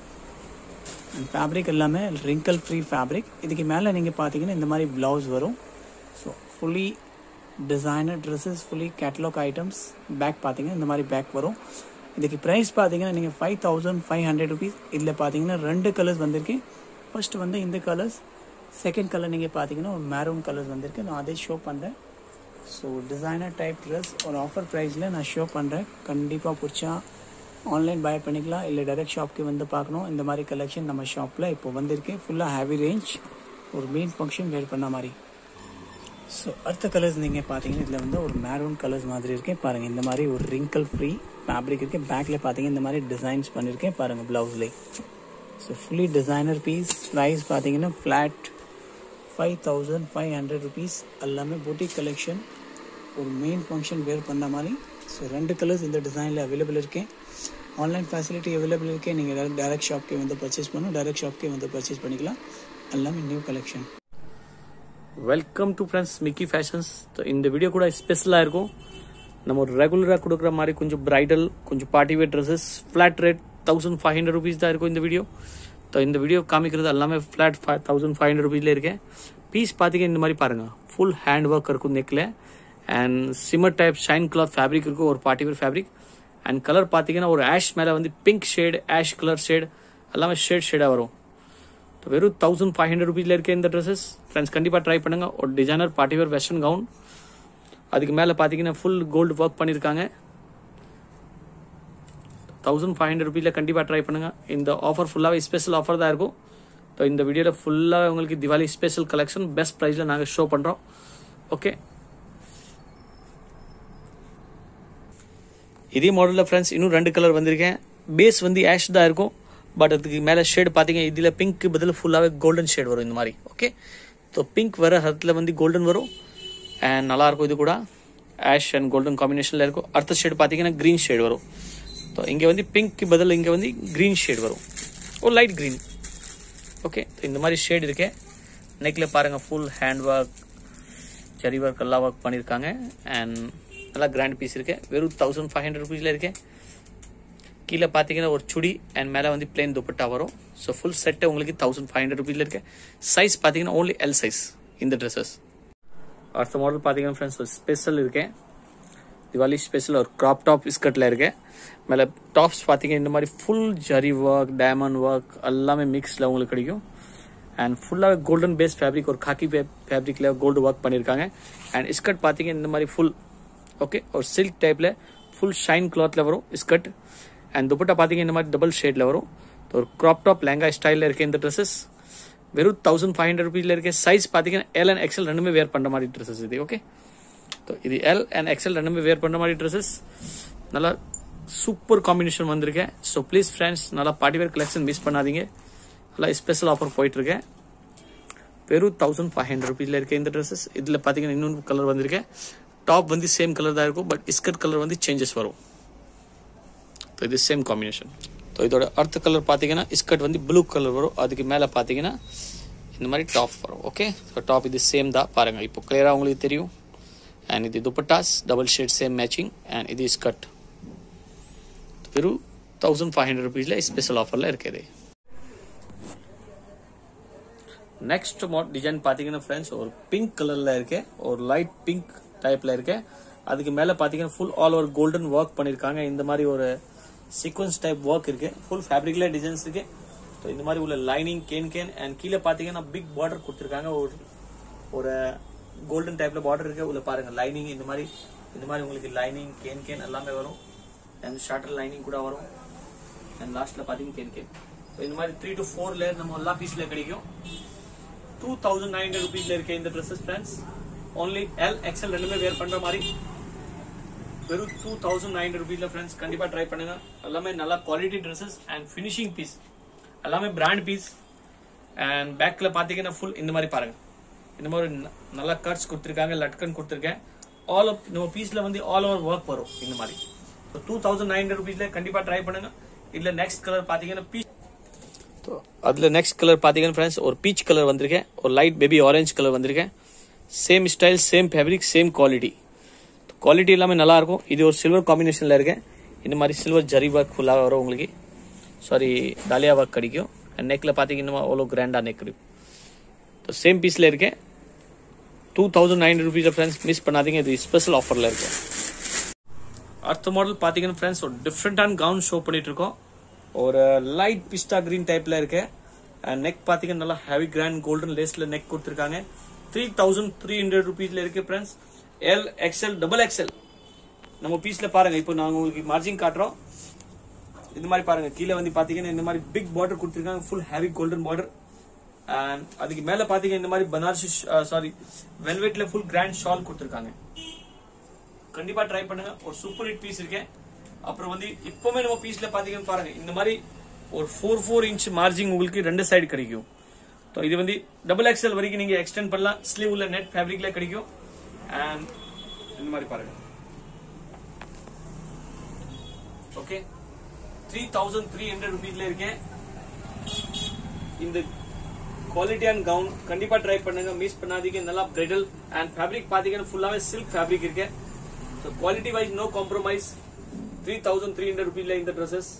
அண்ட் ஃபேப்ரிக் எல்லாமே ரிங்கிள் ஃப்ரீ ஃபேப்ரிக். இதுக்கு மேலே நீங்கள் பார்த்தீங்கன்னா இந்த மாதிரி ப்ளவுஸ் வரும். So fully designer dresses, fully catalogue items. Back பார்த்தீங்கன்னா இந்த மாதிரி பேக் வரும். இதுக்கு ப்ரைஸ் பார்த்தீங்கன்னா நீங்கள் five thousand five hundred rupees. இதில் பார்த்தீங்கன்னா ரெண்டு கலர்ஸ் வந்திருக்கு. ஃபர்ஸ்ட் வந்து இந்த கலர்ஸ், செகண்ட் கலர் நீங்கள் பார்த்தீங்கன்னா ஒரு மேரூன் கலர்ஸ் வந்திருக்கு. நான் அதே ஷோ பண்ணுறேன். ஸோ டிசைனர் டைப் ட்ரெஸ் ஒரு ஆஃபர் ப்ரைஸில் நான் ஷோ பண்ணுறேன். கண்டிப்பாக பிடிச்சா ஆன்லைன் பை பண்ணிக்கலாம், இல்லை டைரெக்ட் ஷாப்க்கு வந்து பார்க்கணும். இந்த மாதிரி கலெக்ஷன் நம்ம ஷாப்பில் இப்போ வந்திருக்கு. ஃபுல்லாக ஹேவி ரேஞ்ச், ஒரு மெயின் ஃபங்க்ஷன் வேர் பண்ண மாதிரி. ஸோ அடுத்த கலர்ஸ் நீங்கள் பார்த்தீங்கன்னா இதில் வந்து ஒரு மேரூன் கலர்ஸ் மாதிரி இருக்கேன். பாருங்கள் இந்த மாதிரி ஒரு ரிங்கிள் ஃப்ரீ ஃபேப்ரிக் இருக்குது. பேக்கில் பார்த்தீங்கன்னா இந்த மாதிரி டிசைன்ஸ் பண்ணியிருக்கேன். பாருங்கள் ப்ளவுஸ்லேயே. So fully designer piece. Price பார்த்தீங்கன்னா flat five thousand five hundred rupees. எல்லாமே பொட்டிக் கலெக்ஷன் ஒரு மெயின் ஃபங்க்ஷன் வேர் பண்ண மாதிரி. ஸோ ரெண்டு கலர்ஸ் இந்த டிசைனில் அவைலபிள் இருக்கேன். ஆன்லைன் ஃபெசிலிட்டி அவைலபிள் இருக்கேன். நீங்கள் டைரெக்ட் ஷாப்க்கே வந்து பர்ச்சேஸ் பண்ணணும். டைரெக்ட் ஷாப்க்கே வந்து பர்ச்சேஸ் பண்ணிக்கலாம். எல்லாமே new collection. Welcome to friends Mickey fashions. இந்த வீடியோ கூட ஸ்பெஷலாக இருக்கும். நம்ம ஒரு ரெகுலராக கொடுக்குற மாதிரி கொஞ்சம் பிரைடல், கொஞ்சம் party wear dresses flat rate thousand five hundred rupees தான் இருக்கும் இந்த வீடியோ. இந்த வீடியோ காமிக்கிறது எல்லாமே flat five thousand five hundred ருபீஸில் இருக்கேன். பீஸ் பார்த்தீங்கன்னா இந்த மாதிரி பாருங்கள், ஃபுல் ஹேண்ட் ஒர்க் இருக்கும் நெக்கில். And shimmer type shine cloth fabric இருக்கும், ஒரு party wear fabric. And colour பார்த்தீங்கன்னா ஒரு ஆஷ் மேலே வந்து pink shade, ash colour shade எல்லாமே ஷேட் ஷேடாக வரும். வெறும் தௌசண்ட் ஃபைவ் ஹண்ட்ரட் ருபீஸில் இருக்க இந்த ட்ரெஸ்ஸஸ் ஃப்ரெண்ட்ஸ் கண்டிப்பாக ட்ரை பண்ணுங்க. ஒரு designer party wear western gown. அதுக்கு மேலே பார்த்தீங்கன்னா ஃபுல் கோல்டு ஒர்க் பண்ணியிருக்காங்க. தௌசண்ட் ஃபைவ் ஹண்ட்ரட் ருபீஸில் கண்டிப்பாக ட்ரை பண்ணுங்க. இந்த ஆஃபர் ஃபுல்லாகவே ஸ்பெஷல் ஆஃபர் தான் இருக்கும். ஸோ இந்த வீடியோவில் ஃபுல்லாக உங்களுக்கு திவாலி ஸ்பெஷல் கலெக்ஷன் பெஸ்ட் ப்ரைஸில் நாங்கள் ஷோ பண்ணுறோம். ஓகே, இதே மாடலில் ஃப்ரெண்ட்ஸ் இன்னும் ரெண்டு கலர் வந்திருக்கேன். பேஸ் வந்து ஆஷ் தான் இருக்கும். பட் அதுக்கு மேலே ஷேட் பார்த்தீங்க, இதில் பிங்க் பதில் ஃபுல்லாகவே கோல்டன் ஷேட் வரும் இந்த மாதிரி. ஓகே, ஸோ பிங்க் வர இடத்துல வந்து கோல்டன் வரும். அண்ட் நல்லாயிருக்கும். இது கூட ஆஷ் அண்ட் கோல்டன் காம்பினேஷனில் இருக்கும். அடுத்த ஷேட் பார்த்தீங்கன்னா க்ரீன் ஷேட் வரும். ஸோ இங்கே வந்து பிங்க் பதில் இங்கே வந்து க்ரீன் ஷேட் வரும், ஒரு லைட் க்ரீன். ஓகே, இந்த மாதிரி ஷேட் இருக்கேன். நெக்ல பாருங்க full hand work zari work எல்லாம் ஒர்க் பண்ணியிருக்காங்க அண்ட் நல்லா கிராண்ட் பீஸ் இருக்கு. வெறும் தௌசண்ட் ஃபைவ் ஹண்ட்ரட் ருபீஸ்ல இருக்கு. கீழே பார்த்தீங்கன்னா ஒரு சுடி அண்ட் மேலே வந்து பிளேன் துப்பட்டா வரும். ஸோ ஃபுல் செட்டு உங்களுக்கு தௌசண்ட் ஃபைவ் ஹண்ட்ரட் ருபீஸ்ல இருக்கு. சைஸ் பார்த்தீங்கன்னா ஓன்லி எல் சைஸ் இந்த ட்ரெஸ்ஸஸ். அடுத்த மாடல் பார்த்தீங்கன்னா ஃப்ரெண்ட்ஸ் ஒரு ஸ்பெஷல் இருக்கேன், திவாலி ஸ்பெஷல் ஒரு கிராப் டாப் ஸ்கர்ட்ல இருக்கு. மேலே டாப்ஸ் பார்த்தீங்கன்னா இந்த மாதிரி full zari work diamond work எல்லாமே மிக்ஸில் உங்களுக்கு கிடைக்கும். அண்ட் ஃபுல்லாக கோல்டன் பேஸ்ட் ஃபேப்ரிக் ஒரு காக்கி ஃபேப்ரிக்ல கோல்டு ஒர்க் பண்ணியிருக்காங்க. அண்ட் ஸ்கர்ட் பார்த்தீங்கன்னா இந்த மாதிரி ஃபுல் ஓகே ஒரு சில்க் டைப்ல ஃபுல் ஷைன் கிளாத்ல வரும் ஸ்கர்ட். அண்ட் துப்பட்டா பார்த்தீங்கன்னா இந்த மாதிரி டபுள் ஷேட்ல வரும். ஒரு கிராப் டாப் லெங்கா ஸ்டைலில் இருக்கு இந்த ட்ரெஸ்ஸஸ். வெறும் தௌசண்ட் ஃபைவ் ஹண்ட்ரட் ருபீஸ்ல இருக்கு. சைஸ் பார்த்தீங்கன்னா எல் அண்ட் எக்ஸ்எல் ரெண்டுமே வேர் பண்ணுற மாதிரி ட்ரெஸ்ஸஸ் இது. ஓகே இது எல் அண்ட் எக்ஸ்எல் ரெண்டுமே வேர் பண்ணுற மாதிரி ட்ரெஸ்ஸஸ். நல்லா சூப்பர் காம்பினேஷன் வந்திருக்கேன். ஸோ ப்ளீஸ் ஃப்ரெண்ட்ஸ் நல்லா பார்ட்டி வேர் கலெக்ஷன் மிஸ் பண்ணாதீங்க. நல்லா ஸ்பெஷல் ஆஃபர் போயிட்டு இருக்கேன். வெறும் தௌசண்ட் ஃபைவ் ஹண்ட்ரட் ருபீஸ்ல இருக்கு இந்த ட்ரெஸ்ஸஸ். இதில் பார்த்தீங்கன்னா இன்னொன்று கலர் வந்திருக்கேன். டாப் வந்து சேம் கலர் தான் இருக்கும், பட் ஸ்கர்ட் கலர் வந்து சேஞ்சஸ் வரும். இது சேம் காம்பினேஷன். இதோட அடுத்த கலர் பார்த்தீங்கன்னா ஸ்கர்ட் வந்து ப்ளூ கலர் வரும், அதுக்கு மேலே பார்த்தீங்கன்னா இந்த மாதிரி டாப் வரும். ஓகே டாப் இது சேம் தான் பாருங்க, இப்போ கிளியராக உங்களுக்கு தெரியும். அண்ட் இது dupattas double shade same matching. And இது ஸ்கர்ட் வெறும் தௌசண்ட் ஃபைவ் ஹண்ட்ரட் ருபீஸ்ல ஸ்பெஷல் ஆஃபர்ல இருக்குது. நெக்ஸ்ட் மாடல் டிசைன் பார்த்தீங்கன்னா ஃப்ரெண்ட்ஸ் ஒரு பிங்க் கலர்ல இருக்கு, ஒரு லைட் பிங்க் டைப்ல இருக்கு. அதுக்கு மேல பாத்தீங்கன்னா full all over golden work பண்ணிருக்காங்க. இந்த மாதிரி ஒரு சீக்வன்ஸ் டைப் ஒர்க் இருக்கு. ஃபுல் ஃபேப்ரிக்ல டிசைன்ஸ் இருக்கு. இந்த மாதிரி உள்ள லைனிங் கேன் கேன் அண்ட் கீழே பாத்தீங்கன்னா பிக் பார்டர் கொடுத்துருக்காங்க. ஒரு ஒரு கோல்டன் டைப்ல பார்டர் இருக்கு. உள்ள பாருங்க லைனிங் இந்த மாதிரி இந்த மாதிரி உங்களுக்கு லைனிங் கேன் கேன் எல்லாமே வரும். அண்ட் ஷார்ட்டர் லைனிங் கூட வரும். அண்ட் லாஸ்ட்ல பாத்தீங்கன்னா கேன் கேன். இந்த மாதிரி த்ரீ டு ஃபோர் லேயர் நம்ம எல்லா பீஸ்ல கிடைக்கும். டூ தௌசண்ட் நைன் ஹண்ட்ரட் ருபீஸ்ல இருக்கு இந்த dresses friends. only L X L ரெண்டுமே வேர் பண்ற மாதிரி வெறும் டூ தௌசண்ட் நைன் ஹண்ட்ரட் ருபீஸ்ல ஃப்ரெண்ட்ஸ் கண்டிப்பா ட்ரை பண்ணுங்க. எல்லாமே நல்ல quality dresses and finishing piece, எல்லாமே பிராண்ட் பீஸ். அண்ட் பேக்ல பாத்தீங்கன்னா ஃபுல் இந்த மாதிரி பாருங்க, இந்த மாதிரி நல்ல கட்ஸ் கொடுத்துருக்காங்க, லட்கன் கொடுத்துருக்கேன். ஆல் ஆஃப் நம்ம பீஸ்ல வந்து ஆல் ஓவர் ஒர்க் வரும் இந்த மாதிரி. டூ தௌசண்ட் நைன் ஹண்ட்ரட் ருபீஸ்ல கண்டிப்பா ட்ரை பண்ணுங்க. இதுல நெக்ஸ்ட் கலர் பாத்தீங்கன்னா பீச், அதுல நெக்ஸ்ட் கலர் பாத்தீங்கன்னா ஃப்ரெண்ட்ஸ் ஒரு பீச் கலர் வந்திருக்கேன், ஒரு லைட் பேபி ஆரஞ்சு கலர் வந்திருக்கேன். Same style same fabric same quality, quality எல்லாமே நல்லா இருக்கும். இது ஒரு சில்வர் காம்பினேஷன்ல இருக்கு. இந்த மாதிரி சில்வர் ஜரி ஒர்க் ஃபுல்லாக வரும் உங்களுக்கு. சாரி டாலியா ஒர்க் கிடைக்கும். அண்ட் நெக்ல பாத்தீங்கன்னா அவ்வளோ கிராண்டா நெக் கிடைக்கும். சேம் பீஸ்ல இருக்கேன். Two thousand nine rupees friends miss பண்ணாதீங்க, இது ஸ்பெஷல் ஆஃபர்ல இருக்கு. அடுத்த மாடல் பாத்தீங்கன்னா ஃப்ரெண்ட்ஸ் ஒரு டிஃப்ரெண்டான கவுன் ஷோ பண்ணிட்டு இருக்கோம். ஒரு லைட் பிஸ்டா கிரீன் டைப்ல இருக்கு. நெக் பாத்தீங்கன்னா நல்லா ஹெவி கிராண்ட் கோல்டன் லேஸ்ல நெக் கொடுத்துருக்காங்க. த்ரீ தௌசண்ட் த்ரீ ஹண்ட்ரட் ருபீஸ்ல இருக்கு friends. L XL double XL நம்ம பீஸ்ல பாருங்க. இப்போ நாங்க உங்களுக்கு மார்ஜின் காட்டுறோம். இந்த மாதிரி பாருங்க, கீழே வந்து பாத்தீங்கன்னா இந்த மாதிரி பிக் பார்டர் கொடுத்துருக்காங்க, full heavy golden border. And அதுக்கு மேல பாத்தீங்கன்னா இந்த மாதிரி பனாரசி சாரி வெல்வெட்ல ஃபுல் கிராண்ட் ஷால் கொடுத்துருக்காங்க. கண்டிப்பா ட்ரை பண்ணுங்க, ஒரு சூப்பர் ஹிட் பீஸ் இருக்கு. அப்புறம் வந்து இப்பவுமே நம்ம பீஸ்ல பாத்தீங்கன்னா பாருங்க இந்த மாதிரி ஒரு ஃபோர் ஃபோர் இன்ச் மார்ஜின் உங்களுக்கு ரெண்டு சைடு கிடைக்கும். இது வந்து டபுள் எக்ஸ்எல் வரைக்கும் நீங்க எக்ஸ்டெண்ட் பண்ணலாம். ஸ்லீவ் உள்ள நெட் ஃபேப்ரிக்ல கிடைக்கும். அண்ட் இந்த மாதிரி பாருங்க. Okay three thousand three hundred ருபீஸ்ல இருக்கேன். இந்த குவாலிட்டியான கவுன் கண்டிப்பா ட்ரை பண்ணுங்க, மிஸ் பண்ணாதீங்க. நல்லா பிரைடல் அண்ட் ஃபேப்ரிக் பாத்தீங்கன்னா ஃபுல்லாவே சில்க் ஃபேப்ரிக் இருக்கு. Quality wise no compromise. Three thousand three hundred ருபீஸ்ல இந்த ட்ரெஸ்ஸஸ்.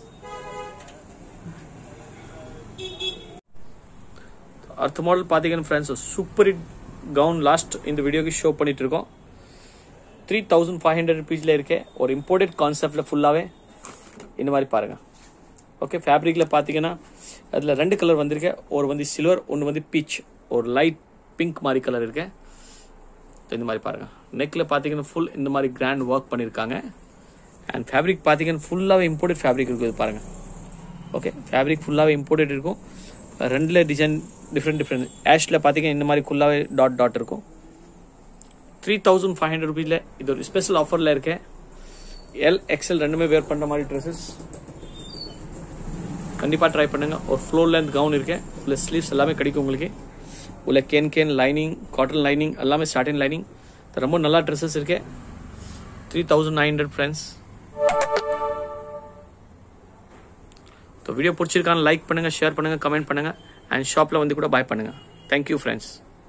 அடுத்த மாடல் பாத்தீங்கன்னா friends super hit gown last இந்த வீடியோக்கு ஷோ பண்ணிட்டு இருக்கோம். த்ரீ தௌசண்ட் ஃபைவ் ஹண்ட்ரட் ருபீஸ்ல இருக்கு. ஒரு இம்போர்ட்டட் கான்செப்ட்ல ஃபுல்லாவே இந்த மாதிரி பாருங்க. ஓகே ஃபேப்ரிக்ல பாத்தீங்கன்னா அதுல ரெண்டு கலர் வந்திருக்கு. ஒரு வந்து சில்வர், ஒன்று வந்து பீச், ஒரு லைட் பிங்க் மாதிரி கலர் இருக்கு. இந்த மாதிரி பாருங்க. நெக்ல பாத்தீங்கன்னா ஃபுல் இந்த மாதிரி கிராண்ட் ஒர்க் பண்ணிருக்காங்க. அண்ட் ஃபேப்ரிக் பாத்தீங்கன்னா ஃபுல்லாவே இம்போர்ட்டட் ஃபேப்ரிக் இருக்குது பாருங்க. ஓகே ஃபேப்ரிக் ஃபுல்லாவே இம்போர்ட்டட் இருக்கும். ரெண்டுல டிசைன் டிஃப்ரெண்ட் டிஃப்ரெண்ட். ஆஷ்ல பாத்தீங்கன்னா இந்த மாதிரி ஃபுல்லாவே டாட் டாட் இருக்கும். த்ரீ தௌசண்ட் ஃபைவ் ஹண்ட்ரட் ருபீஸ்ல இது ஒரு ஸ்பெஷல் ஆஃபர்ல இருக்கு. எல் எக்ஸ்எல் ரெண்டுமே வேர் பண்ற மாதிரி ட்ரெஸ்ஸஸ் கண்டிப்பா ட்ரை பண்ணுங்க. ஒரு ஃப்ளோர் லென்த் கவுன் இருக்கு. உள்ள ஸ்லீவ்ஸ் எல்லாமே கிடைக்கும் உங்களுக்கு. உள்ள can can lining, cotton lining எல்லாமே சாட்டின் லைனிங். ரொம்ப நல்லா ட்ரெஸ்ஸஸ் இருக்கு. Three thousand nine hundred friends. Video பிடிச்சிருக்கான்னு லைக் பண்ணுங்க, ஷேர் பண்ணுங்க, கமெண்ட் பண்ணுங்க. அண்ட் ஷாப்ல வந்து கூட பை பண்ணுங்க. Thank you friends.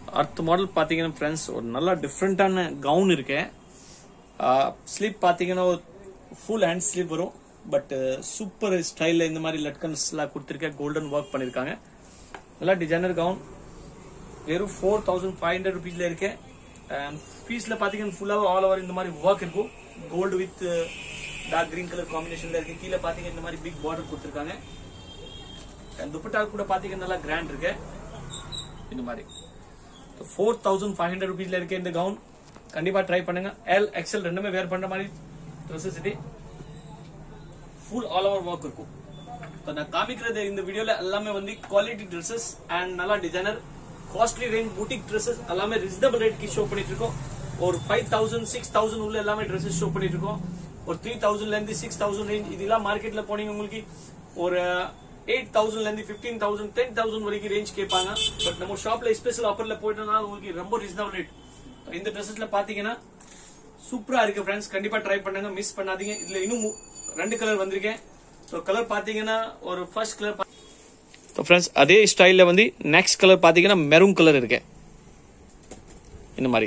அடுத்த மாடல் பாத்தீங்கன்னா ஃப்ரெண்ட்ஸ் ஒரு நல்ல டிஃப்ரெண்டான கவுன் இருக்கு. ஸ்லீப் பாத்தீங்கன்னா ஃபுல் ஹேண்ட் ஸ்லீப் வரும். பட் சூப்பர் ஸ்டைல்ல இந்த மாதிரி லட்கன்ஸ் எல்லாம் கொடுத்துருக்கேன். கோல்டன் ஒர்க் பண்ணிருக்காங்க. நல்லா டிசைனர் கவுன். வெறும் ஃபோர் தௌசண்ட் ஃபைவ் ஹண்ட்ரட் ருபீஸ்ல இருக்கு. அண்ட் பீஸ்ல பாத்தீங்கன்னா ஃபுல்லாக ஆல் ஓவர் இந்த மாதிரி ஒர்க் இருக்கும். Gold with dark green colour காம்பினேஷன்ல இருக்கு. கீழே பாத்தீங்கன்னா இந்த மாதிரி பிக் பார்டர் கொடுத்துருக்காங்க. துப்பட்டா கூட பாத்தீங்கன்னா நல்லா கிராண்ட் இருக்கு. இந்த மாதிரி ஃபோர் தௌசண்ட் ஃபைவ் ஹண்ட்ரட் ருபீஸ்ல இருக்கு இந்த கவுன். கண்டிப்பா ட்ரை பண்ணுங்க. எல் எக்ஸ்எல் ரெண்டுமே வேர் பண்ற மாதிரி ட்ரெஸ்ஸஸ் இது. ஃபுல் ஆல் ஓவர் ஒர்க் இருக்கும். நான் காமிக்கிறது இந்த வீடியோல எல்லாமே வந்து குவாலிட்டி ட்ரெஸ்ஸஸ் அண்ட் நல்லா designer costly range boutique dresses எல்லாமே ரீசனபிள் ரேட்க்கு ஷோ பண்ணிட்டு இருக்கோம். ஒரு ஃபைவ் தௌசண்ட் சிக்ஸ் தௌசண்ட் உள்ள எல்லாமே ட்ரெஸ்ஸஸ் ஷோ பண்ணிட்டு இருக்கோம். ஒரு த்ரீ தௌசண்ட்ல இருந்து சிக்ஸ் தௌசண்ட் ரேஞ்ச் இதெல்லாம் மார்க்கெட்ல போனீங்க உங்களுக்கு ஒரு எயிட் தௌசண்ட்ல இருந்து பிப்டீன் தௌசண்ட் டென் தௌசண்ட் வரைக்கும் ரேஞ்ச் கேட்பாங்க. பட் நம்ம ஷாப்ல ஸ்பெஷல் ஆஃபர்ல போயிட்டோம்னா உங்களுக்கு ரொம்ப ரீசனபிள் ரேட். இந்த ட்ரெஸ்ஸஸ்ல பாத்தீங்கன்னா சூப்பரா இருக்கு ஃப்ரெண்ட்ஸ். கண்டிப்பா ட்ரை பண்ணுங்க, மிஸ் பண்ணாதீங்க. இதுல இன்னும் ரெண்டு கலர் வந்திருக்கேன். ஸோ கலர் பாத்தீங்கன்னா ஒரு ஃபர்ஸ்ட் கலர் ஃப்ரெண்ட்ஸ் அதே ஸ்டைல்ல வந்து நெக்ஸ்ட் கலர் பாத்தீங்கன்னா மெரூன் கலர் இருக்கு. இந்த மாதிரி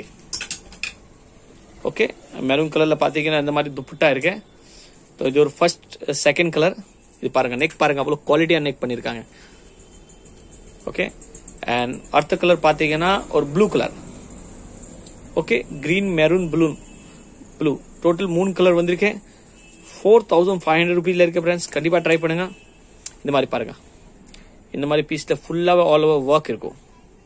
ஓகே மெரூன் கலர்ல பாத்தீங்கன்னா இந்த மாதிரி துப்பட்டா இருக்கு. இது ஒரு ஃபர்ஸ்ட் செகண்ட் கலர். இது பாருங்க நெக் பாருங்க அவ்வளவு குவாலிட்டியா நெக் பண்ணிருக்காங்க. ஓகே அண்ட் அடுத்த கலர் பாத்தீங்கன்னா ஒரு blue colour. Okay green maroon blue blue total மூணு கலர் வந்திருக்கேன். ஃபோர் தௌசண்ட் ஃபைவ் ஹண்ட்ரட் ருபீஸ்ல இருக்க ஃப்ரெண்ட்ஸ். கண்டிப்பா ட்ரை பண்ணுங்க. இந்த மாதிரி பாருங்க இந்த மாதிரி பீஸ்ல ஃபுல்லாவே ஆல் ஓவர் ஒர்க் இருக்கும்.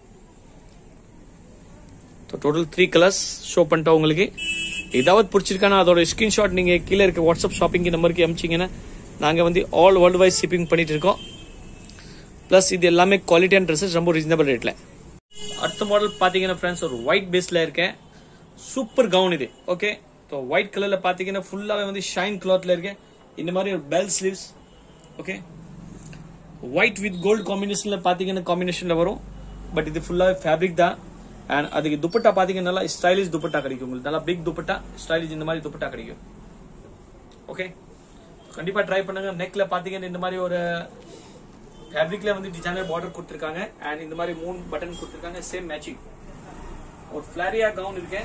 டோட்டல் த்ரீ கலர்ஸ் ஷோ பண்ணிட்டோம். உங்களுக்கு ஏதாவது பிடிச்சிருக்கானா அதோட ஸ்கிரீன்ஷாட் நீங்க கீழே இருக்க வாட்ஸ்அப் ஷாப்பிங் நம்பருக்கு அனுப்பிச்சிங்கன்னா நாங்க வந்து ஆல் வேர்ல்டு வைஸ் ஷிப்பிங் பண்ணிட்டு இருக்கோம். பிளஸ் இது எல்லாமே குவாலிட்டியான ட்ரெஸ்ஸஸ் ரொம்ப ரீசனபிள் ரேட்ல. அடுத்த மாடல் பாத்தீங்கன்னா ஃப்ரெண்ட்ஸ் ஒரு ஒயிட் பேஸ்ல இருக்கேன். சூப்பர் கவுன் இது. ஓகே ஒயிட் கலர்ல பாத்தீங்கன்னா ஃபுல்லாவே வந்து ஷைன் கிளாத்ல இருக்கு. இந்த மாதிரி ஒரு bell sleeves. Okay white with gold காம்பினேஷன்ல பாத்தீங்கன்னா காம்பினேஷன்ல வரும். பட் இது ஃபுல்லாவே ஃபேப்ரிக் தான். அண்ட் அதுக்கு துப்பட்டா பாத்தீங்கன்னா நல்லா ஸ்டைலிஷ் துப்பட்டா கிடைக்கும். உங்களுக்கு நல்லா பிக் துப்பட்டா ஸ்டைலிஷ் இந்த மாதிரி துப்பட்டா கிடைக்கும். ஓகே கண்டிப்பா ட்ரை பண்ணுங்க. நெக்ல பாத்தீங்கன்னா இந்த மாதிரி ஒரு ஃபேப்ரிக்ல வந்து டிசைனர் பார்டர் கொடுத்திருக்காங்க. அண்ட் இந்த மாதிரி மூணு பட்டன் கொடுத்திருக்காங்க. சேம் மேட்சிங் ஒரு ஃபிளாரியா கவுன் இருக்கு.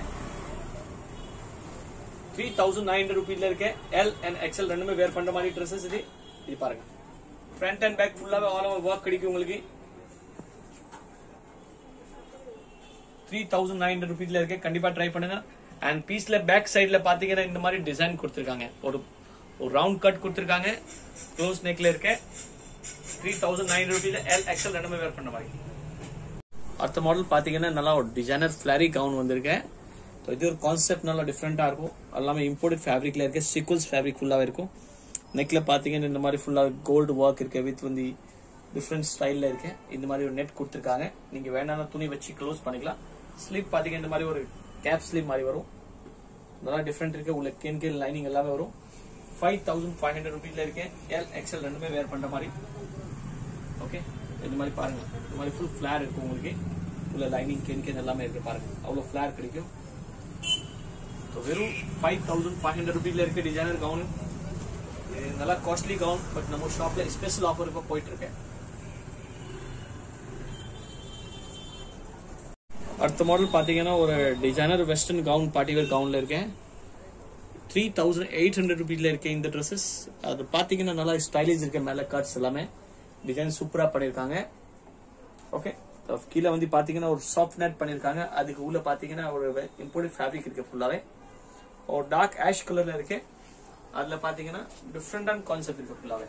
த்ரீ தௌசண்ட் நைன் ஹண்ட்ரட் ருபீஸ்ல இருக்கு. எல் அண்ட் எக்ஸ்எல் ரெண்டுமே வேர் பண்ற மாதிரி ட்ரெஸ்ஸஸ் இது. இது பாருங்க ஃப்ரண்ட் அண்ட் பேக் ஃபுல்லாவே ஆல் ஓவர் ஒர்க் கிடைக்கும் உங்களுக்கு. த்ரீ தௌசண்ட் நைன் ஹண்ட்ரட் ருபீஸ்ல இருக்கு. கண்டிப்பா ட்ரை பண்ணுங்க. அண்ட் பீஸ்ல பேக் சைட்ல பாத்தீங்கன்னா இந்த மாதிரி டிசைன் கொடுத்திருக்காங்க. ஒரு ஒரு ரவுண்ட் கட் கொடுத்திருக்காங்க. க்ளோஸ் நெக்ல இருக்கு. த்ரீ தௌசண்ட் நைன் ஹண்ட்ரட் ருபீஸ்ல எல் எக்ஸ்எல் ரெண்டுமே வேர் பண்ண மாதிரி. அடுத்த மாடல் பாத்தீங்கன்னா நல்லா ஒரு டிசைனர் ஃபிளாரி கவுன் வந்திருக்கு. இது ஒரு கான்செப்ட் நல்லா டிஃப்ரெண்டா இருக்கும். எல்லாமே இம்போர்ட்டட் ஃபேப்ரிக்ல இருக்கு. சீக்வன்ஸ் ஃபேப்ரிக் ஃபுல்லாவே இருக்கும். நெக்ல பாத்தீங்கன்னா இந்த மாதிரி ஃபுல்லா கோல்டு ஒர்க் இருக்கு. வித் வந்து டிஃப்ரெண்ட் ஸ்டைல்ல இருக்கு. இந்த மாதிரி ஒரு நெட் கொடுத்திருக்காங்க. நீங்க வேணாலும் துணி வச்சு க்ளோஸ் பண்ணிக்கலாம். ஸ்லீப் பாத்தீங்கன்னா இந்த மாதிரி ஒரு கேப் ஸ்லீப் மாதிரி வரும். நல்லா டிஃப்ரெண்ட் இருக்கு. உள்ள கேன் கேன் லைனிங் எல்லாமே வரும். ஃபைவ் தௌசண்ட் ஃபைவ் ஹண்ட்ரட் ருபீஸ்ல இருக்கு. எல் எக்ஸ்எல் ரெண்டுமே வேர் பண்ற மாதிரி. ஓகே இந்த மாதிரி பாருங்க இந்த மாதிரி ஃபுல் ஃபிளார் இருக்கும் உங்களுக்கு. உள்ள லைனிங் கேன் கேன் எல்லாமே இருக்கு பாருங்க. அவ்வளவு ஃபிளார் கிடைக்கும். வெறும் ஃபைவ் தௌசண்ட் ஃபைவ் ஹண்ட்ரட் ருபீஸ்ல இருக்கு டிசைனர் கவுன். நல்லா காஸ்ட்லி கவுன். பட் நம்ம ஷாப்ல ஸ்பெஷல் ஆஃபர் இப்போ போயிட்டு இருக்கேன். அடுத்த மாடல் பாத்தீங்கன்னா ஒரு டிசைனர் வெஸ்டர்ன் கவுன் பார்ட்டிவேர் கவுன்ல இருக்கேன். த்ரீ தௌசண்ட் எயிட் ஹண்ட்ரட் ருபீஸ்ல இருக்கேன் இந்த ட்ரெஸ்ஸஸ். அது பாத்தீங்கன்னா நல்லா ஸ்டைலிஷ் இருக்கு. மேல கட்ஸ் எல்லாமே டிசைன் சூப்பரா பண்ணிருக்காங்க. ஓகே கீழே வந்து பாத்தீங்கன்னா ஒரு சாஃப்ட் நெட் பண்ணிருக்காங்க. அதுக்கு உள்ள பாத்தீங்கன்னா ஒரு இம்போர்ட்டட் ஃபேப்ரிக் இருக்கு ஃபுல்லாவே. ஒரு டார்க் ஆஷ் கலர்ல இருக்கு. அதுல பாத்தீங்கன்னா டிஃப்ரெண்டான கான்செப்ட் இருக்கு ஃபுல்லாவே.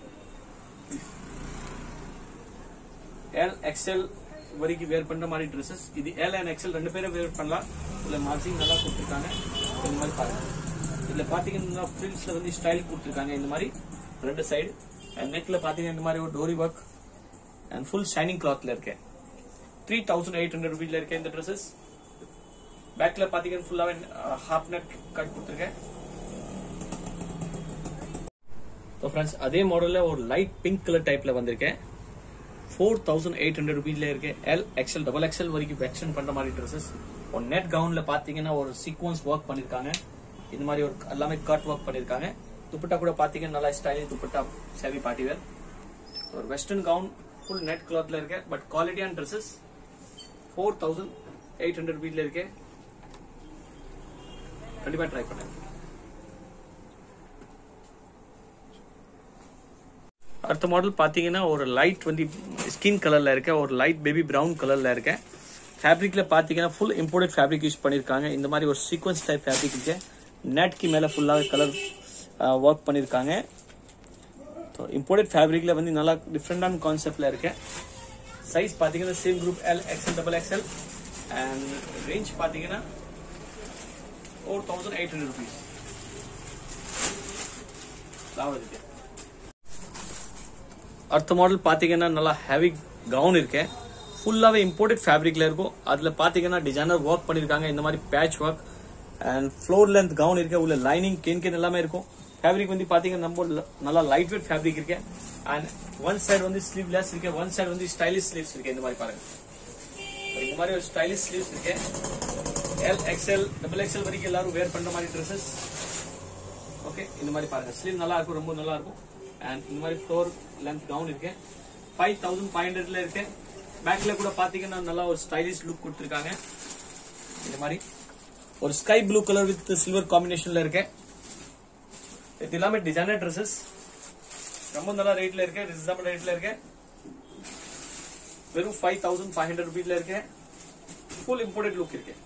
எல் எக்ஸ்எல் வரைக்கும் வேர் பண்ற மாதிரி ட்ரெஸ்ஸஸ். இது எல் அண்ட் எக்ஸ்எல் ரெண்டு பேரும் வேர் பண்ணலாம். இதுல மார்ஜிங் நல்லா கொடுத்திருக்காங்க. இந்த மாதிரி பாருங்க. இதுல பாத்தீங்கன்னா ஃப்ரில்ஸ்ல வந்து ஸ்டைல் கொடுத்திருக்காங்க. இந்த மாதிரி ரெண்டு சைடு. அண்ட் நெக்ல பாத்தீங்கன்னா இந்த மாதிரி ஒரு dori work and full shining கிளாத்ல இருக்கு. த்ரீ தௌசண்ட் எயிட் ஹண்ட்ரட் ருபீஸ்ல இருக்கு இந்த ட்ரெஸ்ஸஸ். பேக்ல பாத்தீங்கன்னா ஃபுல்லாவே ஹாஃப் நெட் கட் கொடுத்திருக்கேன். ஃப்ரெண்ட்ஸ் அதே மாடல்ல ஒரு லைட் பிங்க் கலர் டைப்ல வந்திருக்கேன். ஃபோர் தௌசண்ட் எயிட் ஹண்ட்ரட் ருபீஸ்ல இருக்கு. எல் எக்ஸ்எல் டபுள் எக்ஸ்எல் வரைக்கும் எக்ஸ்டெண்ட் பண்ற மாதிரி ட்ரெஸ்ஸஸ். ஒரு நெட் கவுன்ல பாத்தீங்கன்னா ஒரு சீக்வன்ஸ் ஒர்க் பண்ணிருக்காங்க. இந்த மாதிரி ஒரு எல்லாமே கட் ஒர்க் பண்ணிருக்காங்க. துப்பட்டா கூட பாத்தீங்கன்னா நல்லா ஸ்டைலிஷ் துப்பட்டா சேவி பார்ட்டி வேர். ஒரு வெஸ்டர்ன் கவுன் ஃபுல் நெட் கிளாத்ல இருக்கு. பட் குவாலிட்டியான dresses. Four thousand eight hundred ருபீஸ்ல இருக்கு. கண்டிப்பா ட்ரை பண்ணுங்க. அடுத்த மாடல் பாத்தீங்கன்னா ஒரு லைட் வந்து ஸ்கின் கலர்ல இருக்க, ஒரு லைட் பேபி பிரவுன் கலர்ல இருக்க. ஃபேப்ரிக்ல பாத்தீங்கன்னா ஃபுல் இம்போர்ட்டட் ஃபேப்ரிக் யூஸ் பண்ணிருக்காங்க. இந்த மாதிரி ஒரு சீக்வன்ஸ் டைப் ஃபேப்ரிக் இருக்கு. நெட் கி மேல ஃபுல்லாவே கலர் ஒர்க் பண்ணிருக்காங்க. இம்போர்ட்டட் ஃபேப்ரிக்ல வந்து நல்லா டிஃப்ரெண்டான கான்செப்ட்ல இருக்கு. சைஸ் பாத்தீங்கன்னா same group L, XL, double XL. And range பாத்தீங்கன்னா four thousand eight hundred rupees. அடுத்த மாடல் பாத்தீங்கன்னா நல்லா ஹெவி கவுன் இருக்கு. ஃபுல்லாவே இம்போர்ட்டட் ஃபேப்ரிக்ல இருக்கும். அதுல பாத்தீங்கன்னா டிசைனர் ஒர்க் பண்ணிருக்காங்க. இந்த மாதிரி patch work and floor length gown இருக்கு. உள்ள லைனிங் கேன் கேன் எல்லாமே இருக்கும். ஃபேப்ரிக் வந்து பாத்தீங்கன்னா நம்ம நல்லா லைட் வெயிட் ஃபேப்ரிக் இருக்கு. அண்ட் ஒன் சைடு வந்து ஸ்லீவ்லெஸ் இருக்கு, ஒன் சைடு வந்து ஸ்டைலிஷ் ஸ்லீவ்ஸ் இருக்கு. இந்த மாதிரி பாருங்க, இந்த மாதிரி ஒரு ஸ்டைலிஷ் ஸ்லீவ்ஸ் இருக்கு. எல், எக்ஸ்எல், டபுள் எக்ஸ்எல் வரைக்கும் எல்லாரும் வேர் பண்ற மாதிரி ட்ரெஸ்ஸஸ். ஓகே, இந்த மாதிரி பாருங்க, ஸ்லீவ் நல்லா இருக்கும், ரொம்ப நல்லா இருக்கும். அண்ட் இந்த மாதிரி ஃப்ளோர் லென்த் கவுன் இருக்கு. ஃபைவ் தௌசண்ட் ஃபைவ் ஹண்ட்ரட்ல இருக்கு. பேக்ல கூட பாத்தீங்கன்னா நல்லா ஒரு ஸ்டைலிஷ் லுக் கொடுத்துருக்காங்க. இந்த மாதிரி ஒரு sky blue colour with silver காம்பினேஷன்ல இருக்கு. இது எல்லாமே டிசைனர் ட்ரெஸ்ஸஸ். ரொம்ப நல்ல ரேட்ல இருக்கு, ரீசனபிள் ரேட்ல இருக்கு. வெறும் ஃபைவ் தௌசண்ட் ஃபைவ் ஹண்ட்ரட் ருபீஸ்ல இருக்கு. ஃபுல் இம்போர்ட்டட் லுக் இருக்கு.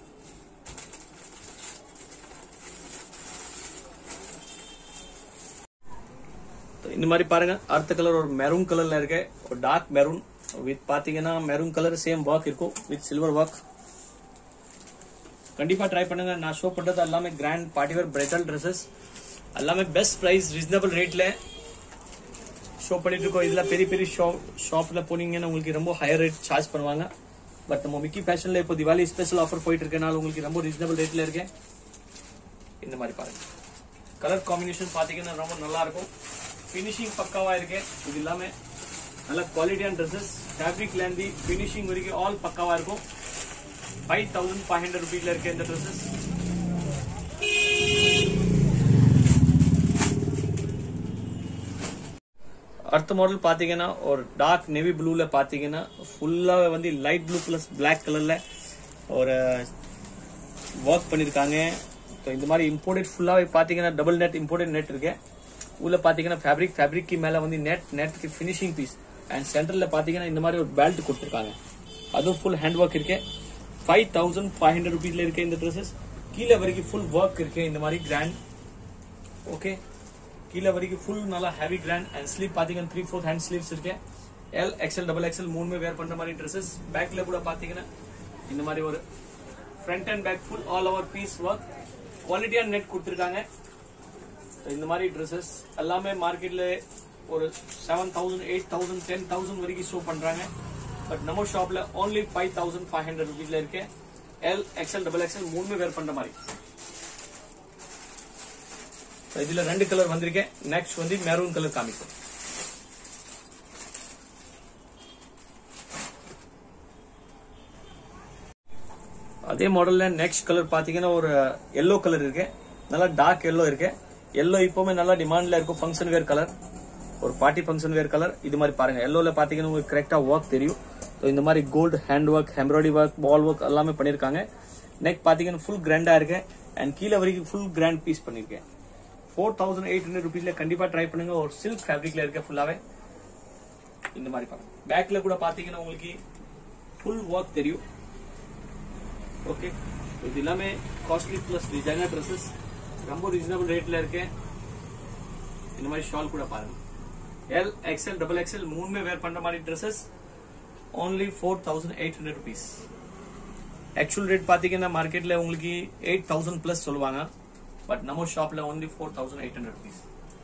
இந்த மாதிரி பாருங்க, அடுத்த கலர் ஒரு மெரூன் கலர்ல இருக்கு. ஒரு டார்க் மெரூன் வித் பாத்தீங்கன்னா மெரூன் கலர் சேம் ஒர்க் இருக்கும் வித் சில்வர் ஒர்க். கண்டிப்பா ட்ரை பண்ணுங்க. நான் ஷோ பண்றது எல்லாமே grand party wear bridal dresses. எல்லாமே பெஸ்ட் பிரைஸ், ரீசனபிள் ரேட்ல ஷோ பண்ணிட்டு இருக்கோம். இதுல பெரிய பெரிய ஷாப்ல போனீங்கன்னா உங்களுக்கு ரொம்ப ஹையர் ரேட் சார்ஜ் பண்ணுவாங்க. பட் நம்ம மிக்கி ஃபேஷன்ல இப்போ திவாலி ஸ்பெஷல் ஆஃபர் போயிட்டு இருக்கனால உங்களுக்கு ரொம்ப ரீசனபிள் ரேட்ல இருக்கு. இந்த மாதிரி பாருங்க, கலர் காம்பினேஷன் பாத்தீங்கன்னா ரொம்ப நல்லா இருக்கும். ஃபினிஷிங் பக்காவா இருக்கு. இது எல்லாமே நல்ல குவாலிட்டியான ட்ரெஸ்ஸஸ். ஃபேப்ரிக்ல இருந்து ஃபினிஷிங் வரைக்கும் ஆல் பக்காவா இருக்கும். ஃபைவ் தௌசண்ட் ஃபைவ் ஹண்ட்ரட் ருபீஸ்ல இருக்கு இந்த ட்ரெஸ்ஸஸ். அடுத்த மாடல் பாத்தீங்கன்னா ஒரு டார்க் நேவி ப்ளூல பாத்தீங்கன்னா ஃபுல்லாவே வந்து லைட் ப்ளூ பிளஸ் பிளாக் கலர்ல ஒரு ஒர்க் பண்ணிருக்காங்க. இந்த மாதிரி இம்போர்ட்டட் ஃபுல்லாவே பாத்தீங்கன்னா டபுள் நெட் இம்போர்ட்டட் நெட் இருக்கு. உள்ள பாத்தீங்கன்னா ஃபேப்ரிக் ஃபேப்ரிக் மேல வந்து நெட் நெட்க்கு ஃபினிஷிங் பீஸ். அண்ட் சென்டர்ல பாத்தீங்கன்னா இந்த மாதிரி ஒரு பெல்ட் கொடுத்துருக்காங்க. அதுவும் ஃபுல் ஹேண்ட் ஒர்க் இருக்கு. ஃபைவ் தௌசண்ட் ஃபைவ் ஹண்ட்ரட் ருபீஸ்ல இருக்கு இந்த ட்ரெஸ்ஸஸ். கீழே வரைக்கும் ஃபுல் ஒர்க் இருக்கு இந்த மாதிரி கிராண்ட். ஓகே, கீழே வரைக்கும் ஃபுல் நல்லா ஹெவி கிராண்ட். அண்ட் ஸ்லீவ் பாத்தீங்கன்னா த்ரீ ஃபோர்த் ஹேண்ட் ஸ்லீவ்ஸ் இருக்கு. எல், எக்ஸ்எல், டபுள் எக்ஸ்எல் மூணுமே வேர் பண்ற மாதிரி ட்ரெஸ்ஸஸ். பேக்ல கூட பாத்தீங்கன்னா இந்த மாதிரி ஒரு front and back full all over piece work. குவாலிட்டியான நெட் கொடுத்துருக்காங்க. இந்த மாதிரி ட்ரெஸ்ஸஸ் எல்லாமே மார்க்கெட்ல ஒரு seven thousand eight thousand ten thousand வரைக்கும் ஷோ பண்றாங்க. பட் நம்ம ஷாப்ல only five thousand five hundred ருபீஸ்ல இருக்கு. எல், எக்ஸ்எல், டபுள் எக்ஸ்எல் மூணுமே வேர் பண்ற மாதிரி. இதுல ரெண்டு கலர் வந்திருக்கேன். நெக்ஸ்ட் வந்து மெரூன் கலர் காமிக்கும். அதே மாடல்ல நெக்ஸ்ட் கலர் பாத்தீங்கன்னா ஒரு எல்லோ கலர் இருக்கு. நல்லா டார்க் எல்லோ இருக்கு. எல்லோ இப்பவுமே நல்லா டிமாண்ட்ல இருக்கும். ஃபங்க்ஷன் வேர் கலர், ஒரு பார்ட்டி ஃபங்க்ஷன் வேர் கலர். இது மாதிரி பாருங்க, எல்லோல பாத்தீங்கன்னா உங்களுக்கு கரெக்டா ஒர்க் தெரியும். இந்த மாதிரி gold hand work, embroidery work, பால் ஒர்க் எல்லாமே பண்ணிருக்காங்க. நெக் பாத்தீங்கன்னா ஃபுல் கிராண்டா இருக்கு. அண்ட் கீழே வரைக்கும் ஃபுல் கிராண்ட் பீஸ் பண்ணிருக்கேன். ஃபோர் தௌசண்ட் எயிட் ஹண்ட்ரட் ருபீஸ்ல கண்டிப்பா ட்ரை பண்ணுங்க. ஒரு சில்க் ஃபேப்ரிக்ல இருக்க ஃபுல்லாவே இந்த மாதிரி பாருங்க. பேக்ல கூட பாத்தீங்கன்னா உங்களுக்கு ஃபுல் ஒர்க் தெரியும். ஓகே, இது எல்லாமே காஸ்ட்லி பிளஸ் டிசைனர் ட்ரெஸ்ஸஸ். ரொம்ப ரீசனபிள் ரேட்ல இருக்கு. இந்த மாதிரி ஷால் கூட பாருங்க. எல், எக்ஸ்எல், டபுள் எக்ஸ்எல் மூணுமே வேர் பண்ற மாதிரி dresses. Only four thousand eight hundred rupees. Actual rate பாத்தீங்கன்னா மார்க்கெட்ல உங்களுக்கு எயிட் தௌசண்ட் பிளஸ் சொல்லுவாங்க. பட் நம்ம ஷாப்ல only four thousand eight hundred rupees.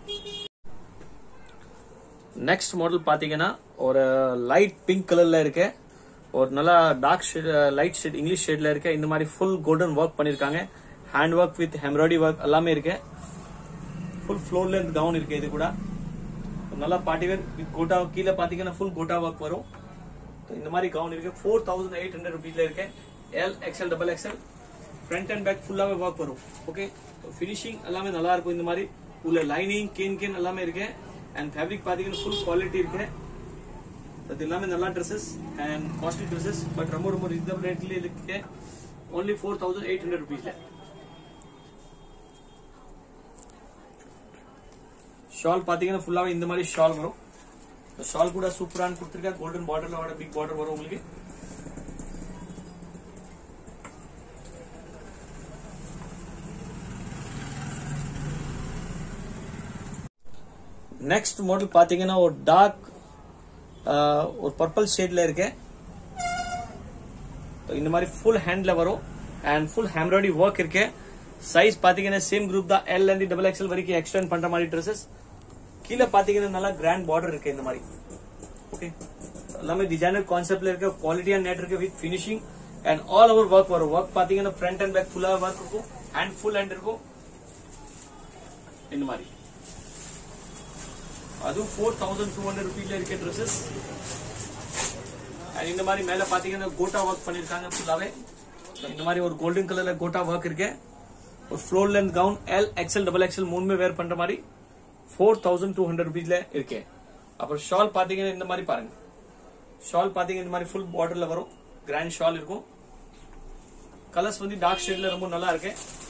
Next model பாத்தீங்கன்னா ஒரு லைட் பிங்க் கலர்ல இருக்கு. ஒரு நல்லா dark shade, light shade, English ஷேட்ல இருக்கு. இந்த மாதிரி ஃபுல் கோல்டன் ஒர்க் பண்ணிருக்காங்க. Hand work with embroidery work எல்லாமே இருக்கு. ஃபுல் ஃப்ளோர் லென்த் கவுன் இருக்கு. இது கூட நல்லா பார்ட்டி வேர் வித் கோட்டா. கீழே பாத்தீங்கன்னா ஃபுல் கோட்டா ஒர்க் வரும். இந்த மாதிரி கவுன் இருக்கு. ஃபோர் தௌசண்ட் எயிட் ஹண்ட்ரட் ருபீஸ்ல இருக்கு. L, XL, double XL front and back ஃபுல்லாவே ஒர்க் வரும். ஓகே, ஃபினிஷிங் எல்லாமே நல்லா இருக்கும். இந்த மாதிரி உள்ள லைனிங் கேன் கேன் எல்லாமே இருக்கு. அண்ட் ஃபேப்ரிக் பாத்தீங்கன்னா ஃபுல் குவாலிட்டி இருக்கு. அது எல்லாமே நல்ல dresses and costly dresses, but ரொம்ப ரொம்ப ரீசனபிள் ரேட்ல இருக்கு. only four thousand eight hundred rupees. Shawl பாத்தீங்கன்னா ஃபுல்லாவே இந்த மாதிரி ஷால் வரும். ஷால் கூட சூப்பரான கொடுத்திருக்கா, கோல்டன் பார்டர்ல வர பிக் பார்டர் வரும் உங்களுக்கு. நெக்ஸ்ட் மாடல் பாத்தீங்கன்னா ஒரு டார்க் ஒரு பர்பிள் ஷேட்ல இருக்கு. இந்த மாதிரி ஃபுல் ஹேண்ட்ல வரும் அண்ட் ஃபுல் எம்ப்ராய்டரி ஒர்க் இருக்கு. சைஸ் பாத்தீங்கன்னா சேம் குரூப் தான், எல் அண்ட் டபுள் எக்ஸ்எல் வரைக்கும் எக்ஸ்டெண்ட் பண்ற மாதிரி ட்ரெஸ்ஸஸ். கீழே பாத்தீங்கன்னா நல்லா கிராண்ட் பார்டர் இருக்கு இந்த மாதிரி. ஓகே, எல்லாமே டிசைனர் கான்செப்ட்ல இருக்கு, குவாலிட்டி அண்ட் நெட் இருக்கு with finishing and all over work வரும். ஒர்க் பாத்தீங்கன்னா ஃப்ரண்ட் அண்ட் பேக் ஃபுல்லா ஒர்க் இருக்கும், ஹேண்ட் ஃபுல் ஹேண்ட் இருக்கும் இந்த மாதிரி. அதுவும் ஃபோர் தௌசண்ட் டூ ஹண்ட்ரட் ருபீஸ்ல இருக்க ட்ரெஸ்ஸஸ். இந்த மாதிரி மேல பாத்தீங்கன்னா கோட்டா ஒர்க் பண்ணிருக்காங்க ஃபுல்லாவே. இந்த மாதிரி ஒரு கோல்டன் கலர்ல கோட்டா ஒர்க் இருக்கு. ஒரு floor length gown L XL double XL மூணுமே வேர் பண்ற மாதிரி ஃபோர் தௌசண்ட் டூ ஹண்ட்ரட் ருபீஸ்ல இருக்கு. அப்புறம் ஷால் பாத்தீங்கன்னா இந்த மாதிரி பாருங்க. ஷால் பாத்தீங்கன்னா இந்த மாதிரி ஃபுல் பார்டர்ல வரும், கிராண்ட் ஷால் இருக்கும். கலர்ஸ் வந்து டார்க் ஷேட்ல ரொம்ப நல்லா இருக்கு.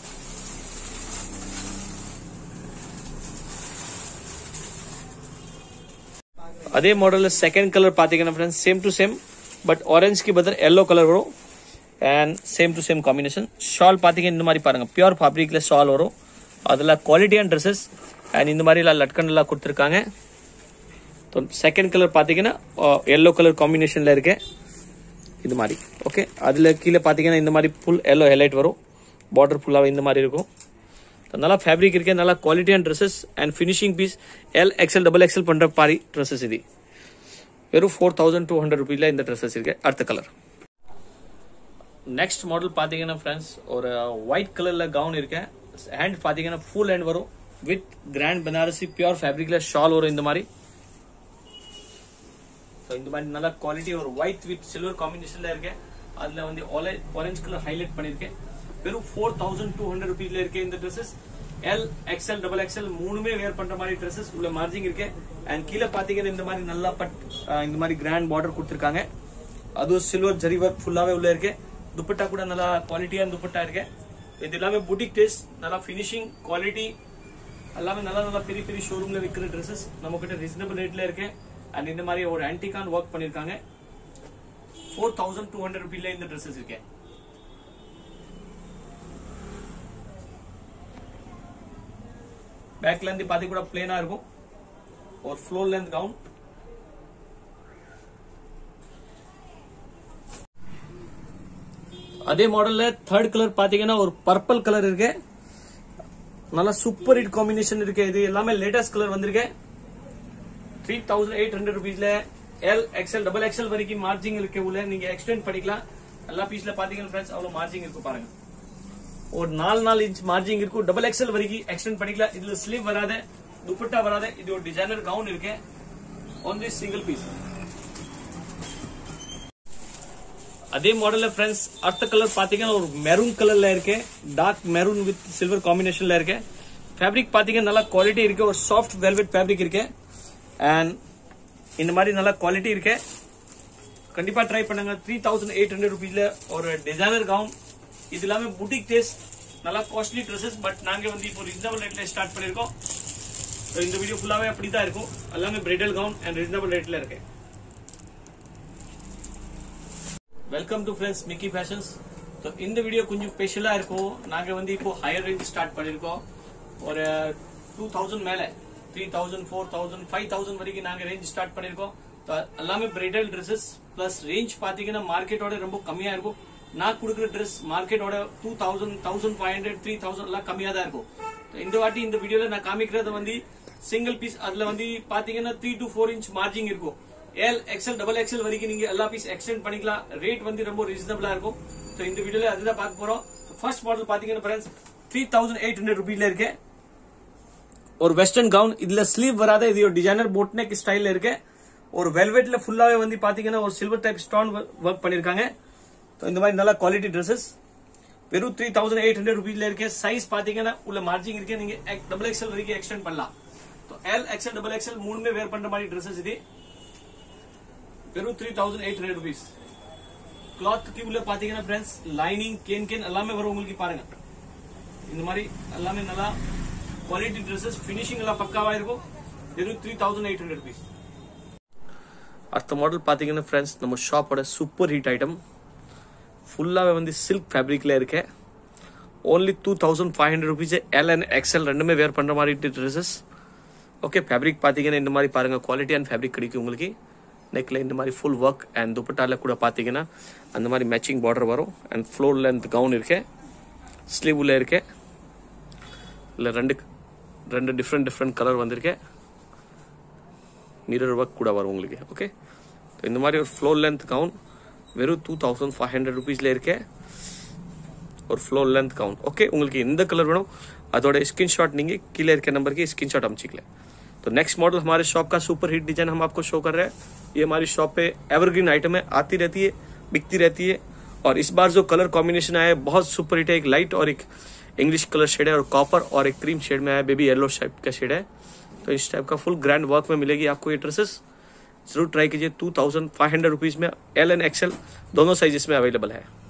அதே மாடல்ல செகண்ட் கலர் பாத்தீங்கன்னா friends same to same, but orange की बदल येलो कलर வரும் and same to same combination. Shawl பாத்தீங்கன்னா இந்த மாதிரி பாருங்க, பியூர் ஃபேப்ரிக்ல ஷால் வரும். அதுல குவாலிட்டியான ட்ரெஸ்ஸஸ் அண்ட் இந்த மாதிரி எல்லாம் லட்கன் எல்லாம் கொடுத்துருக்காங்க. செகண்ட் கலர் பாத்தீங்கன்னா येलो கலர் காம்பினேஷன்ல இருக்கு இது மாதிரி. ஓகே, அதுல கீழே பாத்தீங்கன்னா இந்த மாதிரி ஃபுல் येलो ஹைலைட் வரும், பார்டர் ஃபுல்லாவே இந்த மாதிரி இருக்கும். நல்லா ஃபேப்ரிக் இருக்கு, நல்லா குவாலிட்டியான dresses and finishing piece L XL double XL பண்ற பாரி ட்ரெஸ்ஸஸ். இது வெறும் ஃபோர் தௌசண்ட் டூ ஹண்ட்ரட் ருபீஸ்ல இந்த ட்ரெஸ்ஸஸ் இருக்கு. அடுத்த கலர் நெக்ஸ்ட் மாடல் பாத்தீங்கன்னா ஃப்ரெண்ட்ஸ் ஒரு ஒயிட் கலர்ல கவுன் இருக்கு. ஹேண்ட் பாத்தீங்கன்னா ஃபுல் ஹேண்ட் வரும் வித் கிராண்ட் பனாரசி பியூர் ஃபேப்ரிக்ல ஷால் வரும் இந்த மாதிரி. இந்த மாதிரி நல்ல குவாலிட்டி ஒரு ஒயிட் வித் சில்வர் காம்பினேஷன்ல இருக்கு. அதுல வந்து ஆரஞ்சு கலர் ஹைலைட் பண்ணிருக்கேன். வெறும் ஃபோர் தௌசண்ட் டூ ஹண்ட்ரட் ருபீஸ்ல இருக்கு இந்த dresses. L XL double XL மூணுமே வேர் பண்ற மாதிரி ட்ரெஸ்ஸஸ் உள்ள மார்ஜிங் இருக்கு. அண்ட் கீழே பாத்தீங்கன்னா இந்த மாதிரி நல்லா பட் இந்த மாதிரி கிராண்ட் பார்டர் கொடுத்திருக்காங்க. அதுவும் சில்வர் ஜரி ஒர்க் ஃபுல்லாவே உள்ள இருக்கு. துப்பட்டா கூட நல்லா குவாலிட்டியான துப்பட்டா இருக்கு. இது எல்லாமே புட்டிக் டேஸ்ட், நல்லா பினிஷிங் குவாலிட்டி எல்லாமே நல்லா நல்லா பெரிய பெரிய ஷோரூம்ல விற்கிற ட்ரெஸ்ஸஸ் நம்ம கிட்ட ரீசனபிள் ரேட்ல இருக்கு. அண்ட் இந்த மாதிரி ஒரு ஆன்டிகான் ஒர்க் பண்ணிருக்காங்க. ஃபோர் தௌசண்ட் டூ ஹண்ட்ரட் ருபீஸ்ல இந்த ட்ரெஸ்ஸஸ் இருக்கு. பேக்ல இருந்து பாத்தி கூட பிளேனா இருக்கும். ஒரு ஃப்ளோர் லென்த் கவுன். அதே மாடல்ல தேர்ட் கலர் பாத்தீங்கன்னா ஒரு பர்பிள் கலர் இருக்கு. நல்லா சூப்பர் ஹிட் காம்பினேஷன் இருக்கு. இது எல்லாமே லேட்டஸ்ட் கலர் வந்திருக்கு. த்ரீ தௌசண்ட் எயிட் ஹண்ட்ரட் ருபீஸ்ல எல் எக்ஸ்எல் டபுள் எக்ஸ்எல் வரைக்கும் மார்ஜிங் இருக்கு. உள்ள நீங்க எக்ஸ்டெண்ட் பண்ணிக்கலாம். எல்லா பீஸ்ல பாத்தீங்கன்னா ஃப்ரெண்ட்ஸ் அவ்வளவு மார்ஜிங் இருக்கு பாருங்க. ஒரு நாலு நாலு இன்ச் மார்ஜிங் இருக்கும். டபுள் எக்ஸ்எல் வரைக்கும் எக்ஸ்டெண்ட் பண்ணிக்கலாம். இதுல ஸ்லீவ் வராத, துப்பட்டா வராத. இது ஒரு டிசைனர் கவுன் இருக்கு. Only single piece. அதே மாடல்ல ஃப்ரெண்ட்ஸ் அடுத்த கலர் பாத்தீங்கன்னா ஒரு மெரூன் கலர்ல இருக்கு. டார்க் மெரூன் வித் சில்வர் காம்பினேஷன்ல இருக்கு. ஃபேப்ரிக் பாத்தீங்கன்னா நல்லா குவாலிட்டி இருக்கு. ஒரு சாஃப்ட் வெல்வெட் ஃபேப்ரிக் இருக்கு. அண்ட் இந்த மாதிரி நல்லா குவாலிட்டி இருக்கு. கண்டிப்பா ட்ரை பண்ணுங்க. த்ரீ தௌசண்ட் எயிட் ஹண்ட்ரட் ருபீஸ்ல ஒரு டிசைனர் கவுன். இது எல்லாமே புட்டிக் டேஸ்ட், நல்லா காஸ்ட்லி ட்ரெஸ்ஸஸ். பட் நாங்க வந்து இப்போ ரீசனபிள் ரேட்ல ஸ்டார்ட் பண்ணிருக்கோம். இந்த வீடியோ ஃபுல்லாவே அப்படிதான் இருக்கும். எல்லாமே பிரைடல் கவுன் அண்ட் ரீசனபிள் ரேட்ல இருக்கு. Welcome to friends Mickey fashions. இந்த வீடியோ கொஞ்சம் ஸ்பெஷலா இருக்கும். நாங்க வந்து இப்போ ஹையர் ரேஞ்ச் ஸ்டார்ட் பண்ணிருக்கோம். ஒரு டூ தௌசண்ட் மேல three thousand four thousand five thousand வரைக்கும் நாங்க ரேஞ்ச் ஸ்டார்ட் பண்ணிருக்கோம். எல்லாமே பிரைடல் ட்ரெஸ்ஸஸ். பிளஸ் ரேஞ்ச் பாத்தீங்கன்னா மார்க்கெட்டோட ரொம்ப கம்மியா இருக்கும். நான் கொடுக்குற ட்ரெஸ் மார்க்கெட்டோட two thousand thousand five hundred three thousand எல்லாம் கம்மியா தான் இருக்கும். இந்த வாட்டி இந்த வீடியோல நான் காமிக்கிறது வந்து சிங்கிள் பீஸ். அதுல வந்து பாத்தீங்கன்னா three to four inch margin இருக்கும். எல் எக்ஸ்எல் டபுள் எக்ஸ்எல் வரைக்கும் நீங்க எல்லா பீஸ் எக்ஸ்டெண்ட் பண்ணிக்கலாம். ரேட் வந்து ரொம்ப ரீசனபிளா இருக்கும். இந்த வீடியோல அதுதான் பார்க்க போறோம். ஃபர்ஸ்ட் மாடல் பாத்தீங்கன்னா friends three thousand eight hundred ருபீஸ்ல இருக்கு. ஒரு வெஸ்டர்ன் கவுன். இதுல ஸ்லீவ் வராத. இது ஒரு டிசைனர் போட் நெக் ஸ்டைல்ல இருக்கு. ஒரு வெல்வெட்ல ஃபுல்லாவே வந்து பாத்தீங்கன்னா ஒரு சில்வர் டைப் ஸ்டோன் ஒர்க் பண்ணிருக்காங்க. இந்த மாதிரி நல்ல குவாலிட்டி ட்ரெஸ்ஸஸ். வெறும் த்ரீ தௌசண்ட் எயிட் ஹண்ட்ரட் ருபீஸ்ல இருக்கு. சைஸ் பாத்தீங்கன்னா உள்ள மார்ஜிங் இருக்கு. நீங்க டபுள் எக்ஸ்எல் வரைக்கும் எக்ஸ்டெண்ட் பண்ணலாம். எல் எக்ஸ்எல் டபுள் எக்ஸ்எல் மூணுமே வேர் பண்ற மாதிரி ட்ரெஸ்ஸஸ். இது வெறும் three thousand eight hundred rupees. கிளாத்துக்கு உள்ள பாத்தீங்கன்னா ஃப்ரெண்ட்ஸ் லைனிங் கேன் கேன் எல்லாமே வரும் உங்களுக்கு. பாருங்க இந்த மாதிரி எல்லாமே நல்லா குவாலிட்டி ட்ரெஸ்ஸஸ், ஃபினிஷிங் எல்லாம் பக்காவா இருக்கும். வெறும் three thousand eight hundred rupees. அடுத்த மாடல் பாத்தீங்கன்னா ஃப்ரெண்ட்ஸ் நம்ம ஷாப்போட சூப்பர் ஹிட் ஐட்டம், ஃபுல்லாவே வந்து சில்க் ஃபேப்ரிக்ல இருக்கு. Only two thousand five hundred rupees. L and XL ரெண்டுமே வேர் பண்ற மாதிரி ட்ரெஸ்ஸஸ். ஓகே, ஃபேப்ரிக் பாத்தீங்கன்னா இந்த மாதிரி பாருங்க குவாலிட்டி அண்ட் ஃபேப்ரிக் கிடைக்கும் உங்களுக்கு. நெக்ல இந்த மாதிரி ஃபுல் ஒர்க் அண்ட் துப்பட்டால கூட பாத்தீங்கன்னா அந்த மாதிரி மேட்சிங் பார்டர் வரும். அண்ட் ஃப்ளோர் லென்த் கவுன் இருக்கு, ஸ்லீவ்ல இருக்கு. இல்ல ரெண்டு ரெண்டு டிஃப்ரெண்ட் டிஃப்ரெண்ட் கலர் வந்திருக்கு. மிரர் ஒர்க் கூட வரும் உங்களுக்கு. ஓகே, இந்த மாதிரி ஒரு ஃப்ளோர் லென்த் கவுன் வெறும் டூ தௌசண்ட் ஃபைவ் ஹண்ட்ரட் ருபீஸ்ல இருக்கு. ஒரு ஃப்ளோர் லென்த் கவுன். ஓகே, உங்களுக்கு எந்த கலர் வேணும் அதோட स्क्रीनशॉट நீங்க கீழே இருக்க नंबर की स्क्रीनशॉट அனுப்பிச்சிக்கலாம். तो नेक्स्ट मॉडल हमारे शॉप का सुपर हिट डिजाइन हम आपको शो कर रहे हैं. ये हमारी शॉप पे एवरग्रीन आइटम है, आती रहती है, बिकती रहती है. और इस बार जो कलर कॉम्बिनेशन आया है बहुत सुपर हिट है. एक लाइट और एक इंग्लिश कलर शेड है और कॉपर और एक क्रीम शेड में आया, बेबी येलो टाइप का शेड है. तो इस टाइप का फुल ग्रैंड वर्क में मिलेगी आपको ये ड्रेसेस. जरूर ट्राई कीजिए. Two thousand five hundred rupees में एल एंड एक्सएल दोनों साइजेस में अवेलेबल है.